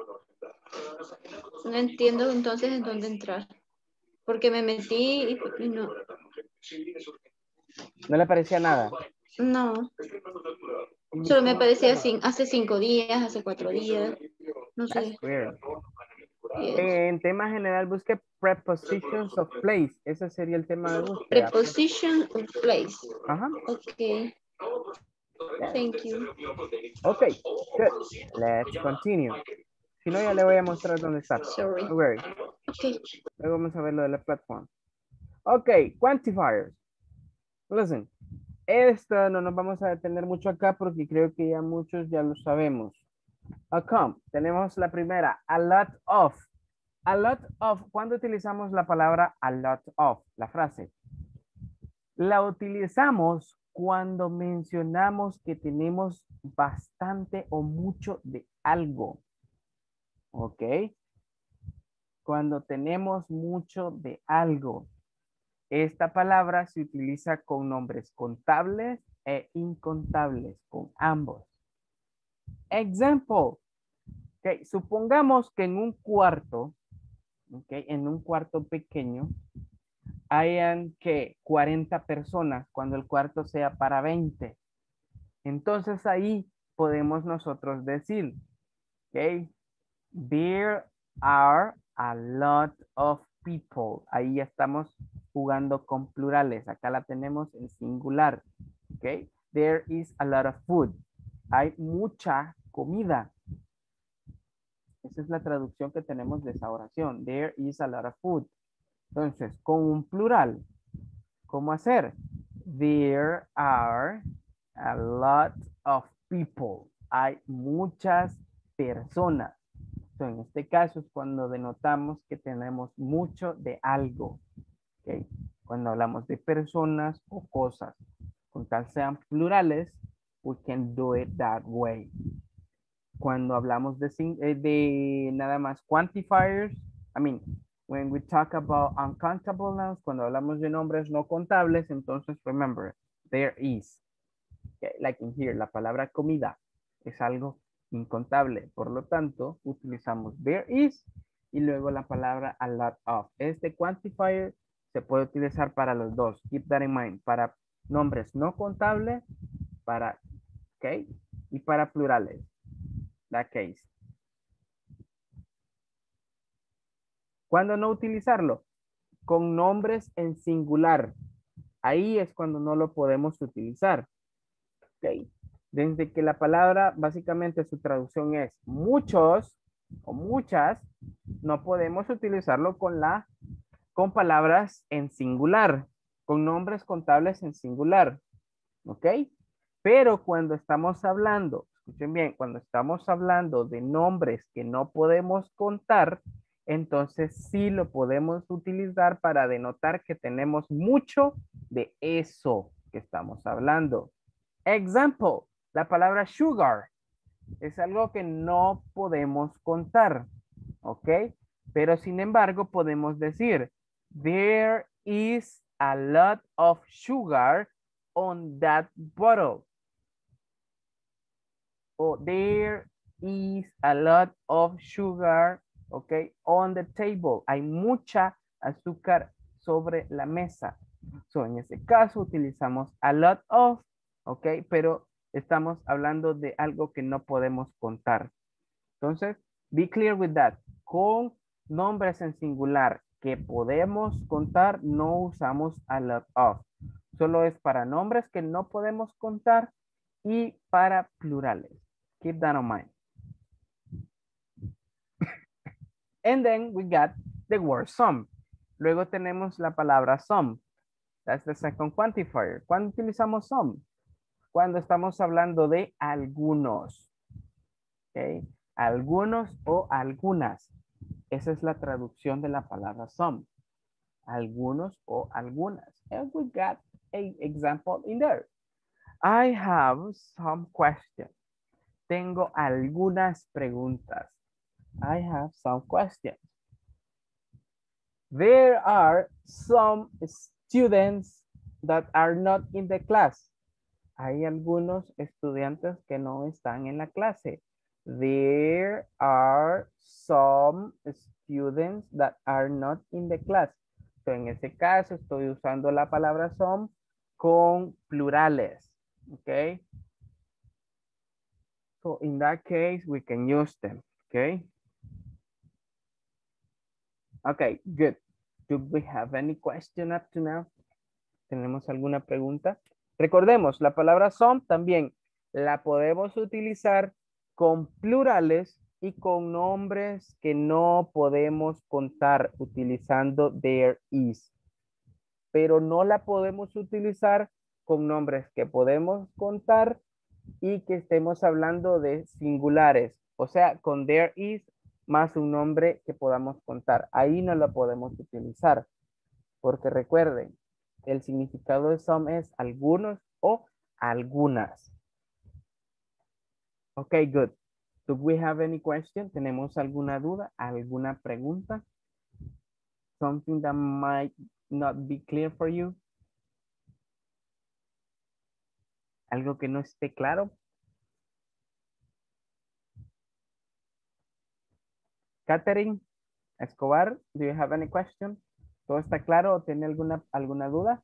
No entiendo entonces en dónde entrar. Porque me metí y no. ¿No le parecía nada? No. Solo me parecía así, hace 5 días, hace 4 días. No sé. Yes. En tema general, busque prepositions of place. Ese sería el tema de búsqueda. Preposition of place. Ajá. Ok. Thank you. Ok, good. Let's continue. Si no, ya le voy a mostrar dónde está. Sorry. Don't worry. Ok. Luego vamos a ver lo de la plataforma. Ok, quantifiers. Listen. Esto no nos vamos a detener mucho acá porque creo que ya muchos ya lo sabemos. Acá tenemos la primera, a lot of. A lot of, ¿cuándo utilizamos la palabra a lot of? La frase. La utilizamos cuando mencionamos que tenemos bastante o mucho de algo. ¿Ok? Cuando tenemos mucho de algo. Esta palabra se utiliza con nombres contables e incontables, con ambos. Example. Okay, supongamos que en un cuarto, en un cuarto pequeño, hayan que 40 personas cuando el cuarto sea para 20. Entonces ahí podemos nosotros decir, okay, there are a lot of people. Ahí ya estamos jugando con plurales. Acá la tenemos en singular. Okay, there is a lot of food. Hay mucha comida. Esa es la traducción que tenemos de esa oración. There is a lot of food. Entonces, con un plural, ¿cómo hacer? There are a lot of people. Hay muchas personas. So, en este caso es cuando denotamos que tenemos mucho de algo. ¿Okay? Cuando hablamos de personas o cosas. Con tal sean plurales, we can do it that way. Cuando hablamos de nada más quantifiers, when we talk about uncountable nouns, cuando hablamos de nombres no contables, entonces remember, there is. Okay, like in here, la palabra comida es algo incontable. Por lo tanto, utilizamos there is y luego la palabra a lot of. Este quantifier se puede utilizar para los dos. Keep that in mind. Para Nombres no contables para, ¿ok? Y para plurales. That case. ¿Cuándo no utilizarlo? Con nombres en singular. Ahí es cuando no lo podemos utilizar. ¿Ok? Desde que la palabra, básicamente su traducción es muchos o muchas, no podemos utilizarlo con palabras en singular, con nombres contables en singular. ¿Ok? Pero cuando estamos hablando, escuchen bien, cuando estamos hablando de nombres que no podemos contar, entonces sí lo podemos utilizar para denotar que tenemos mucho de eso que estamos hablando. Example, la palabra sugar es algo que no podemos contar, ¿ok? Pero sin embargo podemos decir, there is a lot of sugar on that bottle. O there is a lot of sugar, okay, on the table. Hay mucha azúcar sobre la mesa. So, en ese caso utilizamos a lot of, ok, pero estamos hablando de algo que no podemos contar. Entonces, be clear with that. Con nombres en singular que podemos contar, no usamos a lot of. Solo es para nombres que no podemos contar y para plurales. Keep that in mind. And then we got the word some. Luego tenemos la palabra some. That's the second quantifier. ¿Cuándo utilizamos some? Cuando estamos hablando de algunos. Okay. Algunos o algunas. Esa es la traducción de la palabra some. Algunos o algunas. And we got an example in there. I have some questions. Tengo algunas preguntas. I have some questions. There are some students that are not in the class. Hay algunos estudiantes que no están en la clase. There are some students that are not in the class. So, en este caso estoy usando la palabra some con plurales. Okay. So in that case, we can use them. Okay. Okay, good. Do we have any question up to now? ¿Tenemos alguna pregunta? Recordemos, la palabra some también la podemos utilizar con plurales y con nombres que no podemos contar utilizando there is. Pero no la podemos utilizar con nombres que podemos contar y que estemos hablando de singulares. O sea, con there is más un nombre que podamos contar. Ahí no lo podemos utilizar. Porque recuerden, el significado de some es algunos o algunas. Ok, good. Do we have any question? ¿Tenemos alguna duda? ¿Alguna pregunta? Something that might not be clear for you? ¿Algo que no esté claro? Catherine Escobar, do you have any question? ¿Todo está claro o tiene alguna duda?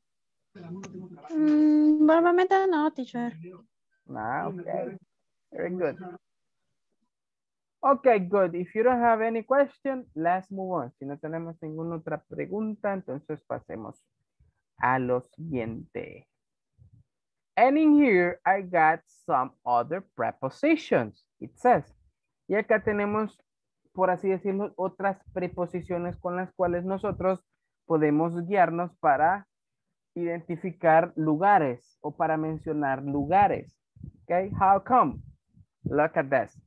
Normalmente no, teacher. Ah, okay. Very good. Okay, good. If you don't have any question, let's move on. Si no tenemos ninguna otra pregunta, entonces pasemos a lo siguiente. And in here, I got some other prepositions. It says. Y acá tenemos, por así decirlo, otras preposiciones con las cuales nosotros podemos guiarnos para identificar lugares o para mencionar lugares. Okay, how come? Look at this.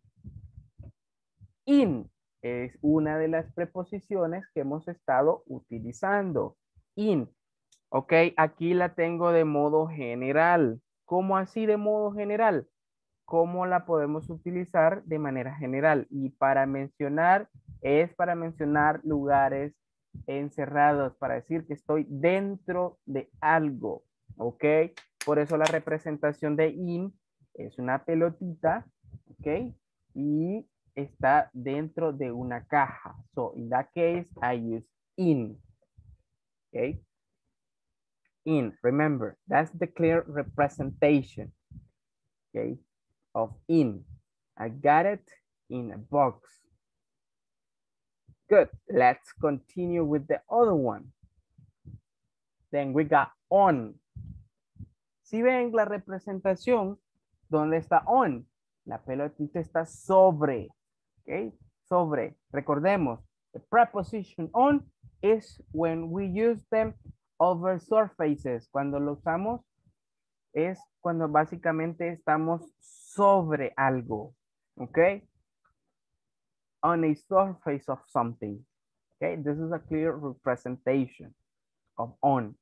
In es una de las preposiciones que hemos estado utilizando. In. Ok, aquí la tengo de modo general. ¿Cómo así de modo general? ¿Cómo la podemos utilizar de manera general? Y para mencionar, es para mencionar lugares encerrados, para decir que estoy dentro de algo. Ok, por eso la representación de in es una pelotita. Ok, y está dentro de una caja. So, in that case, I use in. Okay. In, remember, that's the clear representation, okay, of in. I got it in a box. Good, let's continue with the other one. Then we got on. Si ven la representación, ¿dónde está on? La pelotita está sobre, okay, sobre. Recordemos, the preposition on is when we use them over surfaces. Cuando lo usamos es cuando básicamente estamos sobre algo, okay? On a surface of something, okay? This is a clear representation of on.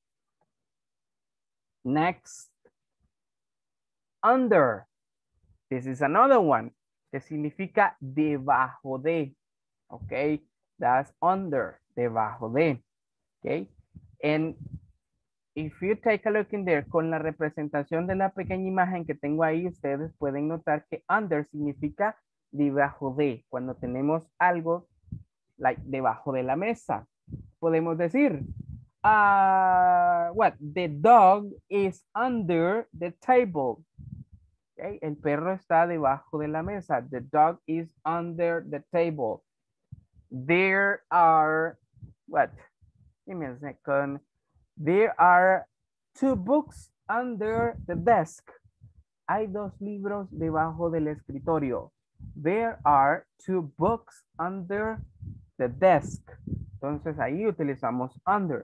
Next, under. This is another one que significa debajo de, okay? That's under, debajo de, okay? And if you take a look in there, con la representación de la pequeña imagen que tengo ahí, ustedes pueden notar que under significa debajo de, cuando tenemos algo like debajo de la mesa. Podemos decir, what? The dog is under the table. Okay? El perro está debajo de la mesa. The dog is under the table. There are, what? Give me a second. There are 2 books under the desk. Hay 2 libros debajo del escritorio. There are 2 books under the desk. Entonces ahí utilizamos under.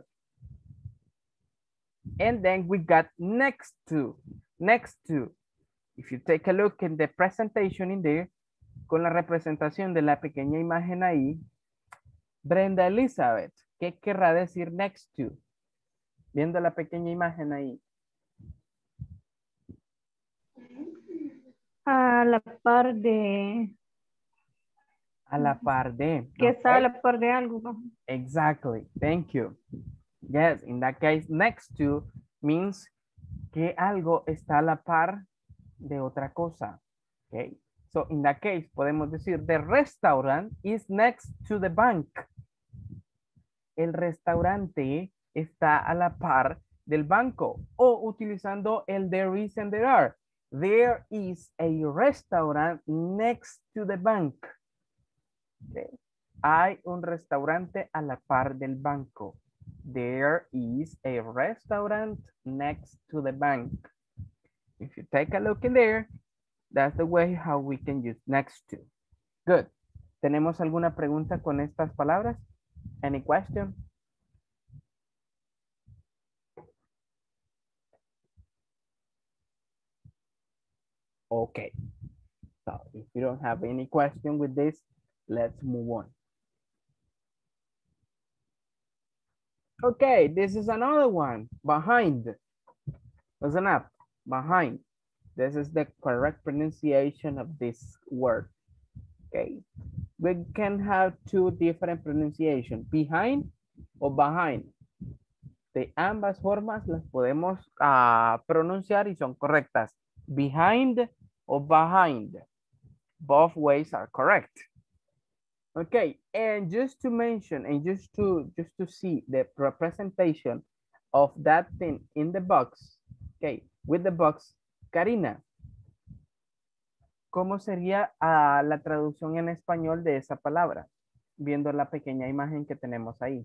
And then we got next to. Next to. If you take a look in the presentation in there, con la representación de la pequeña imagen ahí, Brenda Elizabeth, ¿qué querrá decir next to? Viendo la pequeña imagen ahí. A la par de. A la par de. Que está a la par de algo. Exactly. Thank you. Yes, in that case, next to means que algo está a la par de otra cosa. Okay. So in that case, podemos decir, the restaurant is next to the bank. El restaurante está a la par del banco. O utilizando el there is and there are. There is a restaurant next to the bank. Okay. Hay un restaurante a la par del banco. There is a restaurant next to the bank. If you take a look in there, that's the way how we can use next to. Good. ¿Tenemos alguna pregunta con estas palabras? Any question? Okay. So if you don't have any question with this, let's move on. Okay, this is another one. Behind. Listen up. Behind. This is the correct pronunciation of this word. Okay. We can have 2 different pronunciations. Behind o behind. De ambas formas las podemos pronunciar y son correctas. Behind or behind. Both ways are correct. Okay, and just to mention and just to see the representation of that thing in the box. Okay, with the box, Karina, ¿cómo sería la traducción en español de esa palabra? Viendo la pequeña imagen que tenemos ahí.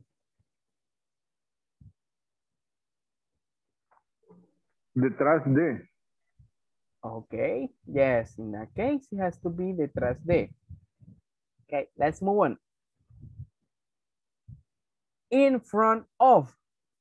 Detrás de. Okay, yes, in that case, it has to be detrás de. Okay, let's move on. In front of.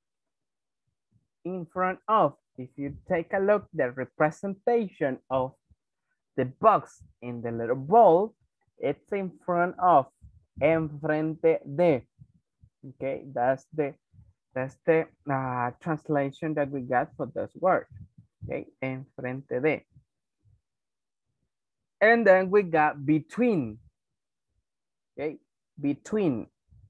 In front of. If you take a look, the representation of the box in the little ball, it's in front of. Enfrente de. Okay, that's the translation that we got for this word. Okay, enfrente de. And then we got between. Okay, between.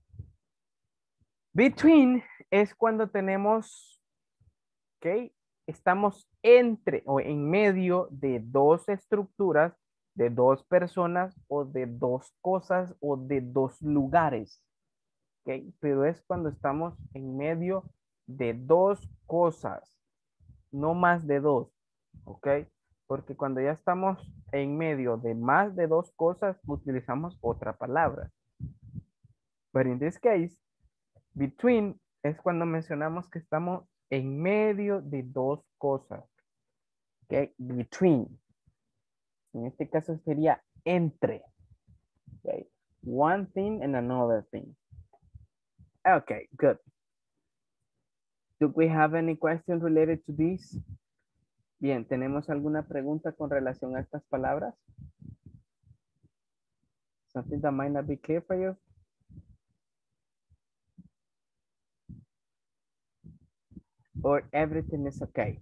Between es cuando tenemos, ok, estamos entre o en medio de 2 estructuras, de 2 personas o de 2 cosas o de 2 lugares. Ok, pero es cuando estamos en medio de dos cosas, no más de dos, ¿ok? Porque cuando ya estamos en medio de más de dos cosas, utilizamos otra palabra. But in this case, between es cuando mencionamos que estamos en medio de dos cosas. ¿Ok? Between. En este caso sería entre. Okay. One thing and another thing. Okay, good. Do we have any questions related to this? Bien, ¿tenemos alguna pregunta con relación a estas palabras? Something that might not be clear for you? Or everything is okay?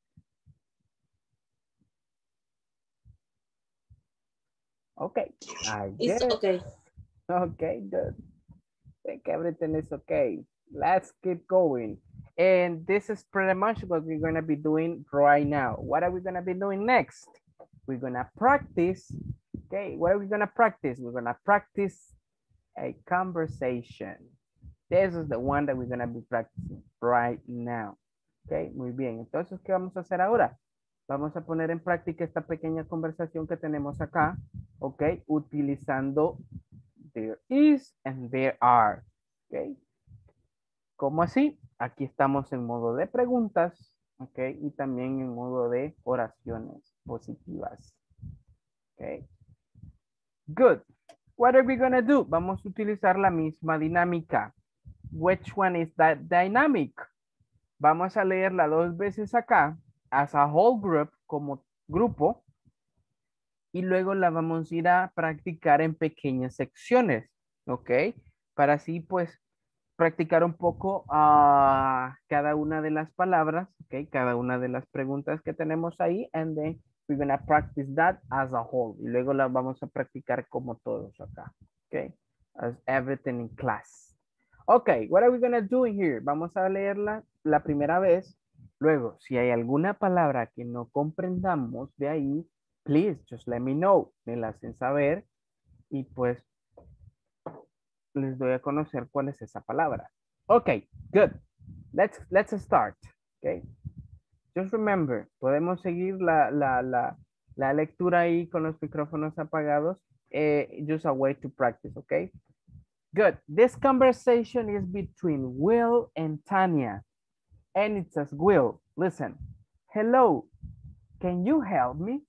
Okay, I It's guess. okay. Okay, good. I think everything is okay. Let's keep going. And this is pretty much what we're gonna be doing right now. What are we gonna be doing next? We're gonna practice. Okay, what are we gonna practice? We're gonna practice a conversation. This is the one that we're gonna be practicing right now. Okay, muy bien. Entonces, ¿qué vamos a hacer ahora? Vamos a poner en práctica esta pequeña conversación que tenemos acá, ok, utilizando there is and there are, ok. ¿Cómo así? Aquí estamos en modo de preguntas, ok, y también en modo de oraciones positivas, ok. Good. What are we gonna do? Vamos a utilizar la misma dinámica. Which one is that dynamic? Vamos a leerla dos veces acá, as a whole group, como grupo, y luego la vamos a ir a practicar en pequeñas secciones, ¿ok? Para así, pues, practicar un poco cada una de las palabras, ¿ok? Cada una de las preguntas que tenemos ahí, and then we're gonna practice that as a whole. Y luego la vamos a practicar como todos acá, ¿ok? As everything in class. Ok, what are we gonna do here? Vamos a leerla la primera vez. Luego, si hay alguna palabra que no comprendamos de ahí, please just let me know. Me la hacen saber y pues les doy a conocer cuál es esa palabra. Ok, good. Let's start. Okay. Just remember, podemos seguir la lectura ahí con los micrófonos apagados. Just a way to practice, okay? Good. This conversation is between Will and Tanya. And it says, Will, listen. Hello, can you help me?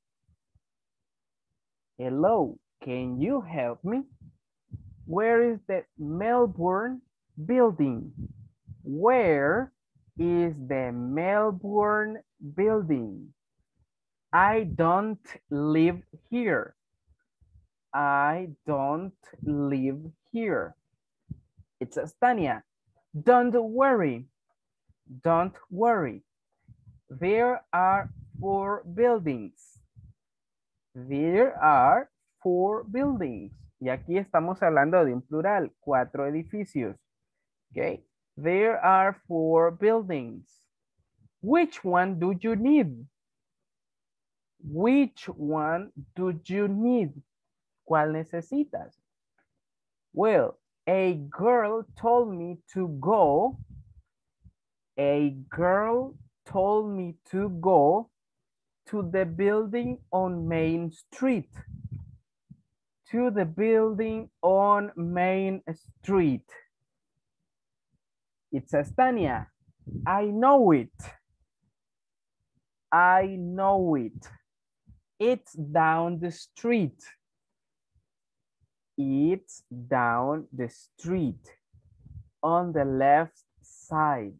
Hello, can you help me? Where is the Melbourne building? Where is the Melbourne building? I don't live here. I don't live here. It says, Tanya, don't worry. Don't worry. There are 4 buildings. There are 4 buildings. Y aquí estamos hablando de un plural, 4 edificios. Okay. There are 4 buildings. Which one do you need? Which one do you need? ¿Cuál necesitas? Well, a girl told me to go. A girl told me to go to the building on Main Street. To the building on Main Street. It says, Tanya, I know it. I know it. It's down the street. It's down the street on the left side.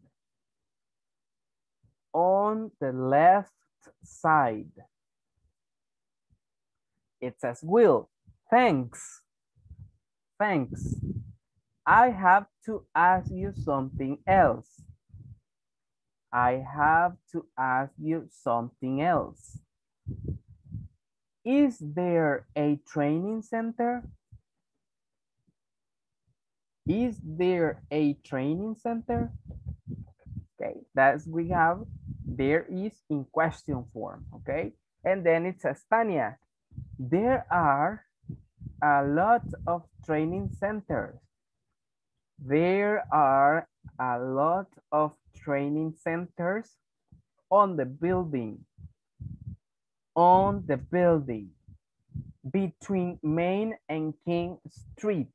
On the left side. It says, Will, thanks. Thanks. I have to ask you something else. I have to ask you something else. Is there a training center? Is there a training center? Okay, that's we have there is in question form, okay? And then it says, Tanya, there are a lot of training centers. There are a lot of training centers on the building. On the building. Between Main and King Street.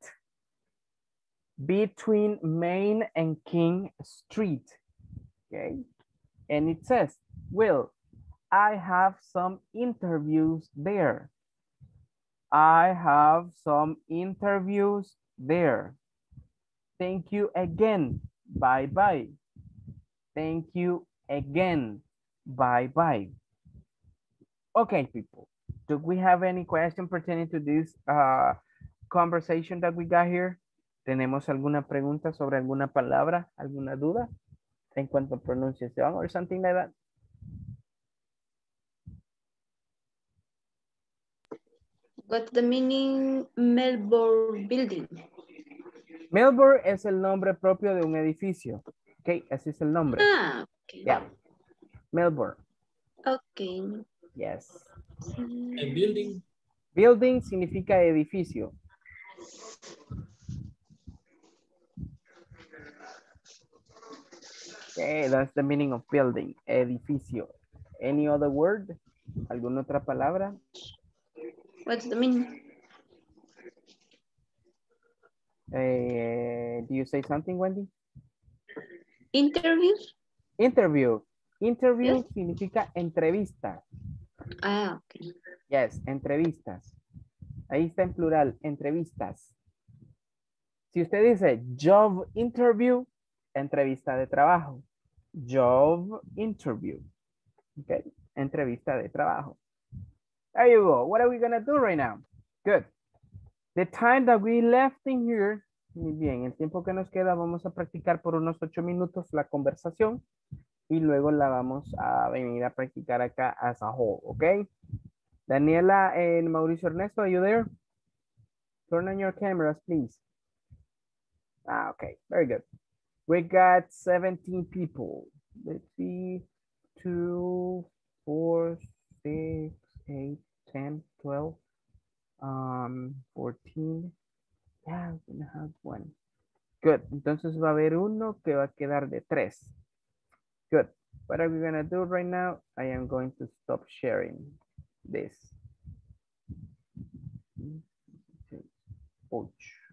Between Main and King Street. Okay. And it says, Will, I have some interviews there. I have some interviews there. Thank you again. Bye-bye. Thank you again. Bye-bye. Okay, people. Do we have any question pertaining to this conversation that we got here? ¿Tenemos alguna pregunta sobre alguna palabra, alguna duda en cuanto a pronunciación or something like that? What's the meaning Melbourne building? Melbourne es el nombre propio de un edificio. Ok, así es el nombre. Ah, okay. Yeah. Melbourne. Okay. Yes. El building. Building significa edificio. Okay, that's the meaning of building. Edificio. Any other word? ¿Alguna otra palabra? What's the meaning? Do you say something, Wendy? Interviews. Interview. Interview Yes. significa entrevista. Ah, okay. Yes, entrevistas. Ahí está en plural, entrevistas. Si usted dice job interview, entrevista de trabajo. Job interview. Okay, entrevista de trabajo. There you go. What are we gonna do right now? Good. The time that we left in here, muy bien, el tiempo que nos queda vamos a practicar por unos 8 minutos la conversación y luego la vamos a venir a practicar acá as a whole, ¿ok? Daniela and Mauricio Ernesto, are you there? Turn on your cameras, please. Ah, okay, very good. We got 17 people. Let's see, 2, 4, 6, 8, 10, 12, 14. Yeah, we're gonna have one. Good. Entonces va a haber uno que va a quedar de 3. Good. What are we gonna do right now? I am going to stop sharing this. 8.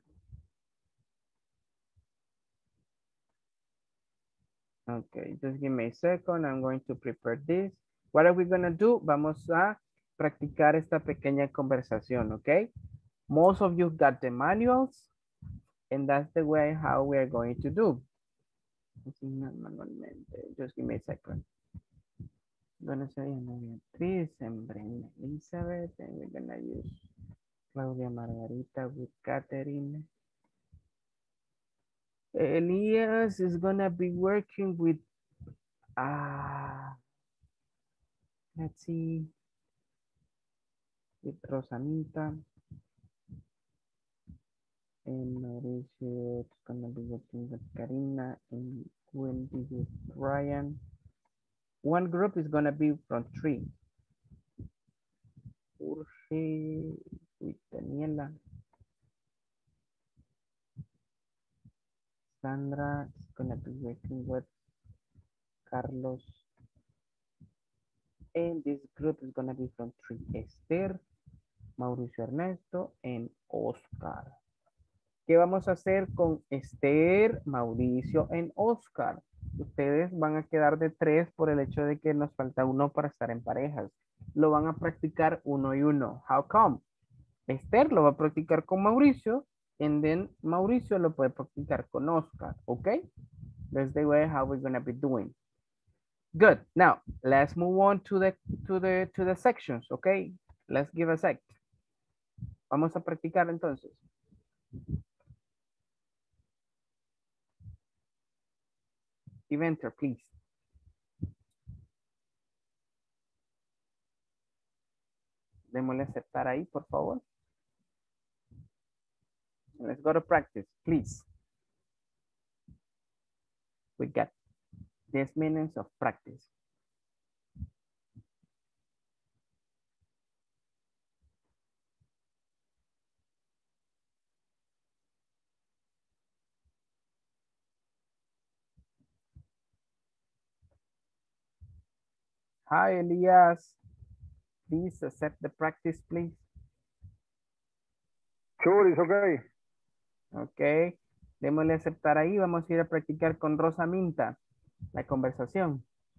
Okay, just give me a second. I'm going to prepare this. What are we gonna do? Vamos a practicar esta pequeña conversación, okay? Most of you got the manuals, and that's the way how we are going to do. Just give me a second. I'm gonna say Ana Beatriz and Brenda Elizabeth, and we're gonna use Claudia Margarita with Catherine. Elias is gonna be working with, let's see, with Rosanita. And Mauricio is gonna be working with Karina and Wendy with Ryan. One group is gonna be from 3. Jorge with Daniela. Sandra is gonna be working with Carlos. And this group is gonna be from 3. Esther, Mauricio Ernesto, and Oscar. ¿Qué vamos a hacer con Esther, Mauricio y Oscar? Ustedes van a quedar de 3 por el hecho de que nos falta uno para estar en parejas. Lo van a practicar uno y uno. How come? Esther lo va a practicar con Mauricio, and then Mauricio lo puede practicar con Oscar, ¿ok? That's the way how we're gonna be doing. Good. Now, let's move on to the sections, ¿ok? Let's give a sec. Vamos a practicar entonces. Enter, please. Démosle aceptar ahí, por favor. Let's go to practice, please. We got 10 minutes of practice. Hi, Elias. Please accept the practice, please. Sure, it's okay. Ok. Démosle aceptar ahí. Vamos a ir a practicar con Rosa Minta la conversación.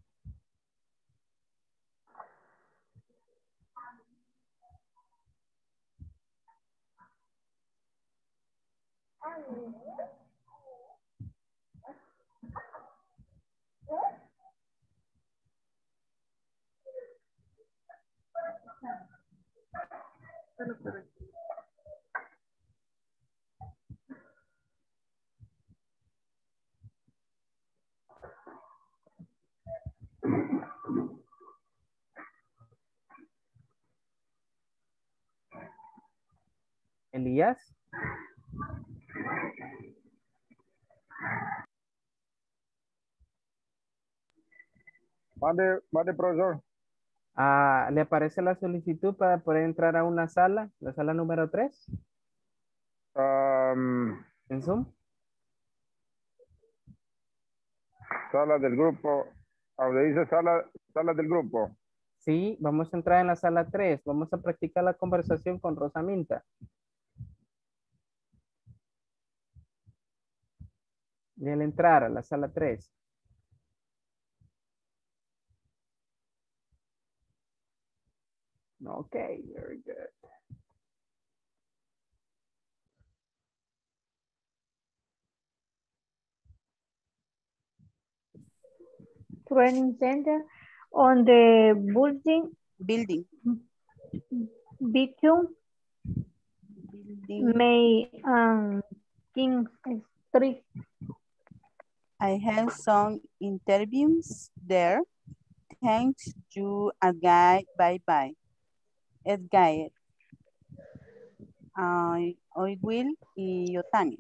Elías. Mande, profesor. ¿Le aparece la solicitud para poder entrar a una sala? La sala número 3. ¿En Zoom? Sala del grupo. Donde dice sala del grupo. Sí, vamos a entrar en la sala 3. Vamos a practicar la conversación con Rosa Minta. Y al entrar a la sala 3. Okay, very good. Training center on the building between May and King Street. I have some interviews there. Thanks you a guy. Bye-bye. Edgaer. Hoy Will y Otani.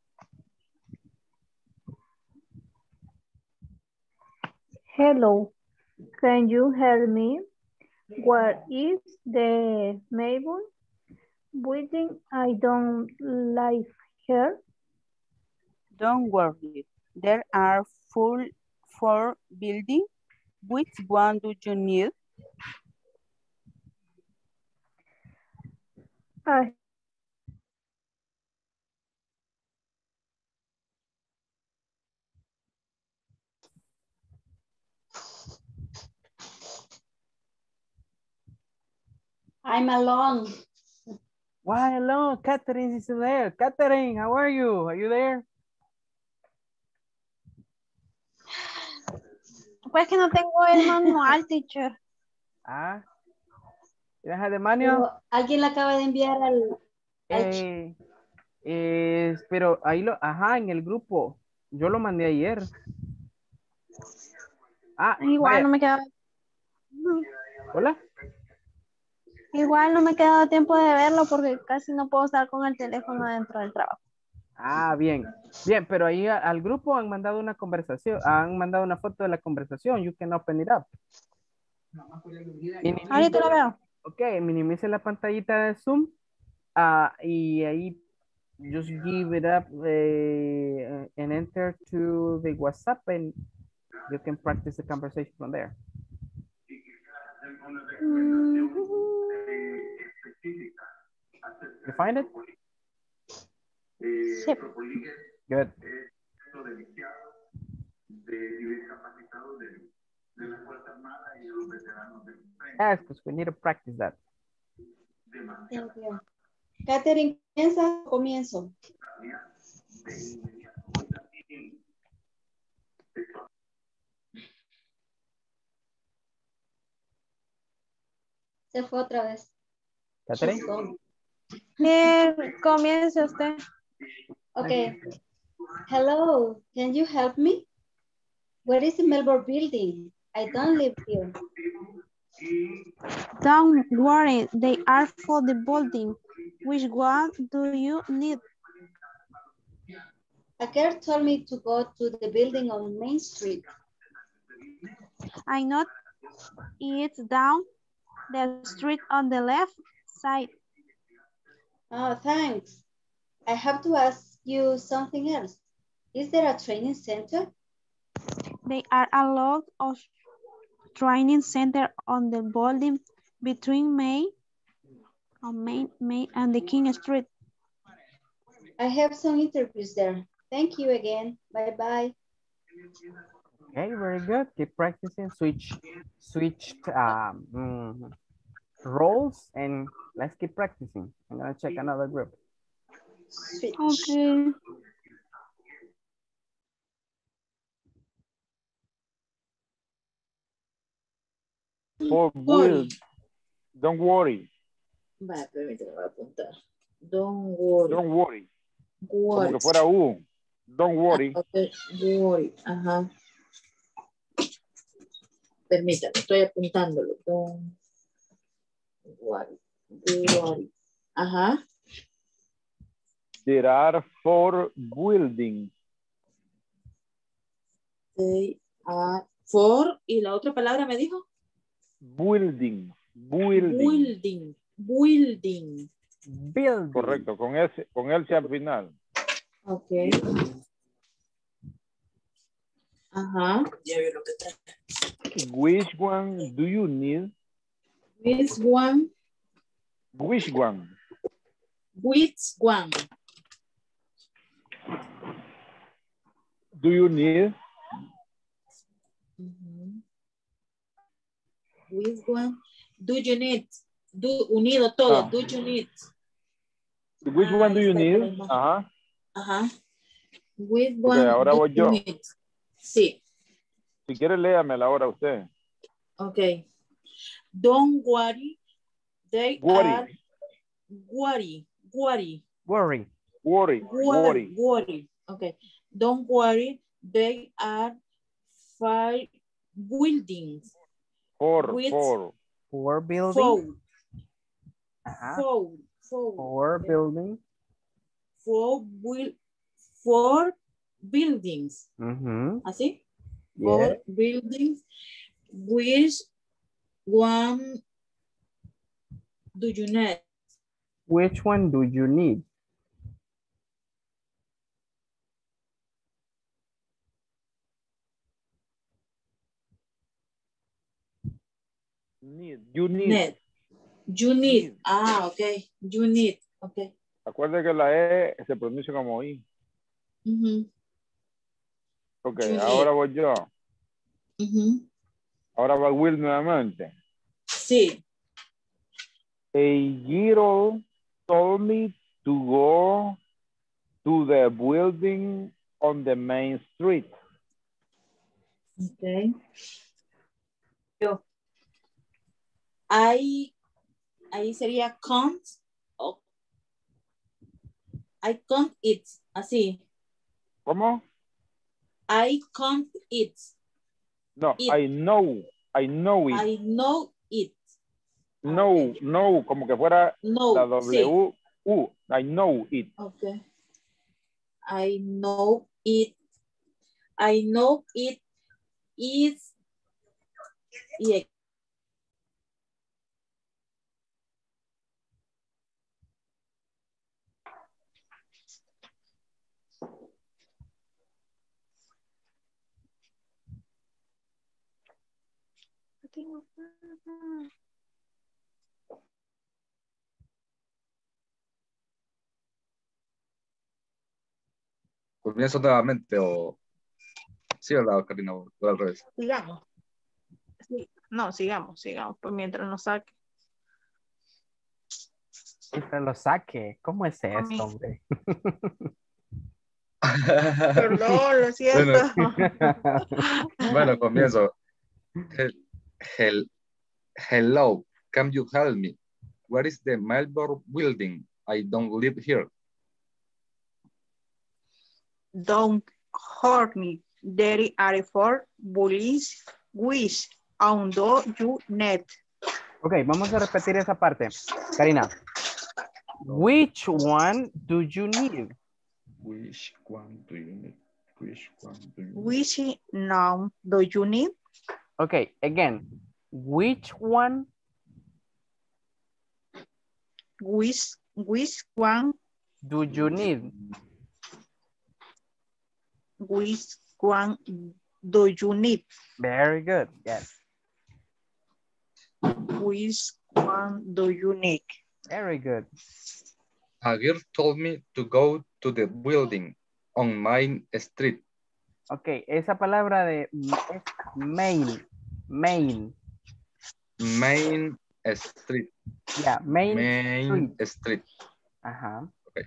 Hello, can you help me? Where is the Maple building? I don't live here. Don't worry, there are four buildings. Which one do you need? I'm alone. Why alone? Catherine is there. Catherine, how are you? Are you there? Pues que no tengo el manual, teacher. Ah. ¿Tienes el manual? Alguien le acaba de enviar al pero ahí en el grupo. Yo lo mandé ayer. Igual vaya. no me queda. Hola. Igual no me queda tiempo de verlo porque casi no puedo estar con el teléfono dentro del trabajo. Bien. Bien, pero ahí al grupo han mandado una conversación, han mandado una foto de la conversación. You can open it up. Ahorita lo veo. Ok, minimice la pantallita de Zoom. Y ahí just give it up and enter to the WhatsApp and you can practice the conversation from there. You find it? Sí. Good. Yes, because we need to practice that. Thank you. Catherine, ¿comienza o comienzo? Se fue otra vez. Catherine? Comience usted. Okay. Hello, can you help me? Where is the Melbourne building? I don't live here. Don't worry, they are for the building. Which one do you need? A girl told me to go to the building on Main Street. I know it's down the street on the left side. Oh, thanks. I have to ask you something else. Is there a training center? There are a lot of training center on the building between Main and the King Street. I have some interviews there. Thank you again. Bye-bye. Okay, very good. Keep practicing. Switched roles and let's keep practicing. I'm gonna check another group. Switch. Okay. For will. Don't worry. Va, permíteme, voy a apuntar. Don't worry. Don't worry. Como Worry. que fuera U. Don't worry. Okay. Worry. Ajá. Permítame, estoy apuntándolo. Don't worry. Worry. Ajá. There are 4 buildings. They are for. ¿Y la otra palabra me dijo? Building. Building. Building. Building. Correcto, con ese al final. Ok. Ajá. Which one do you need? Which one? Which one? Which one? Do you need? Which one? Do you need? Unido todo. Ah. Do you need? Which one do you need? Ajá. Ajá. Which one Okay, ahora do voy you yo. need? Sí. Si quiere, léamela ahora usted. Ok. Don't worry. They are worry. Okay. Don't worry. They are 5 buildings. Four buildings. Four buildings. 4 buildings. ¿Así? Yeah. 4 buildings. Which one do you need? Which one do you need? You need. You need. Ah, ok. You need. Ok. Acuerde que la E se pronuncia como I. Ok, ahora voy yo. Ahora va Will nuevamente. Sí. A girl told me to go to the building on the main street. Ok. Yo. Ahí sería can't. Oh. I can't eat. Así. ¿Cómo? I can't eat. No, It. I know it. I know it. No, como que fuera No, la W, U. I know it. Okay. I know it. I know it is. Yeah. ¿Comienzo nuevamente o sí, ¿verdad, Karina? O al revés. Sigamos. Sí. No, sigamos, pues mientras nos saque. Que lo saque. ¿Cómo es esto, hombre? Perdón, lo siento. Bueno, comienzo. Hello, can you help me? Where is the Melbourne building? I don't live here. Don't hurt me. There are 4 bullies which on do you need. Ok, vamos a repetir esa parte. Karina. Which one do you need? Which one do you need? Which one do you need? Which now do you need? Okay, again. Which one? Which one do you need? Which one do you need? Very good. Yes. Which one do you need? Very good. A girl told me to go to the building on Main Street. Ok, esa palabra de es main. Main Street. Yeah, Main Street. Ajá. Okay.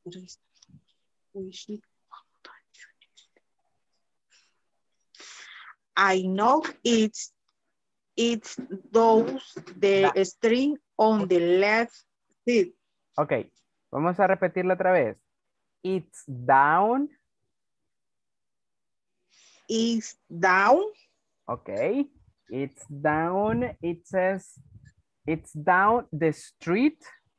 I know it's those the string on the left side. Ok, vamos a repetirlo otra vez. It's down. It's down. Ok, it's down. It says it's down the street.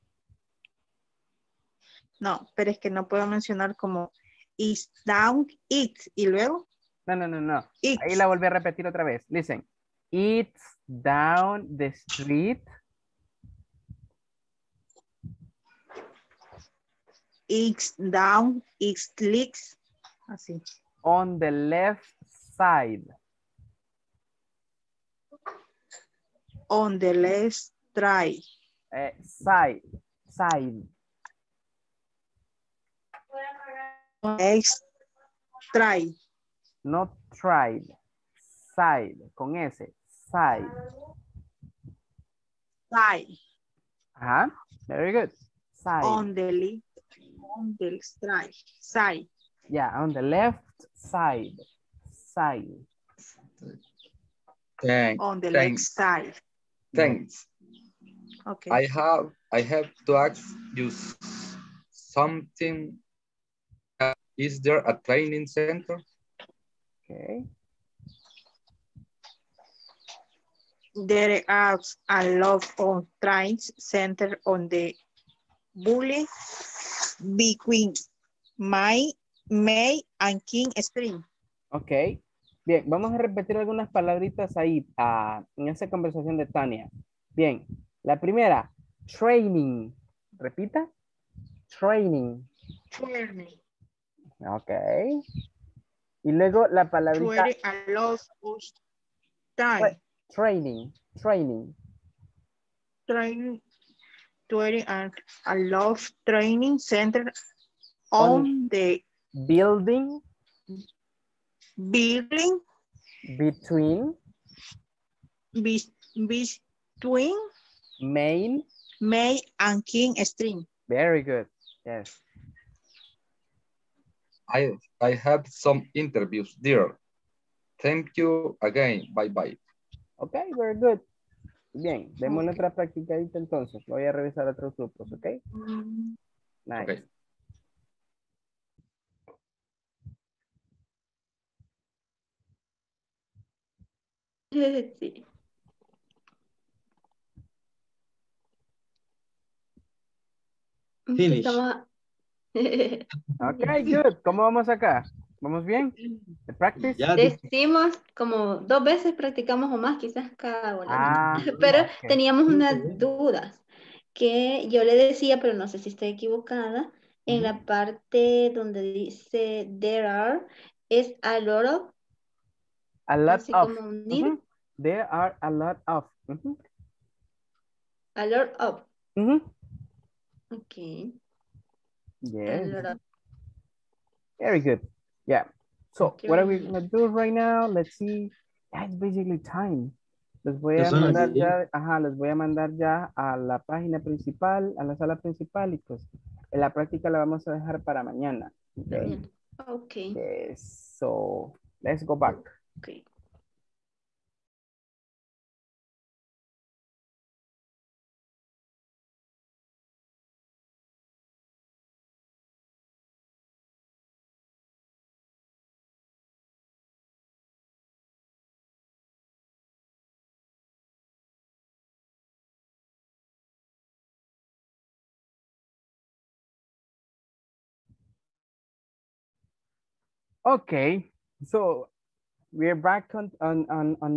No, pero es que no puedo mencionar como it's down it y luego. No. Ahí la volví a repetir otra vez. Listen. It's down the street. It's down, it's clicks. Así. On the left side. On the left side. Side. Next try. Not tried. Side. Con S. Side. Side. Ajá. Very good. Side. On the side. Side. Yeah, on the left side. Side. On the left side. Thanks. Okay. I have to ask you something. Is there a training center? Okay. There are a lot of training center on the Bully between May and King Street. Ok. Bien, vamos a repetir algunas palabritas ahí en esa conversación de Tania. Bien, la primera, training. Repita. Training. Training. Ok. Y luego la palabrita. A lot of time. Training. Training and a lot of training center on the building between May and King Street. Very good. Yes. I have some interviews there. Thank you again. Bye. Okay, very good. Bien, démosle otra practicadita entonces. Voy a revisar otros grupos, ¿ok? Nice. Okay. Sí. Finish. Ok, good. ¿Cómo vamos acá? ¿Vamos bien? ¿De practice? Decimos como 2 veces practicamos o más quizás cada hora. Pero okay. teníamos unas dudas que yo le decía, pero no sé si estoy equivocada, en la parte donde dice there are, es a lot of. A lot así of. como unir. There are a lot of. A lot of. Okay. Yes. A lot of. Very good. Yeah. So Okay. what are we going to do right now? Let's see. That's basically time. Les voy a mandar ya, les voy a mandar ya a la página principal, a la sala principal y pues en la práctica la vamos a dejar para mañana. Okay. Okay. Yes. So let's go back. Okay. Okay, so we're back on the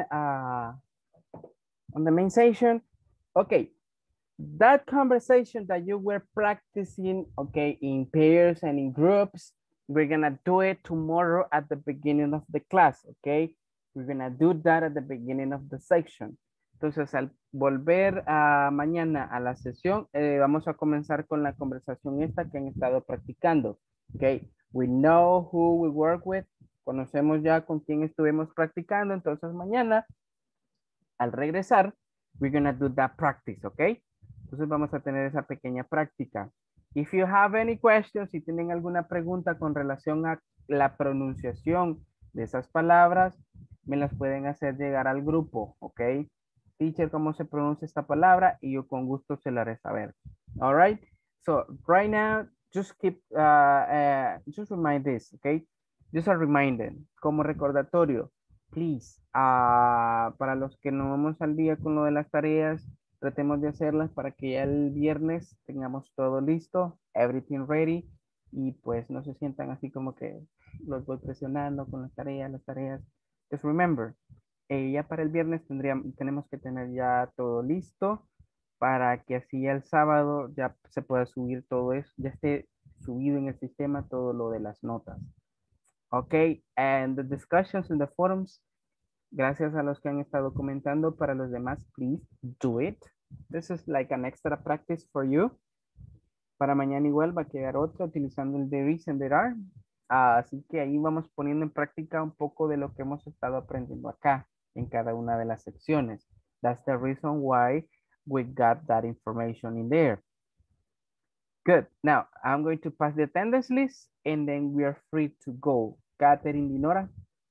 main session. Okay, that conversation that you were practicing, okay, in pairs and in groups, we're gonna do it tomorrow at the beginning of the class, okay? We're gonna do that at the beginning of the section. Entonces, al volver a mañana a la sesión, vamos a comenzar con la conversación esta que han estado practicando. Okay, we know who we work with. Conocemos ya con quién estuvimos practicando. Entonces, mañana, al regresar, we're gonna do that practice, okay? Entonces, vamos a tener esa pequeña práctica. If you have any questions, si tienen alguna pregunta con relación a la pronunciación de esas palabras, me las pueden hacer llegar al grupo, ¿ok? Teacher, ¿cómo se pronuncia esta palabra? Y yo con gusto se la haré saber. All right? So, right now, just keep, just remind this, ¿ok? Just a reminder, como recordatorio, please, para los que no vamos al día con lo de las tareas, tratemos de hacerlas para que ya el viernes tengamos todo listo, everything ready, y pues no se sientan así como que los voy presionando con las tareas. Just remember, ya para el viernes tenemos que tener ya todo listo para que así ya el sábado ya se pueda subir todo eso, ya esté subido en el sistema todo lo de las notas. Ok, and the discussions in the forums, gracias a los que han estado comentando, para los demás, please do it. This is like an extra practice for you. Para mañana igual va a quedar otra utilizando el there is and there are. Así que ahí vamos poniendo en práctica un poco de lo que hemos estado aprendiendo acá en cada una de las secciones. That's the reason why we got that information in there. Good. Now, I'm going to pass the attendance list and then we are free to go. Catherine Dinora.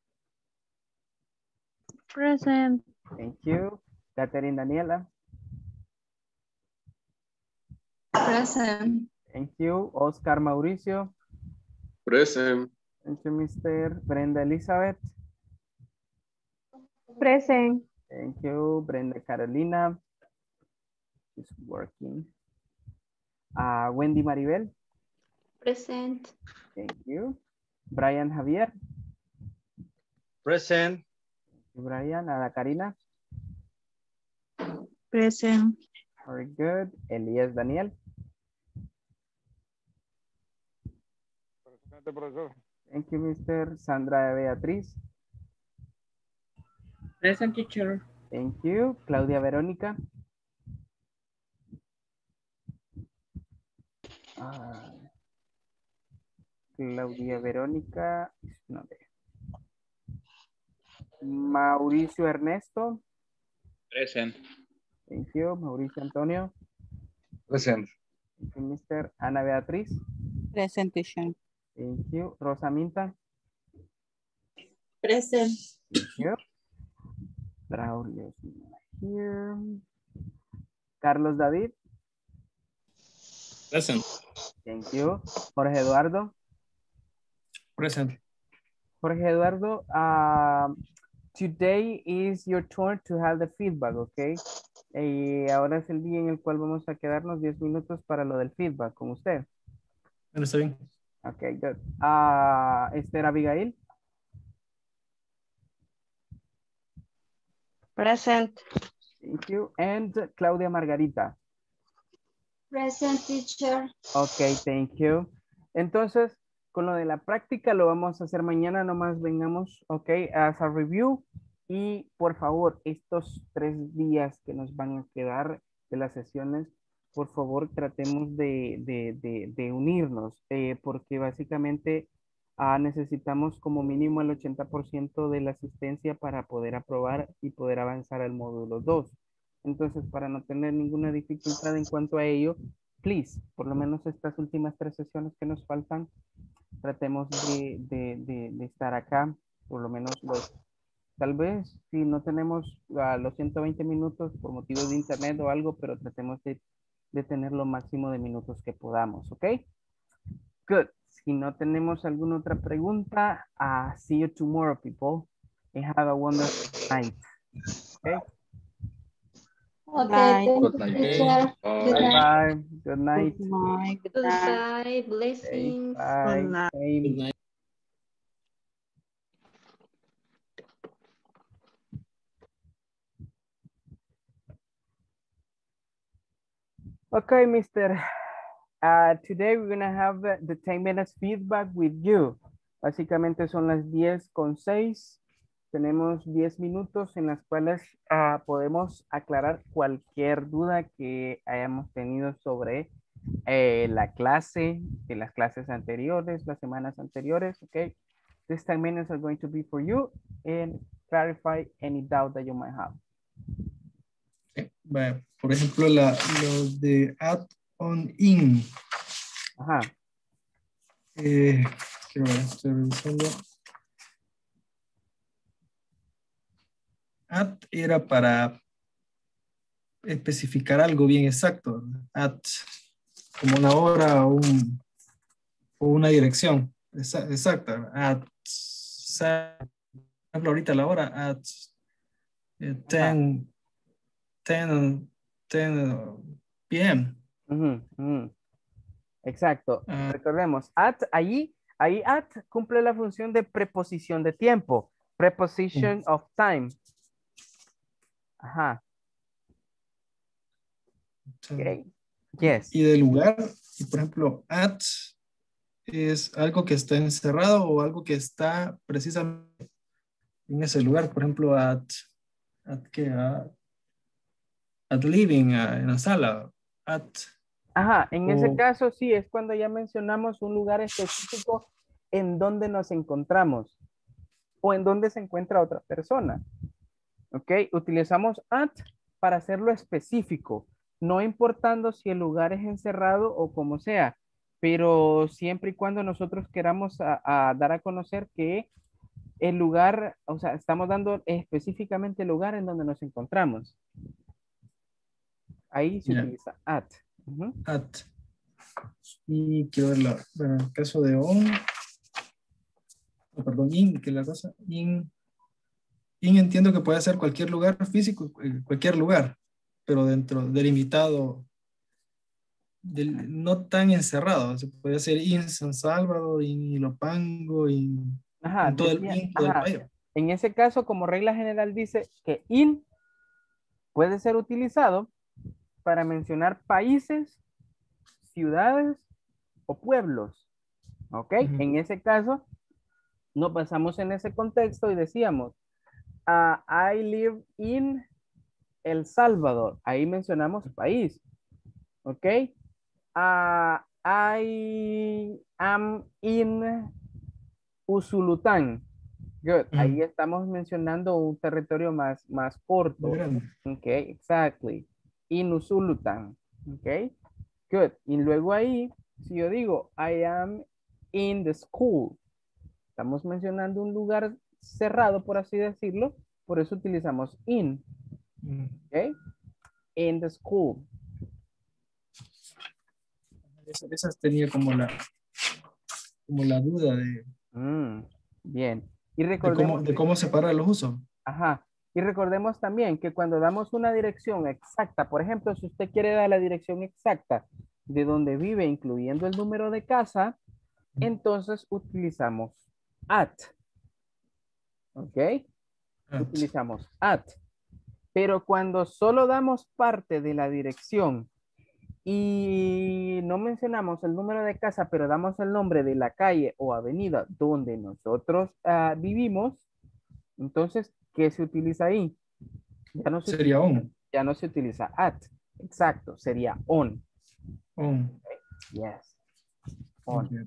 Present. Thank you. Catherine Daniela. Present. Thank you. Oscar Mauricio. Present. Thank you, Mr. Brenda Elizabeth. Present. Thank you, Brenda Carolina. She's working. Wendy Maribel. Present. Thank you. Brian Javier. Present. Brian, Ada Karina. Present. Very good. Elías Daniel. Presente, profesor. Thank you, Mr. Sandra Beatriz. Present, teacher. Thank you. Claudia Verónica. Claudia Verónica. No, Mauricio Ernesto. Present. Thank you. Mauricio Antonio. Present. Thank you, Mr. Ana Beatriz. Present, teacher. Thank you. Rosa Minta. Present. Thank you. Braulio is not here. Carlos David. Present. Thank you. Jorge Eduardo. Present. Jorge Eduardo, today is your turn to have the feedback, okay? Ahora es el día en el cual vamos a quedarnos 10 minutos para lo del feedback con usted. Bueno, está bien. Okay, good. Esther Abigail. Present. Thank you. And Claudia Margarita. Present, teacher. Okay, thank you. Entonces, con lo de la práctica lo vamos a hacer mañana, nomás vengamos, ok, as a review. Y por favor, estos 3 días que nos van a quedar de las sesiones, por favor tratemos de unirnos, porque básicamente necesitamos como mínimo el 80% de la asistencia para poder aprobar y poder avanzar al módulo 2. Entonces, para no tener ninguna dificultad en cuanto a ello, please, por lo menos estas últimas 3 sesiones que nos faltan, tratemos de estar acá, por lo menos tal vez si no tenemos los 120 minutos por motivos de internet o algo, pero tratemos de tener lo máximo de minutos que podamos, ¿ok? Good. Si no tenemos alguna otra pregunta, see you tomorrow, people, and have a wonderful night, ¿ok? Okay, thank Good you, night. teacher. Good night. Bye. Good night. Goodbye. Blessings. Bye. Good night. Same. Good night. Okay, Mr. Today we're gonna have the 10 minutes feedback with you. Básicamente son las 10:06. tenemos 10 minutos en las cuales podemos aclarar cualquier duda que hayamos tenido sobre la clase, de las clases anteriores, las semanas anteriores, okay? This 10 minutes are going to be for you and clarify any doubt that you might have. Por ejemplo, los de add on in. Ajá. Quiero ver, estoy revisando. Add era para especificar algo bien exacto. Add como una hora o una dirección exacta. Add, por ejemplo, ahorita la hora, add 10 p.m. Exacto. Recordemos, at, ahí at cumple la función de preposición de tiempo. Preposition of time. Ajá. Okay. Yes. Y de lugar, y por ejemplo, at es algo que está encerrado o algo que está precisamente en ese lugar. Por ejemplo, at living, en la sala. Ajá, en ese caso sí, es cuando ya mencionamos un lugar específico en donde nos encontramos o en donde se encuentra otra persona. ¿Ok? Utilizamos at para hacerlo específico, no importando si el lugar es encerrado o como sea, pero siempre y cuando nosotros queramos dar a conocer que el lugar, o sea, estamos dando específicamente el lugar en donde nos encontramos. Ahí se utiliza at. At. Y quiero ver bueno, en el caso de on, in, que la cosa, in entiendo que puede ser cualquier lugar físico, cualquier lugar, pero dentro delimitado, no tan encerrado. Se puede ser in San Salvador, in Ilopango, in todo el país. En ese caso, como regla general dice que in puede ser utilizado para mencionar países, ciudades o pueblos. ¿Ok? En ese caso, nos basamos en ese contexto y decíamos, I live in El Salvador. Ahí mencionamos país. ¿Ok? I am in Usulután. Good. Ahí estamos mencionando un territorio más corto. Ok, exactly. In Usulután. Ok. Good. Y luego ahí, si yo digo, I am in the school. Estamos mencionando un lugar cerrado, por así decirlo. Por eso utilizamos in. Ok. In the school. Esas tenía como la duda de... bien. Y recordemos, de cómo separar los usos. Ajá. Y recordemos también que cuando damos una dirección exacta, por ejemplo, si usted quiere dar la dirección exacta de donde vive, incluyendo el número de casa, entonces utilizamos at. ¿Ok? Utilizamos at. Pero cuando solo damos parte de la dirección y no mencionamos el número de casa, pero damos el nombre de la calle o avenida donde nosotros vivimos, entonces, ¿qué se utiliza ahí? Sería on. Ya no se utiliza at. Exacto, sería on. On. Okay. Yes. On. Okay.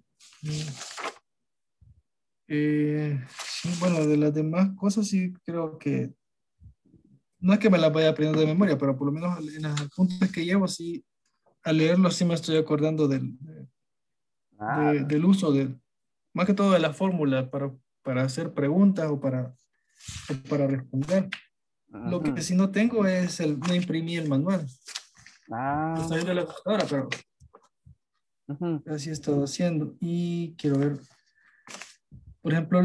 Sí, bueno, de las demás cosas sí creo que no es que me las vaya aprendiendo de memoria, pero por lo menos en las apuntes que llevo, sí, al leerlo sí me estoy acordando del uso más que todo de la fórmula para hacer preguntas o para responder. Lo que sí no tengo es no imprimí el manual. Estoy viendo la computadora, pero así he estado haciendo. Y quiero ver, por ejemplo,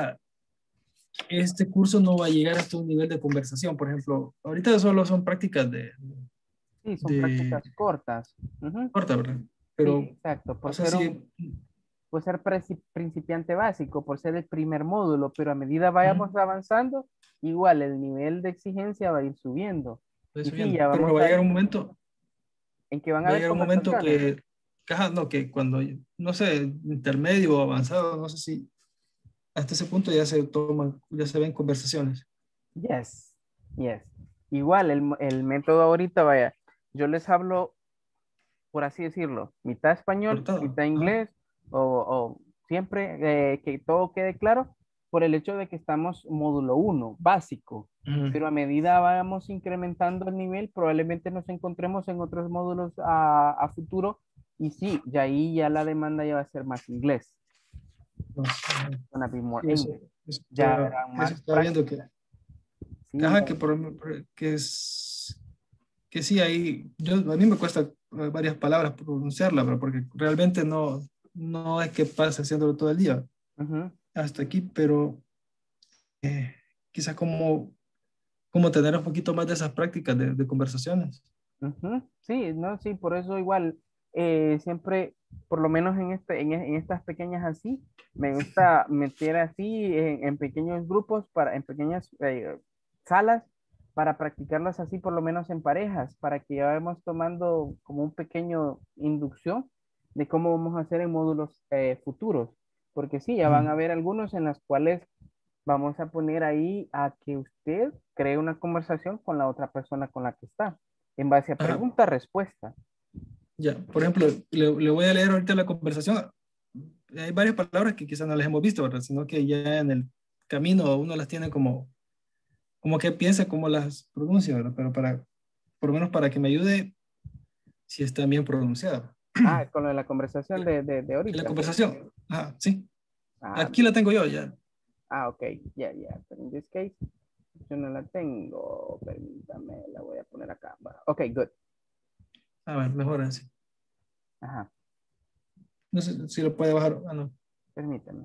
este curso no va a llegar hasta un nivel de conversación. Por ejemplo, ahorita solo son prácticas sí, son prácticas cortas. Cortas, ¿verdad? Pero, sí, exacto. Por ser principiante básico, por ser el primer módulo, pero a medida vayamos avanzando, igual el nivel de exigencia va a ir subiendo. Sí, ya pero va a llegar un momento en que van a haber un momento que cuando, no sé, intermedio o avanzado, no sé si hasta ese punto ya se toman, ya se ven conversaciones. Yes, yes. Igual el método ahorita, vaya, yo les hablo, por así decirlo, mitad español, Cortado. mitad inglés, o siempre que todo quede claro, por el hecho de que estamos módulo 1, básico. Pero a medida vamos incrementando el nivel, probablemente nos encontremos en otros módulos a futuro. Y sí, ya ahí ya la demanda ya va a ser más inglés. Gonna be more Sí, English. Ya verán eso más estaba viendo que, Sí, ajá, que sí, ahí, a mí me cuesta varias palabras pronunciarla, pero porque realmente no es que pase haciéndolo todo el día hasta aquí, pero quizás como tener un poquito más de esas prácticas de conversaciones. Sí, no, sí, por eso igual siempre, por lo menos en estas pequeñas así, me gusta meter así en pequeños grupos, en pequeñas salas, para practicarlas así, por lo menos en parejas, para que ya vayamos tomando como un pequeño inducción de cómo vamos a hacer en módulos futuros. Porque sí, ya van a haber algunos en los cuales vamos a poner ahí a que usted cree una conversación con la otra persona con la que está, en base a pregunta-respuesta. Ya, por ejemplo, le voy a leer ahorita la conversación. Hay varias palabras que quizás no las hemos visto, ¿verdad? Sino que ya en el camino uno las tiene como que piensa cómo las pronuncia, ¿verdad? Pero por lo menos para que me ayude si está bien pronunciada. Con lo de la conversación de ahorita. La conversación, sí. Ah, aquí la tengo yo ya. Ok, ya, pero en this case, yo no la tengo, permítame, la voy a poner acá. Ok, good. A ver, mejor así. Ajá. No sé si lo puede bajar. No. Permítame.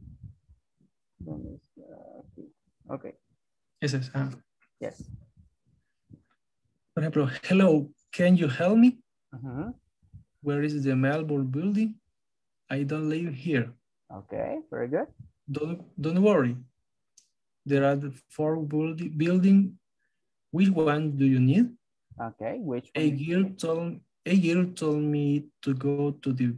¿Dónde está? Aquí. Ok. Ese es. Yes. Por ejemplo, hello, can you help me? Uh-huh. Where is the Melbourne building? I don't live here. Okay, very good. Don't worry. There are the 4 buildings. Which one do you need? Okay, which one? A girl told me to go to the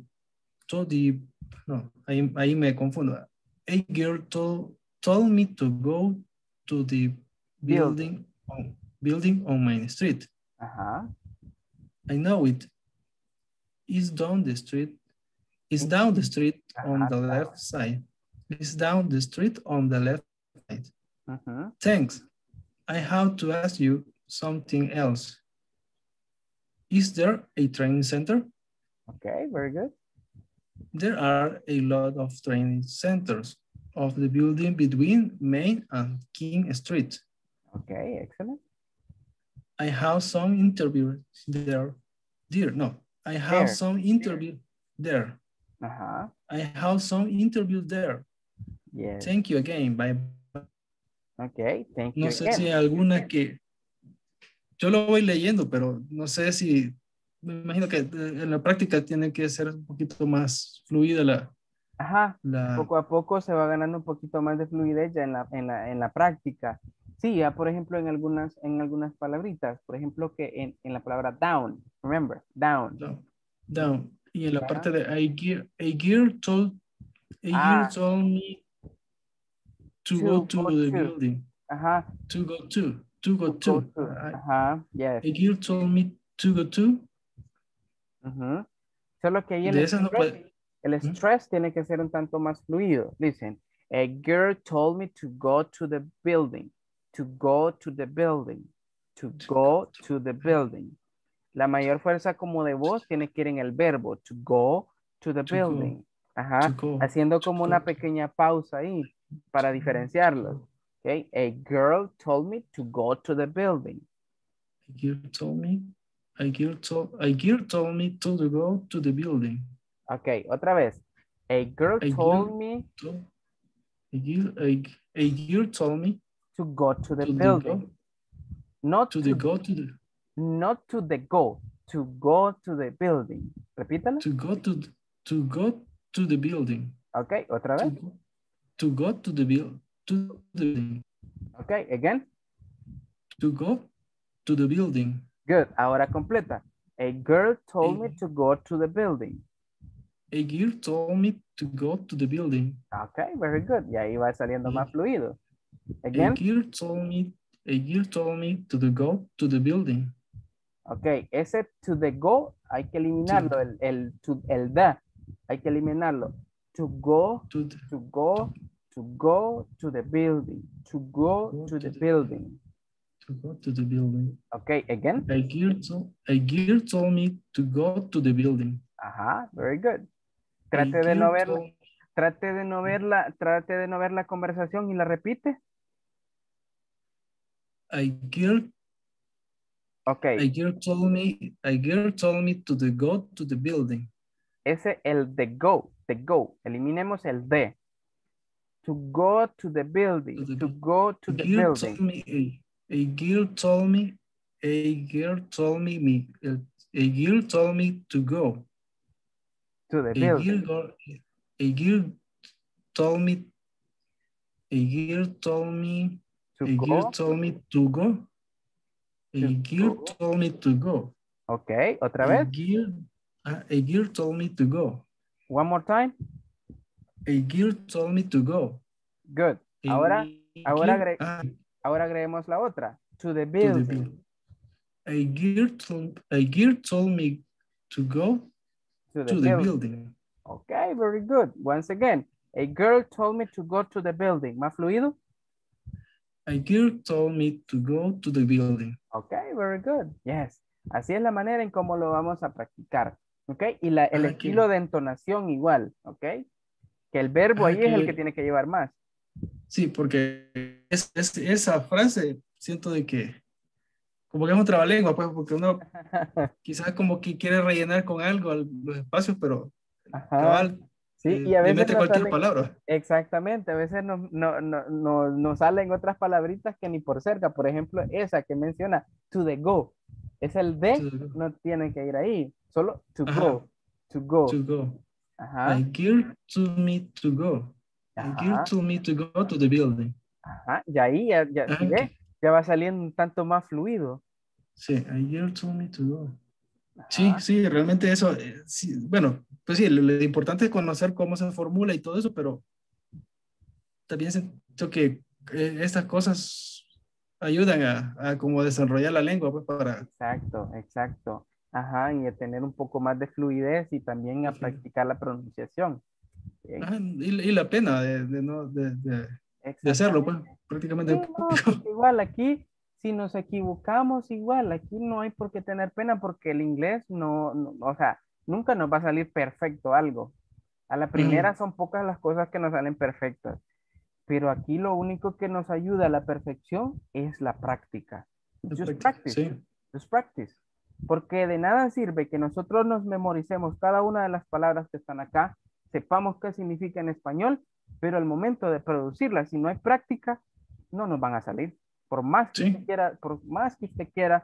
no, ahí me confundo. A girl told me to go to the building on Main Street. I know it. It's down the street. It's down the street on the left side. It's down the street on the left side. Thanks. I have to ask you something else. Is there a training center? Okay, very good. There are a lot of training centers of the building between Main and King Street. Okay, excellent. I have some interviews there. I have some interviews there. I have some interviews there. Yes. Thank you again. Bye. Okay, thank you No sé again. si hay alguna que yo lo voy leyendo, pero no sé si, me imagino que en la práctica tiene que ser un poquito más fluida poco a poco se va ganando un poquito más de fluidez ya en la práctica. Sí, ya por ejemplo en algunas palabritas, por ejemplo que en la palabra down, remember, down. Down. Y en la parte de a girl told me to go to the building. To go to. Yes. A girl told me to go to. Solo que ahí el stress tiene que ser un tanto más fluido. Listen, a girl told me to go to the building. To go to the building. To go to the building. La mayor fuerza como de voz tiene que ir en el verbo. To go to the building. Haciendo como una pequeña pausa ahí para diferenciarlos. Okay. A girl told me to go to the building. A girl told me to go to the building. Okay, otra vez. A girl told me to go to the building. Not to go to the building. Repítalo. To go to the building. Okay, otra vez. To go to the building. Okay, again. To go to the building. Good. Ahora completa. A girl told me to go to the building. A girl told me to go to the building. Okay, very good. Y ahí va saliendo más fluido. A Again. girl told me to go to the building. Ok, ese to the go hay que eliminarlo, el the, hay que eliminarlo. To go to the building, to go to the building. To go to the building. Ok, again. A girl told me to go to the building. Ajá, very good. Trate de no ver la conversación y la repite. A girl told me to go to the building. Ese el the go. Eliminemos el de. To go to the building. To go to the building. A girl told me to go. To the building. A girl told me to go. Ok, otra vez. A girl told me to go. One more time. A girl told me to go. Good. Ahora agreguemos la otra. To the building. A girl told me to go to the building. Okay, very good. Once again, a girl told me to go to the building. ¿Más fluido? A girl told me to go to the building. Okay, very good. Yes. Así es la manera en cómo lo vamos a practicar. Okay. Y el estilo de entonación igual. Okay. Que el verbo ahí es el que tiene que llevar más. Sí, porque esa frase siento de que como que es un trabalengua, pues, porque uno quizás como que quiere rellenar con algo los espacios, pero cabal, sí, y a veces mete cualquier palabra. Exactamente, a veces nos salen otras palabritas que ni por cerca. Por ejemplo, esa que menciona, to the go. Es el de, no tiene que ir ahí, solo to go. To go. To go. Ajá. A girl told me to go. A girl told me to go to the building. Ajá, y ahí ya va saliendo un tanto más fluido. Sí, a girl told me to go. Sí, sí, realmente eso, sí, bueno, pues sí, lo importante es conocer cómo se formula y todo eso, pero también siento que estas cosas ayudan a como desarrollar la lengua, pues para... Exacto. Ajá, y a tener un poco más de fluidez y también a practicar la pronunciación. Y la pena de hacerlo, pues, prácticamente. Sí, no, pues igual aquí, si nos equivocamos, igual, aquí no hay por qué tener pena porque el inglés o sea, nunca nos va a salir perfecto algo. A la primera son pocas las cosas que nos salen perfectas, pero aquí lo único que nos ayuda a la perfección es la práctica. Just practice. Sí. Just practice. Porque de nada sirve que nosotros nos memoricemos cada una de las palabras que están acá, sepamos qué significa en español, pero al momento de producirlas, si no hay práctica, no nos van a salir. Por más que usted quiera,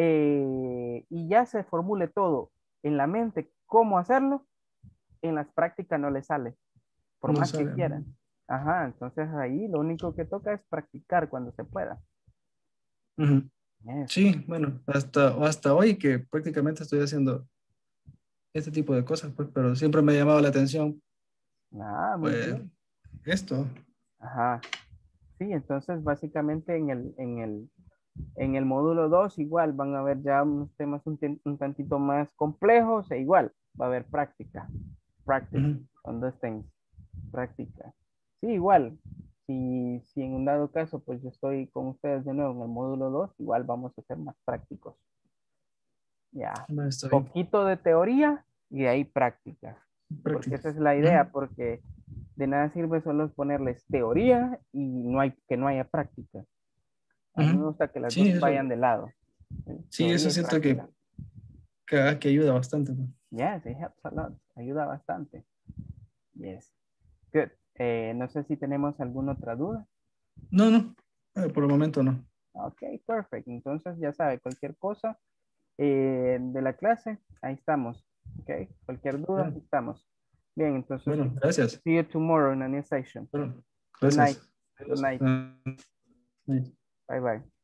y ya se formule todo en la mente cómo hacerlo, en las prácticas no le sale. Por más que quieran. Ajá, entonces ahí lo único que toca es practicar cuando se pueda. Sí, bueno, hasta hoy que prácticamente estoy haciendo este tipo de cosas, pues, pero siempre me ha llamado la atención. Muy bien. Esto. Ajá. Sí, entonces básicamente en el módulo 2 igual van a haber ya unos temas un tantito más complejos e igual va a haber práctica. Practice on those things. Práctica. Sí, igual. Si en un dado caso pues yo estoy con ustedes de nuevo en el módulo 2, igual vamos a ser más prácticos. Ya. Poquito de teoría y de ahí práctica. Porque esa es la idea, porque de nada sirve solo ponerles teoría y que no haya práctica. A mí me gusta que las dos vayan de lado. Sí, eso siento que ayuda bastante. Yes, it helps a lot. Ayuda bastante. Yes. Good. No sé si tenemos alguna otra duda. No. Por el momento no. Ok, perfecto. Entonces ya sabe, cualquier cosa de la clase, ahí estamos. Ok, cualquier duda, ahí estamos. Bien, entonces. Bueno, gracias. See you tomorrow in a new session. Bueno, gracias. Good night. Bye bye.